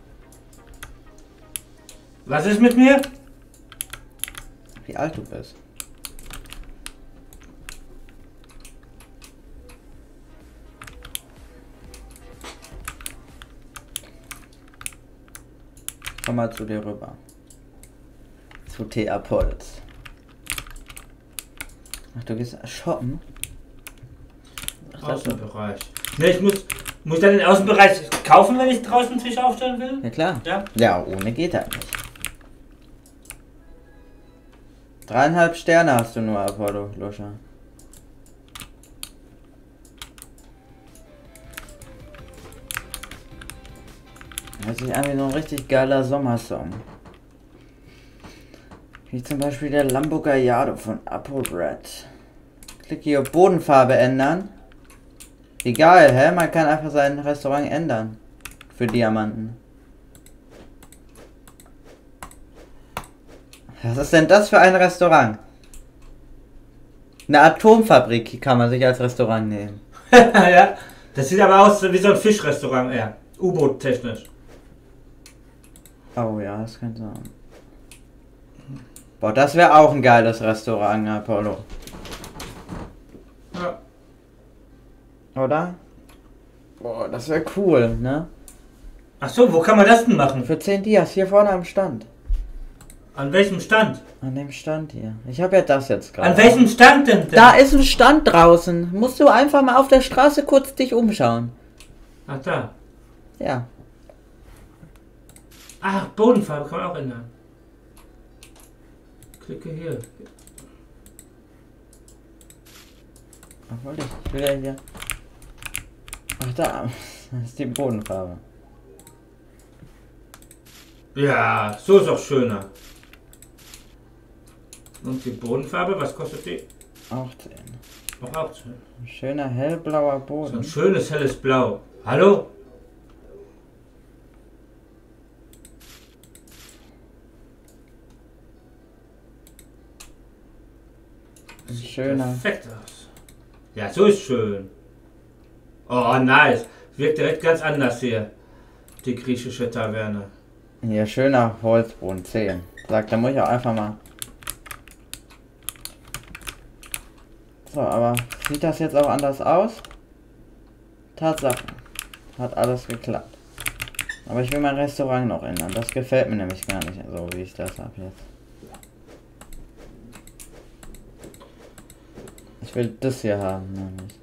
Was ist mit mir? Wie alt du bist. Komm mal zu dir rüber. Zu T Apollos. Ach, du gehst shoppen? Ach, Außenbereich. Ne, ich muss, muss dann den Außenbereich kaufen, wenn ich draußen einen Tisch aufstellen will? Ja klar. Ja? Ja, ohne geht halt nicht. Dreieinhalb Sterne hast du nur, Apollo, Luscher. Hört sich an wie so ein richtig geiler Sommersong. Wie zum Beispiel der Lambo Gallardo von ApoRed. Klick hier auf Bodenfarbe ändern. Wie geil, hä? Man kann einfach sein Restaurant ändern. Für Diamanten. Was ist denn das für ein Restaurant? Eine Atomfabrik kann man sich als Restaurant nehmen. Ja, das sieht aber aus wie so ein Fischrestaurant eher. U-Boot technisch. Oh ja, das könnte sein. Boah, das wäre auch ein geiles Restaurant, Apollo. Ja. Oder? Boah, das wäre cool, ne? Ach so, wo kann man das denn machen? Für zehn Dias, hier vorne am Stand. An welchem Stand? An dem Stand hier. Ich habe ja das jetzt gerade. An welchem Stand denn? denn? Da ist ein Stand draußen. Musst du einfach mal auf der Straße kurz dich umschauen. Ach da. Ja. Ach, Bodenfarbe kann man auch ändern. Klicke hier. Was wollte ich? Ich will ja hier. Ach da. Das ist die Bodenfarbe. Ja, so ist auch schöner. Und die Bodenfarbe, was kostet die? Auch zehn. Auch auch schön. Ein schöner hellblauer So Boden. ein schönes helles Blau. Hallo? Ein schöner. Perfekt aus. Ja, so ist schön. Oh, nice. Wirkt direkt ganz anders hier. Die griechische Taverne. Hier, schöner Holzboden. zehn. Sagt, da muss ich auch einfach mal. So, aber sieht das jetzt auch anders aus? Tatsache. Hat alles geklappt. Aber ich will mein Restaurant noch ändern. Das gefällt mir nämlich gar nicht so, wie ich das habe jetzt. Ich will das hier haben, nämlich.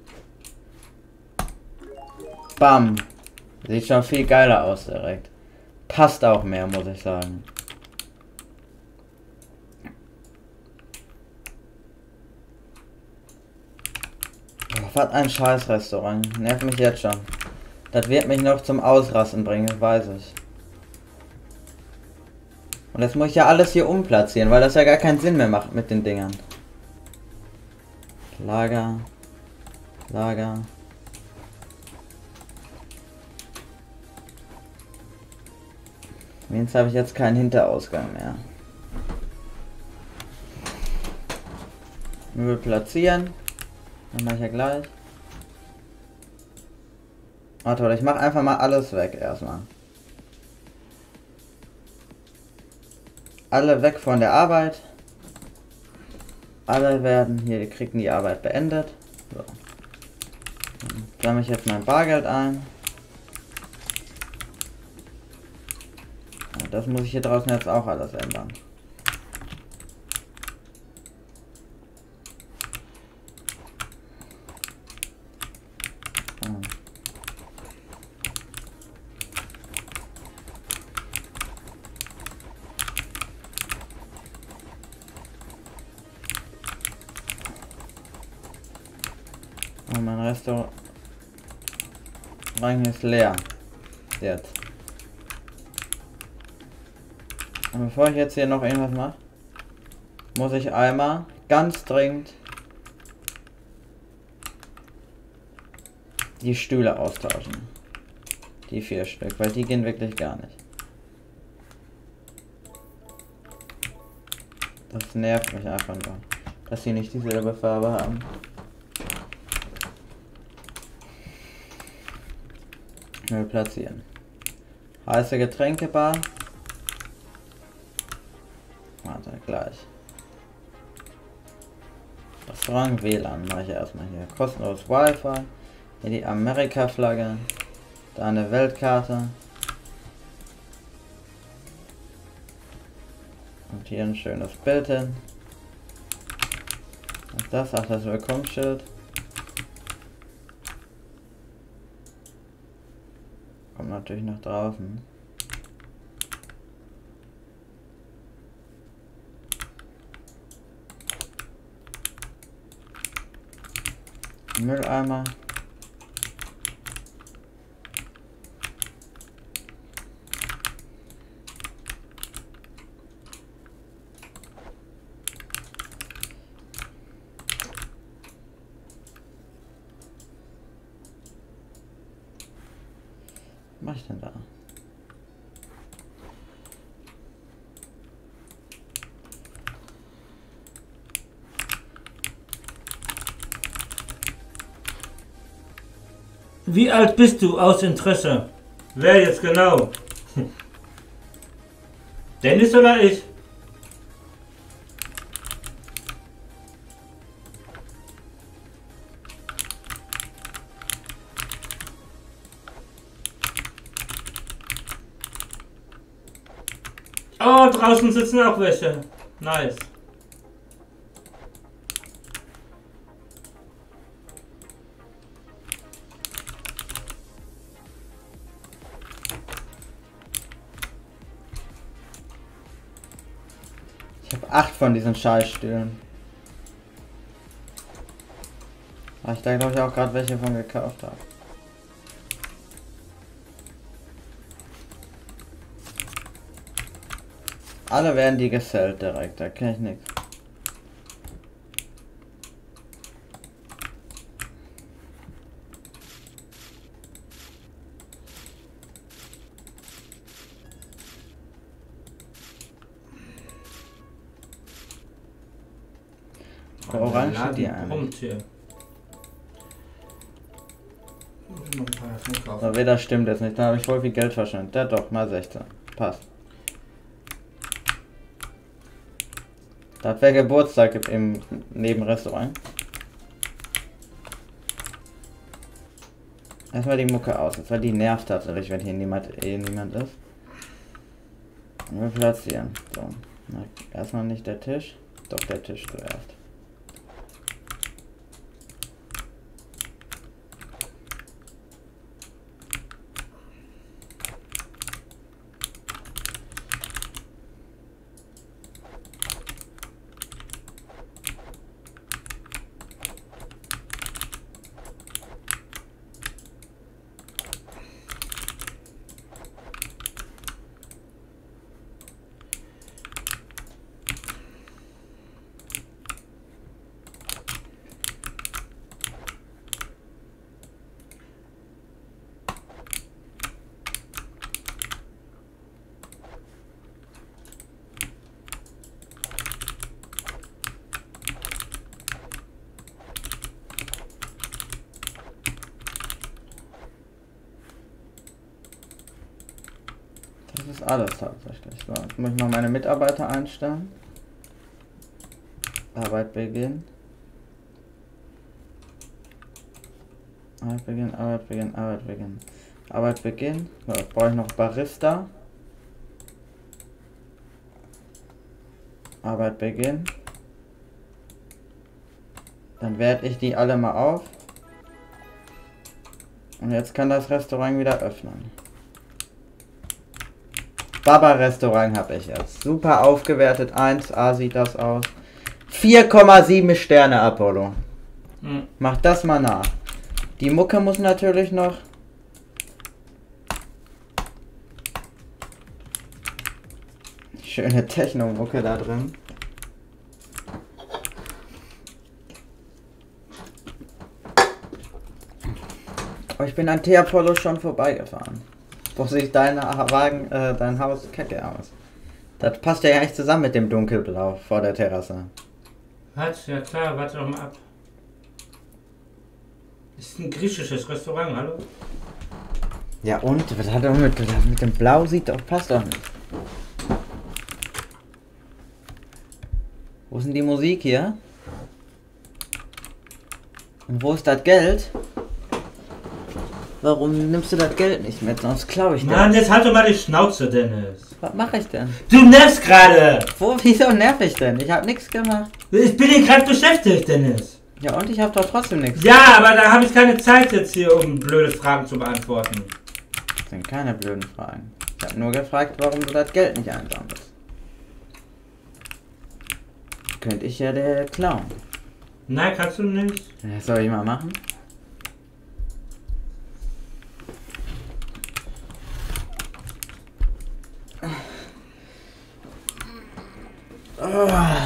Bam. Sieht schon viel geiler aus direkt. Passt auch mehr, muss ich sagen. Oh, was ein scheiß Restaurant. Nervt mich jetzt schon. Das wird mich noch zum Ausrasten bringen, das weiß ich. Und das muss ich ja alles hier umplatzieren, weil das ja gar keinen Sinn mehr macht mit den Dingern. Lager. Lager. Jetzt habe ich jetzt keinen Hinterausgang mehr. Möbel platzieren. Dann mache ich ja gleich. Warte, ich mache einfach mal alles weg erstmal. Alle weg von der Arbeit. Alle werden hier, kriegen die Arbeit beendet. So. Dann sammle ich jetzt mein Bargeld ein. Und das muss ich hier draußen jetzt auch alles ändern. So. Und mein Restaurant ist leer. Jetzt. Und bevor ich jetzt hier noch irgendwas mache, muss ich einmal ganz dringend die Stühle austauschen. Die vier Stück, weil die gehen wirklich gar nicht. Das nervt mich einfach nur, dass sie nicht dieselbe Farbe haben. Müll platzieren. Heiße Getränkebar. Warte, gleich. Restaurant W L A N mache ich erstmal hier. Kostenlos Wi-Fi. Hier die Amerika-Flagge. Da eine Weltkarte. Und hier ein schönes Bild hin. Was ist das? Ach, das Willkommensschild. Kommt natürlich nach draußen. Mülleimer. Was mach ich denn da? Wie alt bist du aus Interesse? Wer jetzt genau? Dennis oder ich? Oh, draußen sitzen auch welche. Nice. Ich habe acht von diesen Scheißstühlen. Weil ich da glaube ich auch gerade welche von gekauft habe. Alle werden die gesellt direkt, da kenne ich nichts. Orange sind die eigentlich. So, weder stimmt jetzt nicht, da habe ich voll viel Geld verschwendet. Ja doch, mal sechzehn. Passt. Da hat wer Geburtstag gibt im Nebenrestaurant. Erstmal die Mucke aus, jetzt weil die nervt tatsächlich, wenn hier niemand, eh niemand ist. Und wir platzieren. So. Na, erstmal nicht der Tisch. Doch der Tisch zuerst. alles tatsächlich. So, jetzt muss ich mal meine Mitarbeiter einstellen. Arbeit beginnen. Arbeit beginnen, Arbeit beginnen, Arbeit beginnen. Arbeit beginnen. So, jetzt brauche ich noch Barista. Arbeit beginnen. Dann werte ich die alle mal auf. Und jetzt kann das Restaurant wieder öffnen. Baba Restaurant habe ich jetzt. Super aufgewertet. eins A sieht das aus. vier Komma sieben Sterne, Apollo. Hm. Mach das mal nach. Die Mucke muss natürlich noch. Schöne Techno-Mucke da drin. Oh, ich bin an T Apollo schon vorbeigefahren. Wo sieht dein Wagen, äh, dein Haus kacke aus? Das passt ja eigentlich zusammen mit dem Dunkelblau vor der Terrasse. Was? Ja klar, warte doch mal ab. Ist ein griechisches Restaurant, hallo? Ja und? Was hat er mit, mit dem Blau sieht doch, passt doch nicht. Wo ist denn die Musik hier? Und wo ist das Geld? Warum nimmst du das Geld nicht mit? Sonst klaue ich das. Mann, jetzt halt doch mal die Schnauze, Dennis. Was mache ich denn? Du nervst gerade! Wo? Wieso nerv ich denn? Ich habe nichts gemacht. Ich bin hier gerade beschäftigt, Dennis. Ja und? Ich habe doch trotzdem nichts. Ja, aber da habe ich keine Zeit jetzt hier, um blöde Fragen zu beantworten. Das sind keine blöden Fragen. Ich habe nur gefragt, warum du das Geld nicht einsammelst. Könnte ich ja der klauen. Nein, kannst du nicht. Das soll ich mal machen? Oh.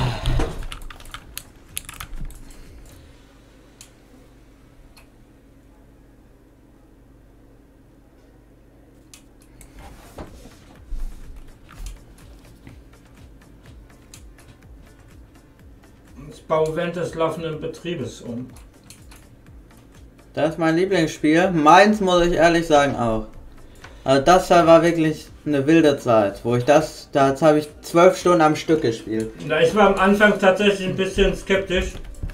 Ich baue während des laufenden Betriebes um. Das ist mein Lieblingsspiel. Meins muss ich ehrlich sagen auch. Also das war wirklich eine wilde Zeit, wo ich das, da habe ich zwölf Stunden am Stück gespielt. Na, ich war am Anfang tatsächlich ein bisschen skeptisch.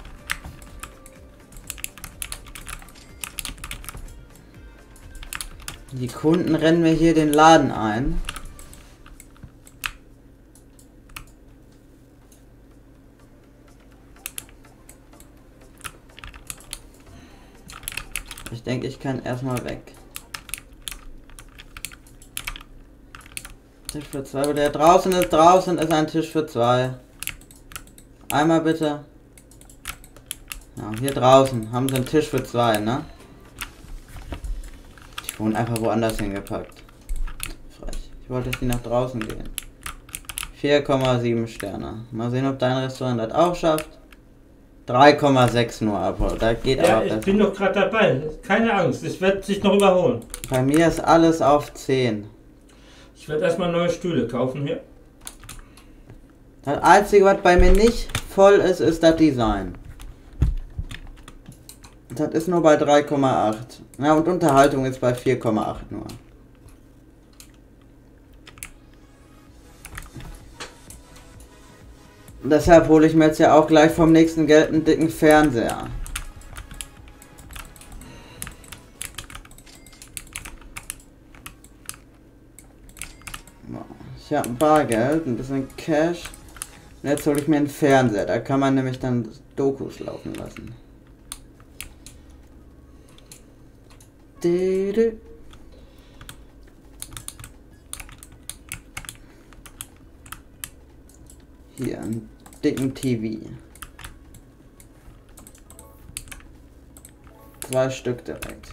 Die Kunden rennen mir hier den Laden ein. Ich denke, ich kann erstmal weg. Tisch für zwei. Der draußen ist, draußen ist ein Tisch für zwei. Einmal bitte. Ja, hier draußen haben sie einen Tisch für zwei, ne? Ich wurde einfach woanders hingepackt. Frech. Ich wollte jetzt nicht nach draußen gehen. vier Komma sieben Sterne. Mal sehen, ob dein Restaurant das auch schafft. drei Komma sechs nur, aber da geht ja, aber ich besser. bin doch gerade dabei. Keine Angst, ich werde sich noch überholen. Bei mir ist alles auf zehn. Ich werde erstmal neue Stühle kaufen hier. Das einzige, was bei mir nicht voll ist, ist das Design. Das ist nur bei drei Komma acht. Ja, und Unterhaltung ist bei vier Komma acht nur. Und deshalb hole ich mir jetzt ja auch gleich vom nächsten Geld einen dicken Fernseher. Ich habe ein Bargeld, ein bisschen Cash. Und jetzt hole ich mir einen Fernseher. Da kann man nämlich dann Dokus laufen lassen. Hier, einen dicken T V. Zwei Stück direkt.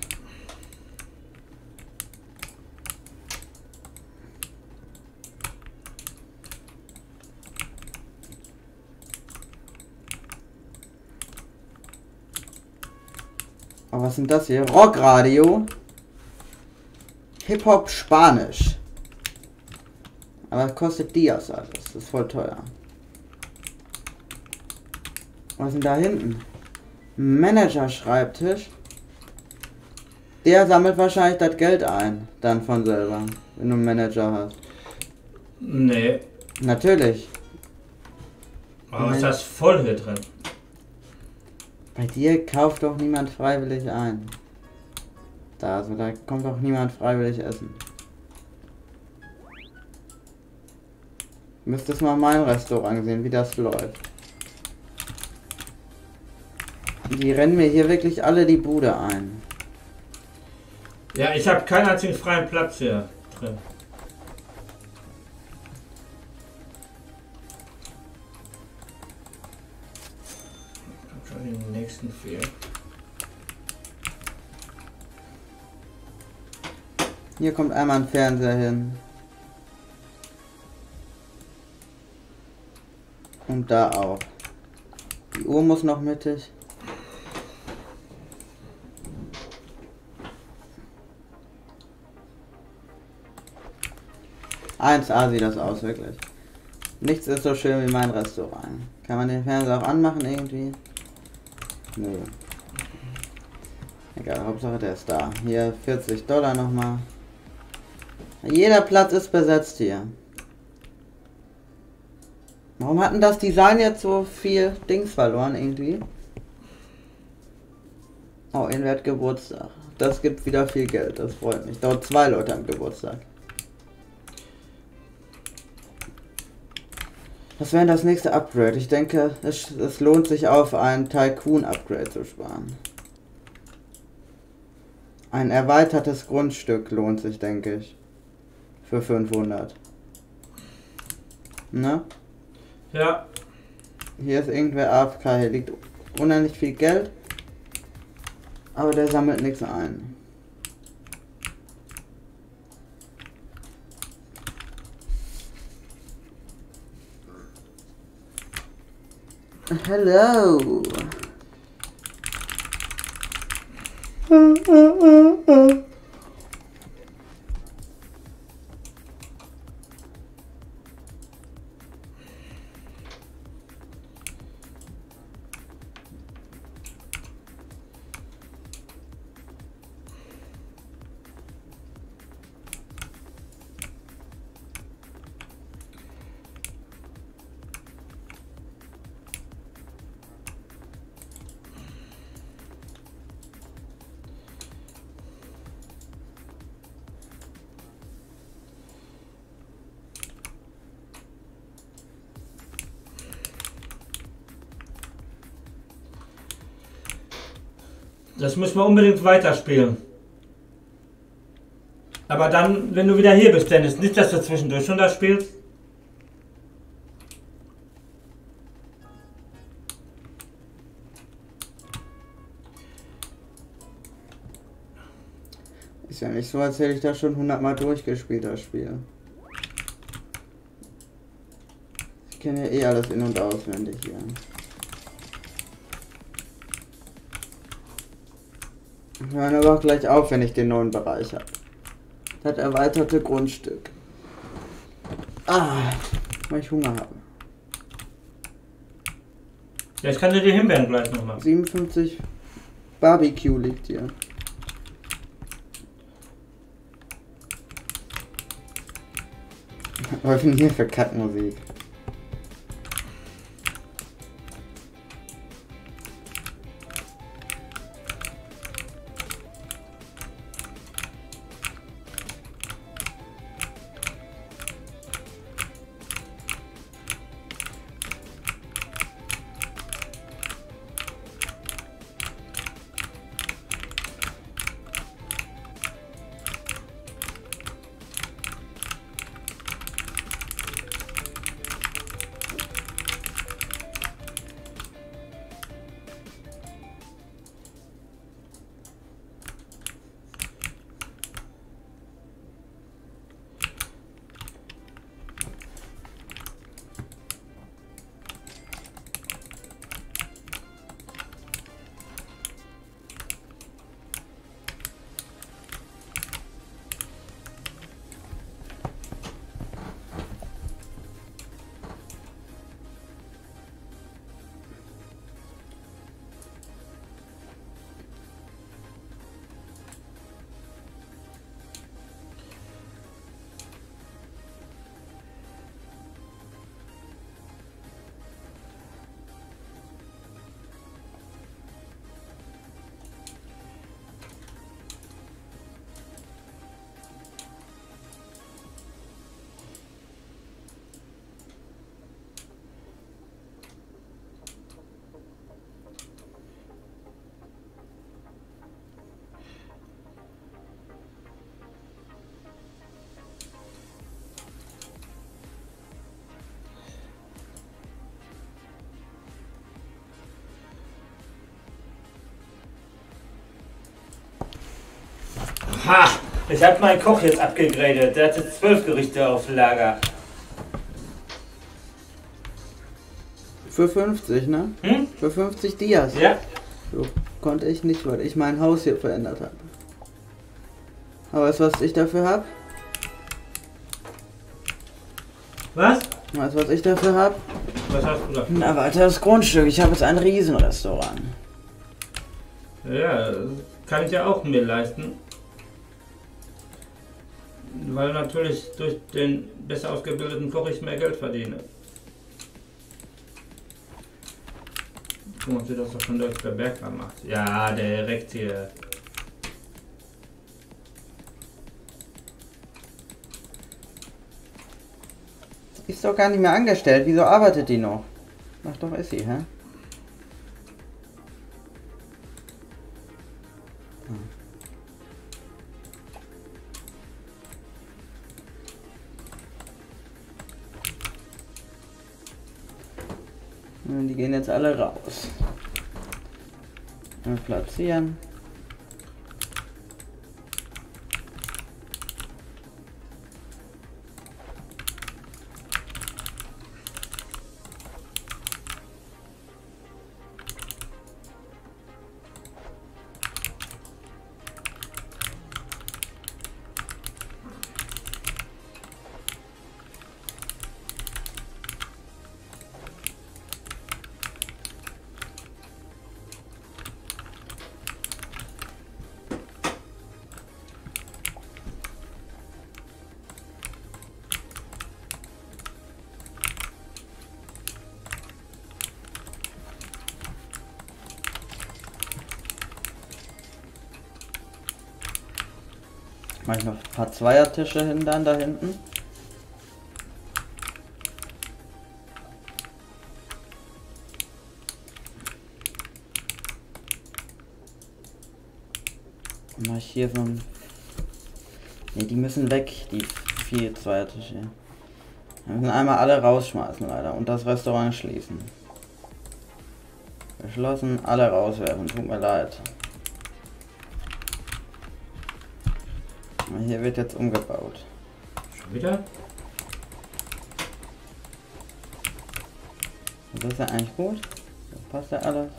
Oh, was sind das hier? Rockradio. Hip-Hop Spanisch. Aber das kostet Dias alles. Das ist voll teuer. Was ist denn da hinten? Manager-Schreibtisch. Der sammelt wahrscheinlich das Geld ein. Dann von selber. Wenn du einen Manager hast. Nee. Natürlich. Aber ist das voll hier drin? Bei dir kauft doch niemand freiwillig ein. Da, also da kommt doch niemand freiwillig essen. Müsstest mal mein Restaurant sehen, wie das läuft. Die rennen mir hier wirklich alle die Bude ein. Ja, ich habe keinen einzigen freien Platz hier drin. Kommt schon in den nächsten vier. Hier kommt einmal ein Fernseher hin. Und da auch. Die Uhr muss noch mittig. eins A sieht das aus, wirklich. Nichts ist so schön wie mein Restaurant. Kann man den Fernseher auch anmachen irgendwie? Nö. Egal, Hauptsache der ist da. Hier vierzig Dollar nochmal. Jeder Platz ist besetzt hier. Warum hat denn das Design jetzt so viel Dings verloren irgendwie? Oh, Inwer hat Geburtstag. Das gibt wieder viel Geld, das freut mich. Dort zwei Leute am Geburtstag. Was wäre das nächste Upgrade? Ich denke, es, es lohnt sich auf ein Tycoon-Upgrade zu sparen. Ein erweitertes Grundstück lohnt sich, denke ich. Für fünfhundert. Ne? Ja. Hier ist irgendwer A F K. Hier liegt unendlich viel Geld. Aber der sammelt nichts ein. Hello. Das müssen wir unbedingt weiterspielen. Aber dann, wenn du wieder hier bist, Dennis, nicht, dass du zwischendurch schon das spielst. Ist ja nicht so, als hätte ich das schon hundertmal durchgespielt, das Spiel. Ich kenne ja eh alles in- und auswendig hier. Wir hören aber auch gleich auf, wenn ich den neuen Bereich habe. Das erweiterte Grundstück. Ah, weil ich Hunger habe. Ja, ich kann dir die Himbeeren gleich noch machen. siebenundfünfzig Barbecue liegt hier. Was denn hier für Kackmusik? Ha! Ich habe meinen Koch jetzt abgegradet. Der hat jetzt zwölf Gerichte auf Lager. Für fünfzig, ne? Hm? Für fünfzig Dias. Ja. So konnte ich nicht, weil ich mein Haus hier verändert habe. Aber weißt du, was ich dafür habe? Was? Weißt du, was ich dafür habe? Was hast du da? Ein erweitertes Grundstück. Ich habe jetzt ein Riesenrestaurant. Ja, das kann ich ja auch mir leisten. Weil natürlich durch den besser ausgebildeten Koch ich mehr Geld verdiene. Guck mal, wie das doch schon der Bergmann macht. Ja, direkt hier. Ist doch gar nicht mehr angestellt. Wieso arbeitet die noch? Ach doch, ist sie, hä? Die gehen jetzt alle raus. Mal platzieren. Mach ich noch ein paar Zweiertische hin dann da hinten. Mach ich hier so ein... Ne, die müssen weg, die vier Zweiertische. Wir müssen einmal alle rausschmeißen leider und das Restaurant schließen. Geschlossen, alle rauswerfen, tut mir leid. Hier wird jetzt umgebaut. Schon wieder? Das ist ja eigentlich gut. Das passt ja alles.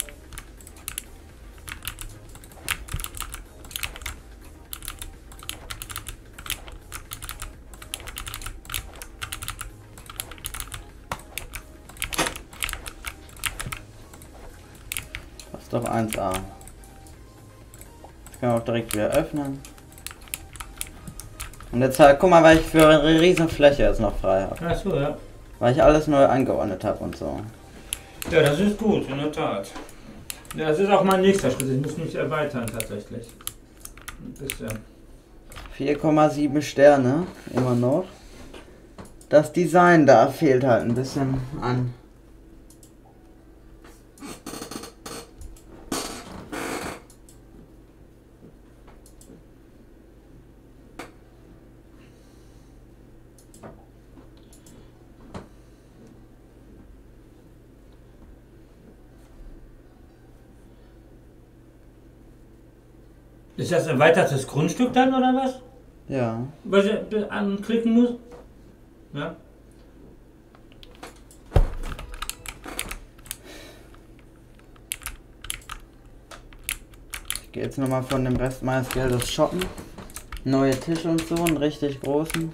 Passt doch eins A. Jetzt können wir auch direkt wieder öffnen. Und jetzt halt, guck mal, weil ich für eine riesen Fläche jetzt noch frei habe. Ach so, ja. Weil ich alles neu angeordnet habe und so. Ja, das ist gut, in der Tat. Ja, das ist auch mein nächster Schritt. Ich muss mich erweitern tatsächlich. Ein bisschen. vier Komma sieben Sterne, immer noch. Das Design da fehlt halt ein bisschen an. Ist das ein erweitertes Grundstück dann, oder was? Ja. Was ich anklicken muss? Ja. Ich gehe jetzt nochmal von dem Rest meines Geldes shoppen. Neue Tische und so, einen richtig großen.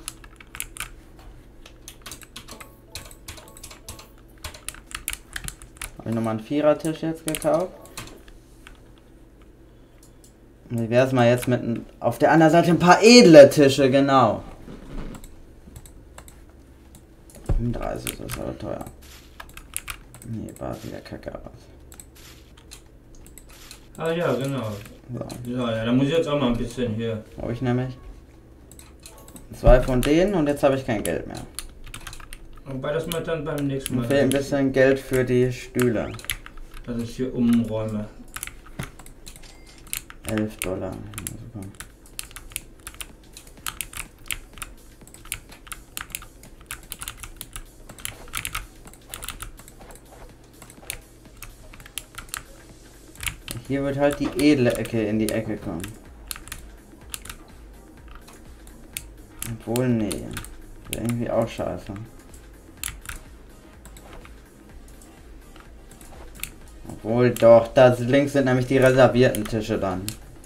Habe ich nochmal einen Vierertisch jetzt gekauft. Wie wäre es mal jetzt mit ein, auf der anderen Seite ein paar edle Tische, genau. fünfunddreißig, das ist aber teuer. Nee, war wieder kacke aus. Ah ja, genau. So. So, ja, da muss ich jetzt auch mal ein bisschen hier. Habe ich nämlich zwei von denen und jetzt habe ich kein Geld mehr. Wobei das mal dann beim nächsten Mir Mal. fehlt ein bisschen Geld für die Stühle. Dass ich hier umräume. elf Dollar. Ja, super. Hier wird halt die edle Ecke in die Ecke kommen. Obwohl, nee. Irgendwie auch scheiße. Obwohl doch, da links sind nämlich die reservierten Tische dann.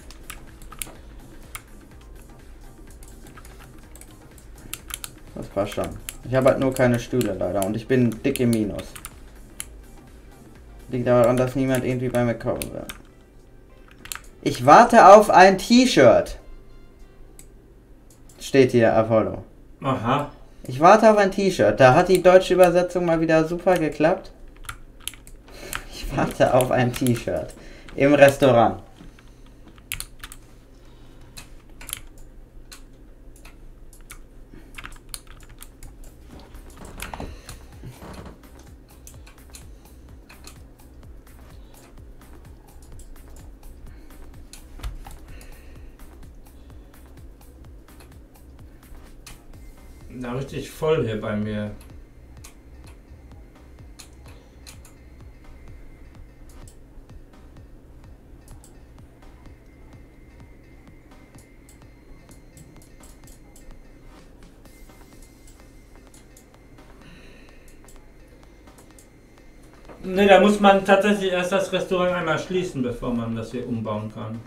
Das passt schon. Ich habe halt nur keine Stühle leider und ich bin dick im Minus. Liegt daran, dass niemand irgendwie bei mir kaufen will. Ich warte auf ein T-Shirt. Steht hier, Apollo. Aha. Ich warte auf ein T-Shirt. Da hat die deutsche Übersetzung mal wieder super geklappt. Ich warte auf ein T-Shirt. Im Restaurant. Na, richtig voll hier bei mir. Ne, da muss man tatsächlich erst das Restaurant einmal schließen, bevor man das hier umbauen kann.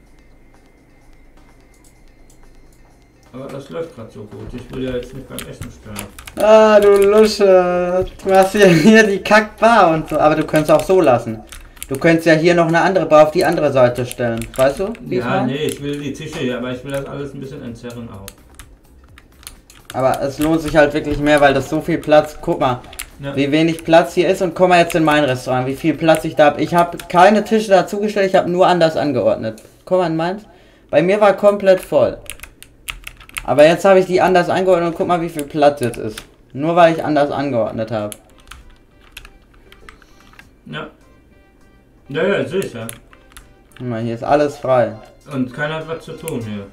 Aber das läuft gerade so gut. Ich will ja jetzt nicht beim Essen stören. Ah, du Lusche. Du hast hier, hier die Kackbar und so. Aber du könntest auch so lassen. Du könntest ja hier noch eine andere Bar auf die andere Seite stellen. Weißt du? Wie Ja, ich nee, ich will die Tische hier, aber ich will das alles ein bisschen entzerren auch. Aber es lohnt sich halt wirklich mehr, weil das so viel Platz. Guck mal, Ja. wie wenig Platz hier ist und komm mal jetzt in mein Restaurant. Wie viel Platz ich da habe. Ich habe keine Tische dazugestellt, ich habe nur anders angeordnet. Komm mal in meins. Bei mir war komplett voll. Aber jetzt habe ich die anders angeordnet und guck mal, wie viel Platz jetzt ist. Nur weil ich anders angeordnet habe. Ja. Ja, ja, sicher. Guck mal, hier ist alles frei. Und keiner hat was zu tun hier.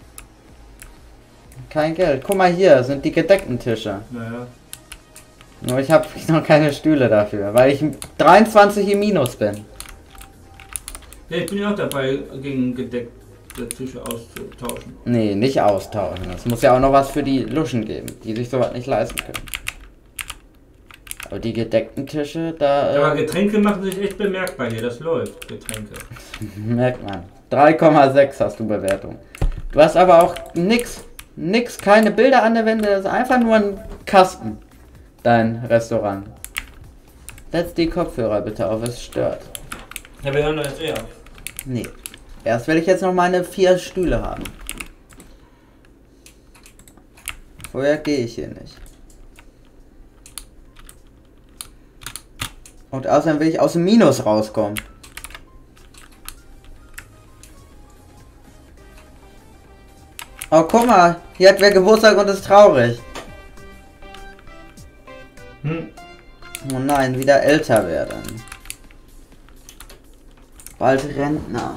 Kein Geld. Guck mal, hier sind die gedeckten Tische. Naja. Nur ich habe noch keine Stühle dafür, weil ich dreiundzwanzig im Minus bin. Ja, ich bin ja auch dabei, gegen gedeckte Tische auszutauschen. Nee, nicht austauschen. Es muss ja auch noch was für die Luschen geben, die sich sowas nicht leisten können. Aber die gedeckten Tische, da... Aber Äh, Getränke machen sich echt bemerkbar hier, das läuft, Getränke. merkt man. drei Komma sechs hast du Bewertung. Du hast aber auch nix, nix, keine Bilder an der Wände, das ist einfach nur ein Kasten. Dein Restaurant. Setz die Kopfhörer bitte auf, es stört. Ja, wir hören doch jetzt eh auf. Nee. Erst will ich jetzt noch meine vier Stühle haben. Vorher gehe ich hier nicht. Und außerdem will ich aus dem Minus rauskommen. Oh, guck mal. Hier hat wer Geburtstag und ist traurig. Hm. Oh nein, wieder älter werden. Bald Rentner.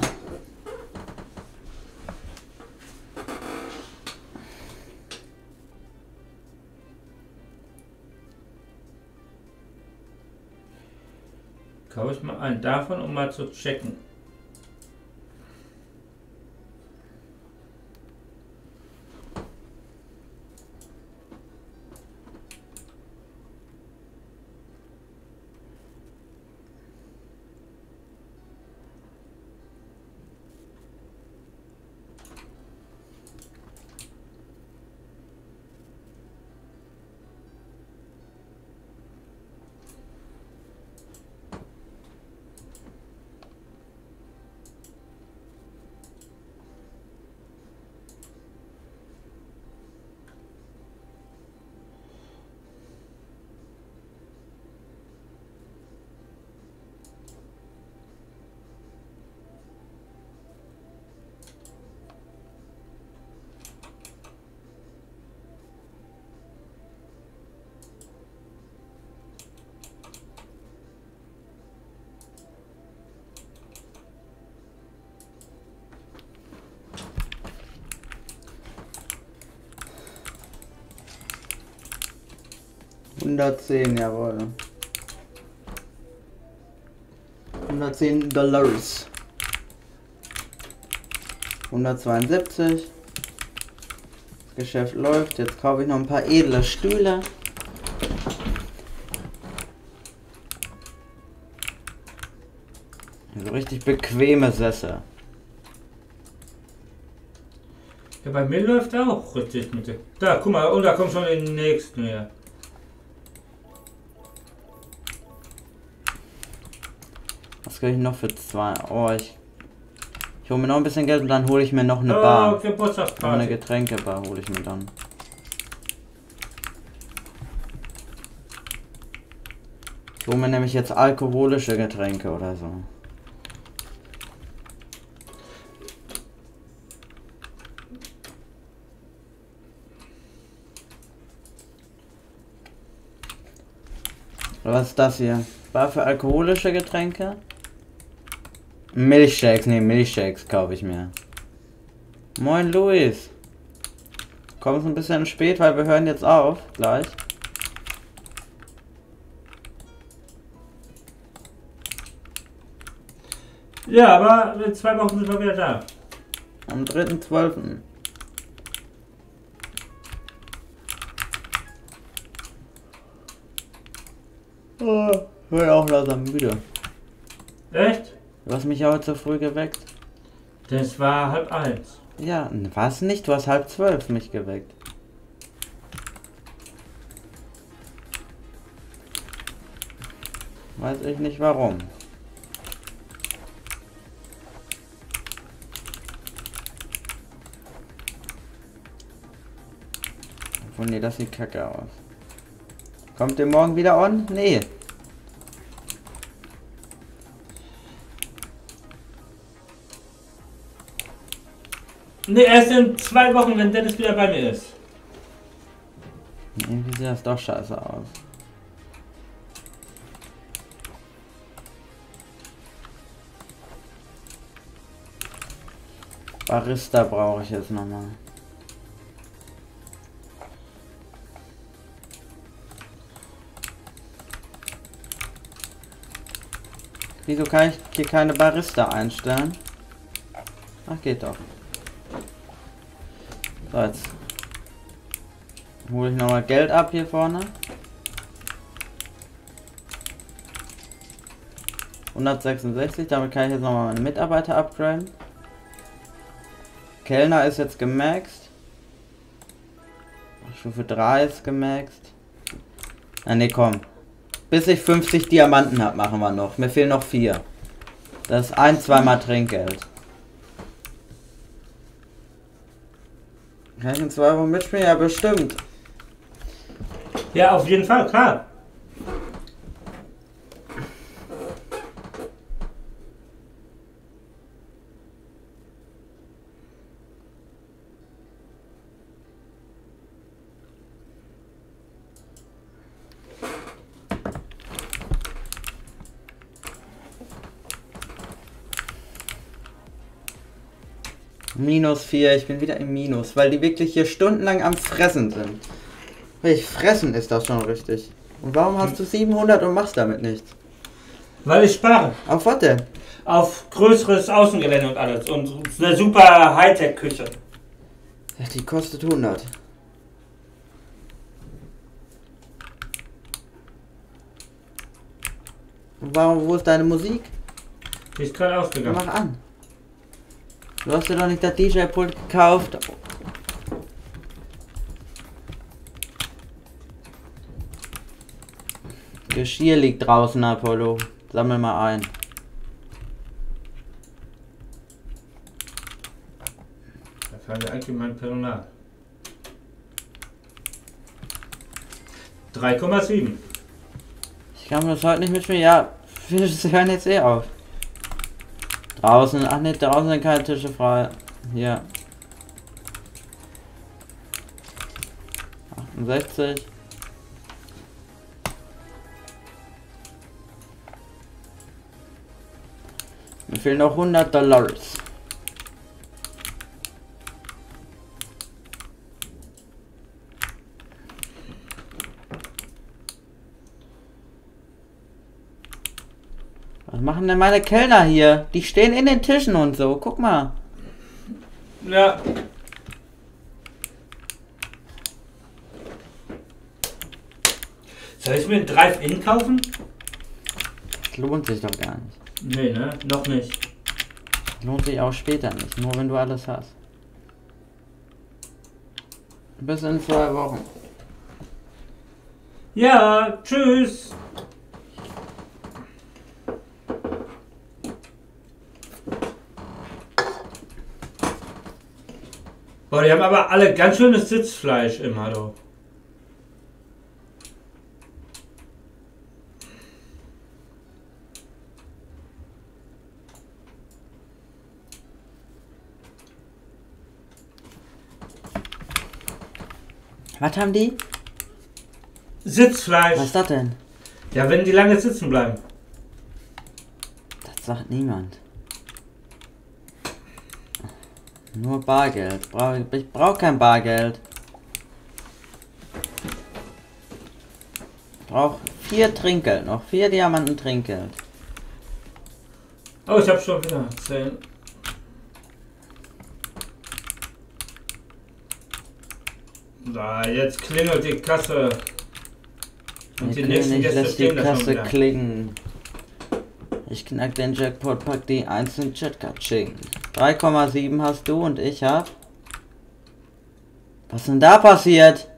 Kaufe ich mal einen davon, um mal zu checken. hundertzehn, jawohl. hundertzehn Dollars. hundertzweiundsiebzig. Geschäft läuft. Jetzt kaufe ich noch ein paar edle Stühle. So richtig bequeme Sessel. Ja, bei mir läuft auch richtig mit dem. Da, guck mal, und da kommt schon den nächsten her. Was kriege ich noch für zwei? Oh, ich... Ich hole mir noch ein bisschen Geld und dann hole ich mir noch eine Oh, Bar. Noch Geburtstagsparty. eine Getränkebar hole ich mir dann. Ich hole mir nämlich jetzt alkoholische Getränke oder so. Was ist das hier? Bar für alkoholische Getränke? Milchshakes, ne, Milchshakes kaufe ich mir. Moin Luis. Kommst ein bisschen spät, weil wir hören jetzt auf, gleich. Ja, aber in zwei Wochen sind wir wieder da. Am dritten zwölften Oh, ich bin auch langsam müde. Echt? Du hast mich ja heute so früh geweckt. Das war halb eins. Ja, was nicht? Du hast halb zwölf mich geweckt. Weiß ich nicht warum. Obwohl, nee, das sieht kacke aus. Kommt ihr morgen wieder on? Nee. Ne, erst in zwei Wochen, wenn Dennis wieder bei mir ist. Irgendwie sieht das doch scheiße aus. Barista brauche ich jetzt nochmal. Wieso kann ich hier keine Barista einstellen? Ach, geht doch. So, jetzt hole ich nochmal Geld ab hier vorne. hundertsechsundsechzig, damit kann ich jetzt nochmal meine Mitarbeiter upgraden. Kellner ist jetzt gemaxt. Stufe drei ist gemaxt. Ah ne, komm. Bis ich fünfzig Diamanten habe, machen wir noch. Mir fehlen noch vier. Das ist ein, zweimal Trinkgeld. Kann ich in zwei Wochen mitspielen? Ja, bestimmt. Ja, auf jeden Fall, klar. Minus vier, ich bin wieder im Minus, weil die wirklich hier stundenlang am Fressen sind. Welch Fressen ist das schon richtig. Und warum hast du siebenhundert und machst damit nichts? Weil ich spare. Auf was denn? Auf größeres Außengelände und alles. Und eine super Hightech-Küche. Ja, die kostet hundert. Und warum, wo ist deine Musik? Die ist gerade ausgegangen. Mach an. Du hast dir doch nicht das D J-Pult gekauft. Geschirr liegt draußen, Apollo. Sammel mal ein. Da fand ich eigentlich mein Personal. drei Komma sieben. Ich kann mir das heute nicht mitspielen. Ja, wir hören jetzt eh auf. Draußen, ach ne, draußen sind keine Tische frei. Hier. achtundsechzig. Mir fehlen noch hundert Dollars. Was machen denn meine Kellner hier? Die stehen in den Tischen und so. Guck mal. Ja. Soll ich mir ein Drive-In kaufen? Das lohnt sich doch gar nicht. Nee, ne? Noch nicht. Lohnt sich auch später nicht, nur wenn du alles hast. Bis in zwei Wochen. Ja, tschüss. Boah, die haben aber alle ganz schönes Sitzfleisch im Hallo. Was haben die? Sitzfleisch. Was ist das denn? Ja, wenn die lange sitzen bleiben. Das sagt niemand. Nur Bargeld. Brauch, ich brauche kein Bargeld. Ich brauche vier Trinkgeld noch. Vier Diamanten Trinkgeld. Oh, ich habe schon wieder zehn. Da, jetzt klingelt die Kasse. Und die Ich nächsten nicht, Gäste lass die stehen da schon Kasse wieder. klingen. Ich knack den Jackpot, pack die einzelnen Chatcard-Ching. drei Komma sieben hast du und ich hab... Was ist denn da passiert?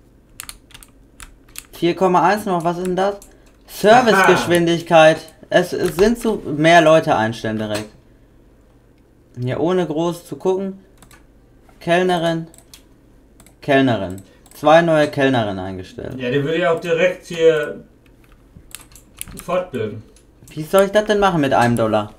vier Komma eins noch, was ist denn das? Servicegeschwindigkeit. Es, es sind so mehr Leute einstellen direkt. Hier ohne groß zu gucken. Kellnerin. Kellnerin. Zwei neue Kellnerinnen eingestellt. Ja, die würde ich auch direkt hier fortbilden. Wie soll ich das denn machen mit einem Dollar?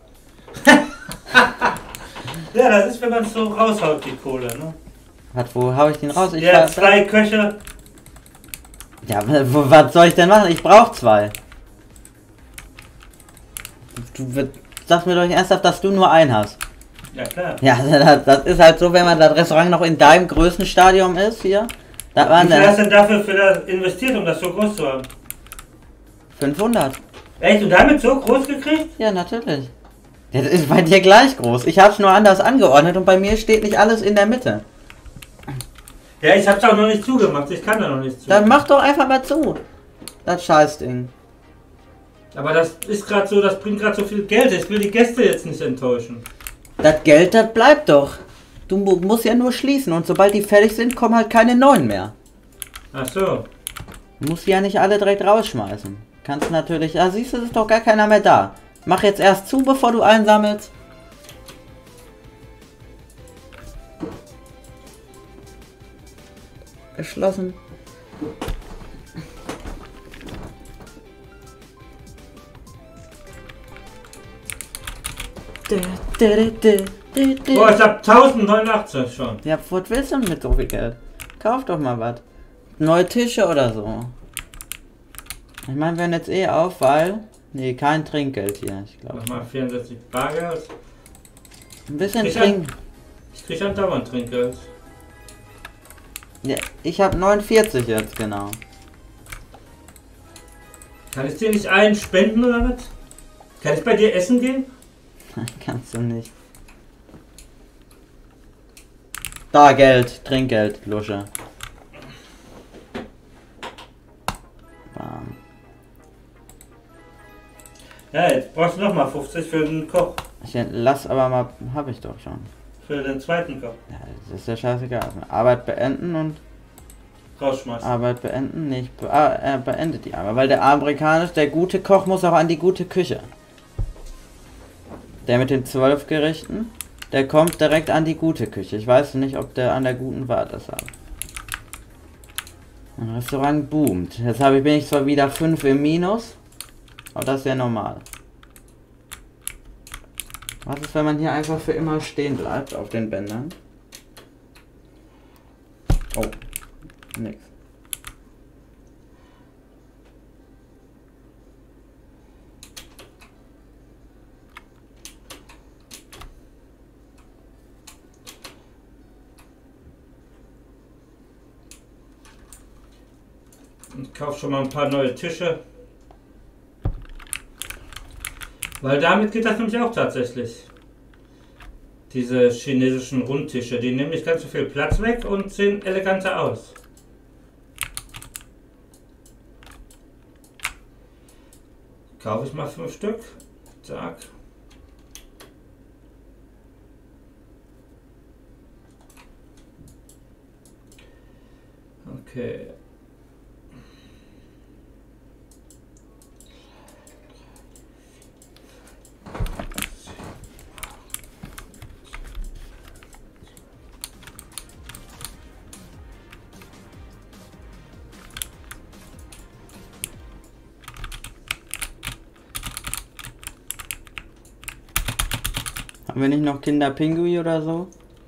Ja, das ist, wenn man so raushaut, die Kohle, ne? Was, wo hau ich den raus? Ich Ja, war- zwei Köche. Ja, w- was soll ich denn machen? Ich brauche zwei. Du wird- sagst mir doch nicht ernsthaft, dass du nur einen hast. Ja, klar. Ja, das, das ist halt so, wenn man das Restaurant noch in deinem Größenstadium ist hier. Da waren Wie viel hast du dann denn dafür für das investiert, um das so groß zu haben? fünfhundert. Echt? Und damit so groß gekriegt? Ja, natürlich. Das ist bei dir gleich groß. Ich hab's nur anders angeordnet und bei mir steht nicht alles in der Mitte. Ja, ich hab's auch noch nicht zugemacht. Ich kann da noch nicht zu. Dann mach doch einfach mal zu. Das Scheißding. Aber das ist gerade so, das bringt gerade so viel Geld. Ich will die Gäste jetzt nicht enttäuschen. Das Geld, das bleibt doch. Du mu- musst ja nur schließen und sobald die fertig sind, kommen halt keine neuen mehr. Ach so. Du musst die ja nicht alle direkt rausschmeißen. Kannst natürlich... Ah, siehst du, es ist doch gar keiner mehr da. Mach jetzt erst zu, bevor du einsammelst. Geschlossen. Boah, ich hab tausendneunundachtzig schon. Ja, was willst du denn mit so viel Geld? Kauf doch mal was. Neue Tische oder so. Ich meine, wir hören jetzt eh auf, weil... Nee, kein Trinkgeld hier, ich glaube. Mach mal vierundsechzig Bargeld. Ein bisschen Ich Trink... Ich krieg halt dauernd Trinkgeld. Ja, ich habe neunundvierzig jetzt, genau. Kann ich dir nicht einen spenden oder was? Kann ich bei dir essen gehen? Kannst du nicht. Da, Geld, Trinkgeld, Lusche. Bam. Ja, jetzt brauchst du nochmal fünfzig für den Koch. Ich lass aber mal, habe ich doch schon. Für den zweiten Koch. Ja, das ist ja scheißegal. Arbeit beenden und Rausschmeißen. Arbeit beenden, nicht be ah, er beendet die Arbeit, weil der amerikanisch, der gute Koch muss auch an die gute Küche. Der mit den zwölf Gerichten, der kommt direkt an die gute Küche. Ich weiß nicht, ob der an der guten war, deshalb. Ein Restaurant boomt. Jetzt habe ich, bin ich zwar wieder fünf im Minus, aber das ist ja normal. Was ist, wenn man hier einfach für immer stehen bleibt auf den Bändern? Oh, nix. Ich kauf schon mal ein paar neue Tische. Weil damit geht das nämlich auch tatsächlich. Diese chinesischen Rundtische, die nehmen nicht ganz so viel Platz weg und sehen eleganter aus. Kaufe ich mal fünf Stück. Zack. Okay. Haben wir nicht noch Kinderpingui oder so?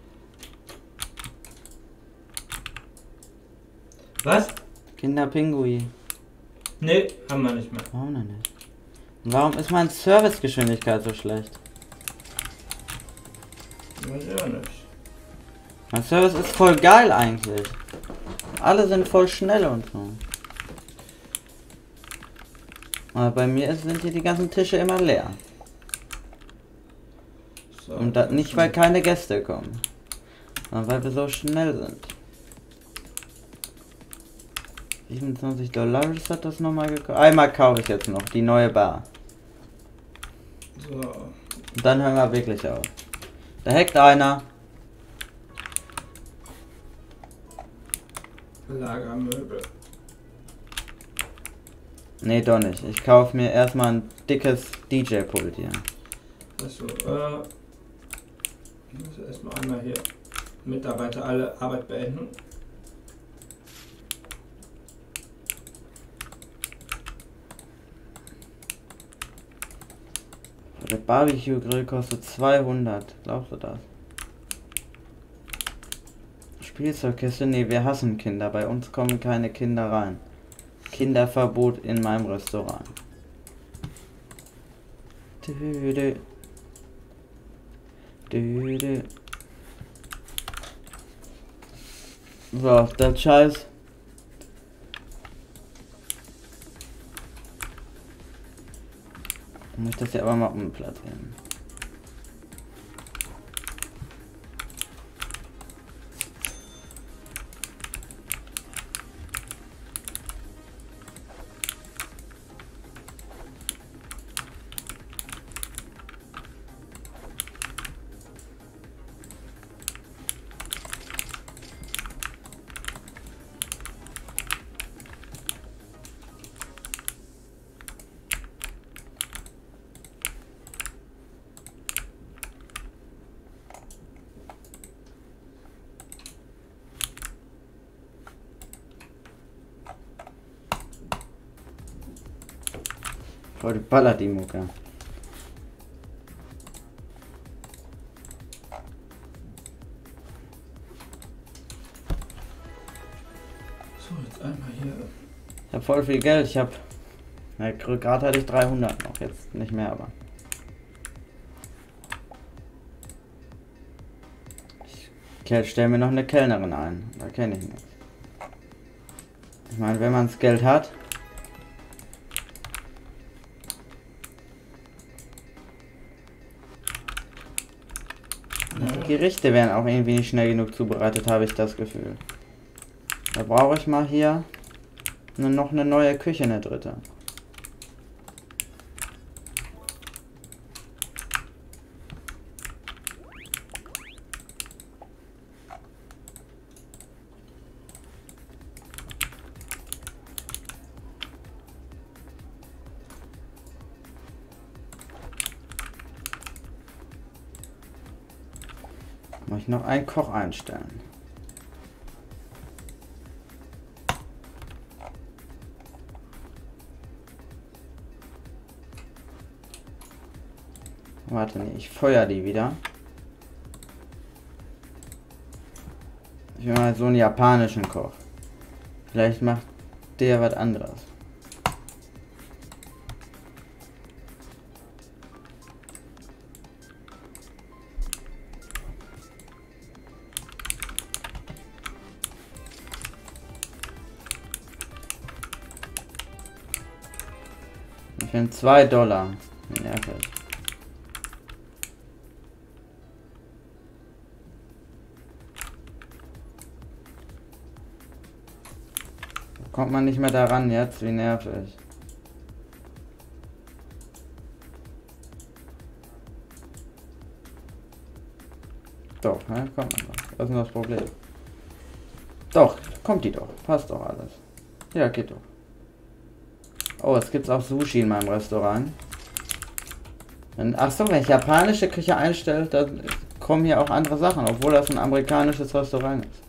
Was? Kinderpingui. Nee, haben wir nicht mehr. Warum denn nicht? Und warum ist meine Servicegeschwindigkeit so schlecht? Weiß ich auch nicht. Mein Service ist voll geil eigentlich. Alle sind voll schnell und so. Aber bei mir ist- sind hier die ganzen Tische immer leer. So, Und das nicht, weil keine Gäste kommen, sondern weil wir so schnell sind. siebenundzwanzig Dollar hat das nochmal gekauft. Einmal kaufe ich jetzt noch die neue Bar. So. Und dann hören wir wirklich auf. Da hackt einer. Lagermöbel. Nee, doch nicht. Ich kaufe mir erstmal ein dickes D J-Pult hier. Achso, äh. Ich muss erstmal einmal hier Mitarbeiter alle Arbeit beenden. Der Barbecue-Grill kostet zweihundert. Glaubst du das? Spielzeugkiste? Nee, wir hassen Kinder. Bei uns kommen keine Kinder rein. Kinderverbot in meinem Restaurant. Düdü. Düdü. So, das Scheiß. Muss ich das ja aber mal umplatzieren. Heute ballert die Mucke. So, jetzt einmal hier. Ich hab voll viel Geld. Ich hab. Ja, gerade hatte ich dreihundert noch. Jetzt nicht mehr, aber. Ich stell mir noch eine Kellnerin ein. Da kenne ich nichts. Ich meine, wenn man das Geld hat. Die Gerichte werden auch irgendwie nicht schnell genug zubereitet, habe ich das Gefühl. Da brauche ich mal hier nur noch eine neue Küche, eine dritte. Muss ich noch einen Koch einstellen. Warte, nee, ich feuer die wieder. Ich will mal so einen japanischen Koch. Vielleicht macht der was anderes. Ich will zwei Dollar. Wie nervig. Kommt man nicht mehr daran jetzt? Wie nervig. Doch, ne? Kommt man noch. Was ist denn das Problem? Doch, kommt die doch. Passt doch alles. Ja, geht doch. Oh, es gibt auch Sushi in meinem Restaurant. Und, ach so, wenn ich japanische Küche einstelle, dann kommen hier auch andere Sachen, obwohl das ein amerikanisches Restaurant ist.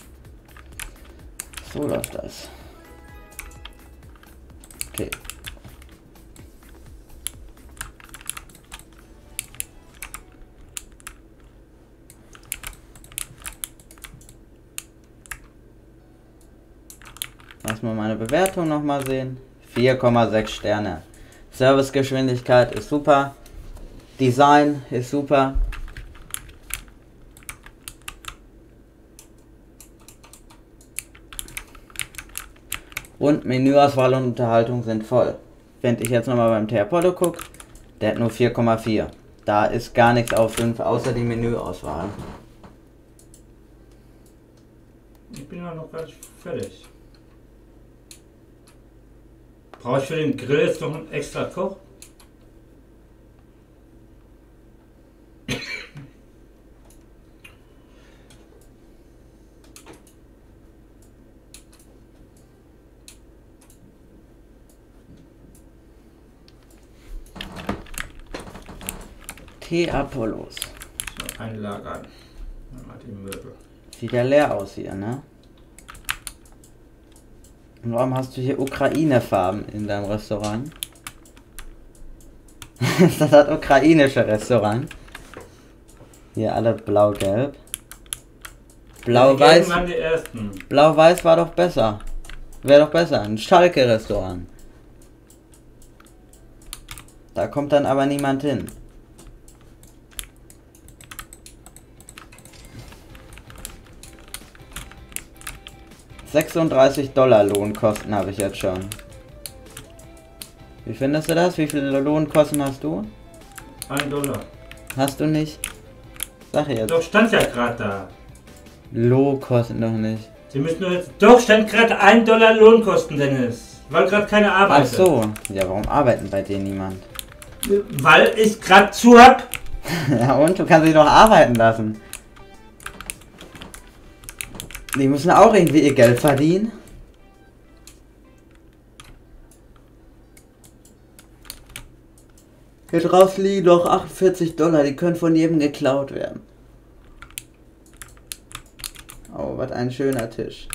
So läuft das. Okay. Lass mal meine Bewertung nochmal sehen. vier Komma sechs Sterne. Servicegeschwindigkeit ist super. Design ist super. Und Menüauswahl und Unterhaltung sind voll. Wenn ich jetzt nochmal beim Teapollo gucke, der hat nur vier Komma vier. Da ist gar nichts auf fünf, außer die Menüauswahl. Ich bin ja noch gar nicht fertig. Brauche ich für den Grill jetzt noch einen extra Koch? Teapollos. So, einlagern. Mal die Möbel. Sieht ja leer aus hier, ne? Und warum hast du hier Ukraine-Farben in deinem Restaurant? Das ist das ukrainische Restaurant. Hier alle blau-gelb. Blau-weiß. waren die ersten. Blau-weiß war doch besser. Wäre doch besser. Ein Schalke-Restaurant. Da kommt dann aber niemand hin. sechsunddreißig Dollar Lohnkosten habe ich jetzt schon. Wie findest du das? Wie viele Lohnkosten hast du? Ein Dollar. Hast du nicht? Sag jetzt. Doch, stand ja gerade da. Lohnkosten noch nicht. Sie müssen nur jetzt... Doch, stand gerade ein Dollar Lohnkosten, Dennis. Weil gerade keine Arbeit Ach so. Ja, warum arbeiten bei dir niemand? Weil ich gerade zu hab. Ja und? Du kannst dich doch arbeiten lassen. Die müssen auch irgendwie ihr Geld verdienen. Hier drauf liegen noch achtundvierzig Dollar, die können von jedem geklaut werden. Oh, was ein schöner Tisch.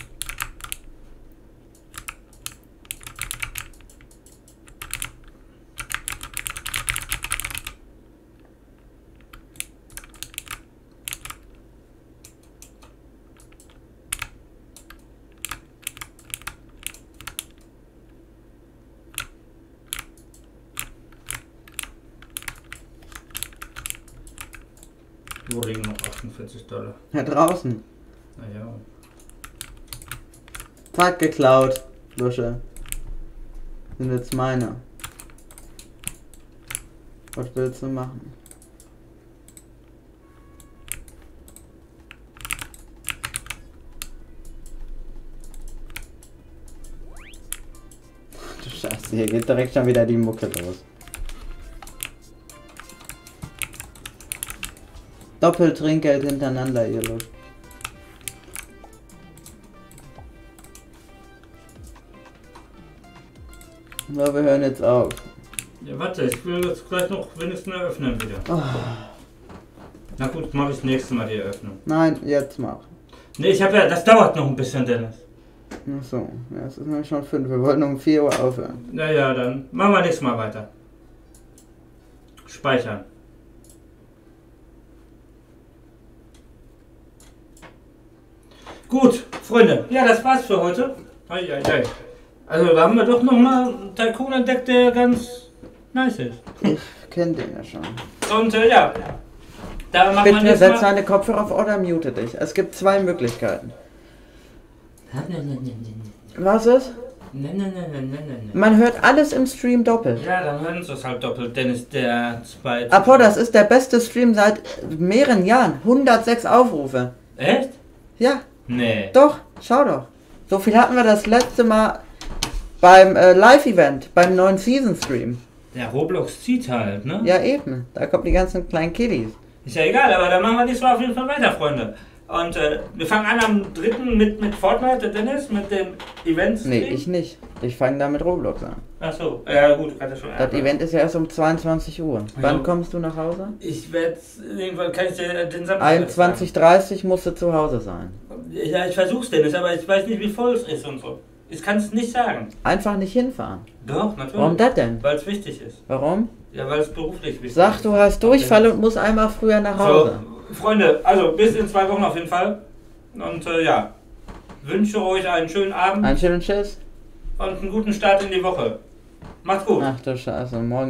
Wo liegen noch achtundvierzig Dollar? Ja, draußen. Naja. Zack, geklaut. Lusche. Sind jetzt meine. Was willst du machen? Du Scheiße, hier geht direkt schon wieder die Mucke los. Doppelt Trinkgeld hintereinander, ihr Luft. So, wir hören jetzt auf. Ja, warte, ich will jetzt gleich noch wenigstens eröffnen wieder. Oh. Na gut, mache ich das nächste Mal die Eröffnung. Nein, jetzt mach. Ne, ich habe ja, das dauert noch ein bisschen, Dennis. Ach so, ja, es ist nämlich schon fünf. Wir wollten um vier Uhr aufhören. Naja, dann machen wir nächstes Mal weiter. Speichern. Gut, Freunde. Ja, das war's für heute. Ei, ei, ei. Also da haben wir doch nochmal einen Tycoon entdeckt, der ganz nice ist. Ich kenne den ja schon. Und äh, ja, da machen wir Bitte nächstes setz Mal... deine Kopfhörer auf oder mute dich. Es gibt zwei Möglichkeiten. Was ist? Nein, nein, nein, nein, nein, nein. Man hört alles im Stream doppelt. Ja, dann hören sie es halt doppelt, Dennis, der zweite. Apo, das ist der beste Stream seit mehreren Jahren. hundertsechs Aufrufe. Echt? Ja, Nee. doch, schau doch. So viel hatten wir das letzte Mal beim äh, Live-Event, beim neuen Season-Stream. Der Roblox zieht halt, ne? Ja, eben. Da kommen die ganzen kleinen Kiddies. Ist ja egal, aber dann machen wir diesmal auf jeden Fall weiter, Freunde. Und äh, wir fangen an am dritten mit, mit Fortnite, der Dennis, mit dem Event. Nee, ich nicht. Ich fange da mit Roblox an. Achso, ja gut, du kannst ja schon. Das Event ist ja erst um zweiundzwanzig Uhr. Wann Jo. kommst du nach Hause? Ich werde irgendwann, kann ich dir den Samstag. einundzwanzig Uhr dreißig musst du zu Hause sein. Ja, ich versuch's, Dennis, aber ich weiß nicht, wie voll es ist und so. Ich kann es nicht sagen. Einfach nicht hinfahren. Doch, natürlich. Warum das denn? Weil es wichtig ist. Warum? Ja, weil es beruflich wichtig Sag, ist. du hast Durchfall und musst einmal früher nach Hause. So, Freunde, also bis in zwei Wochen auf jeden Fall. Und äh, ja, wünsche euch einen schönen Abend Einen schönen Tschüss. und einen guten Start in die Woche. Macht's gut. Ach du Scheiße, morgen.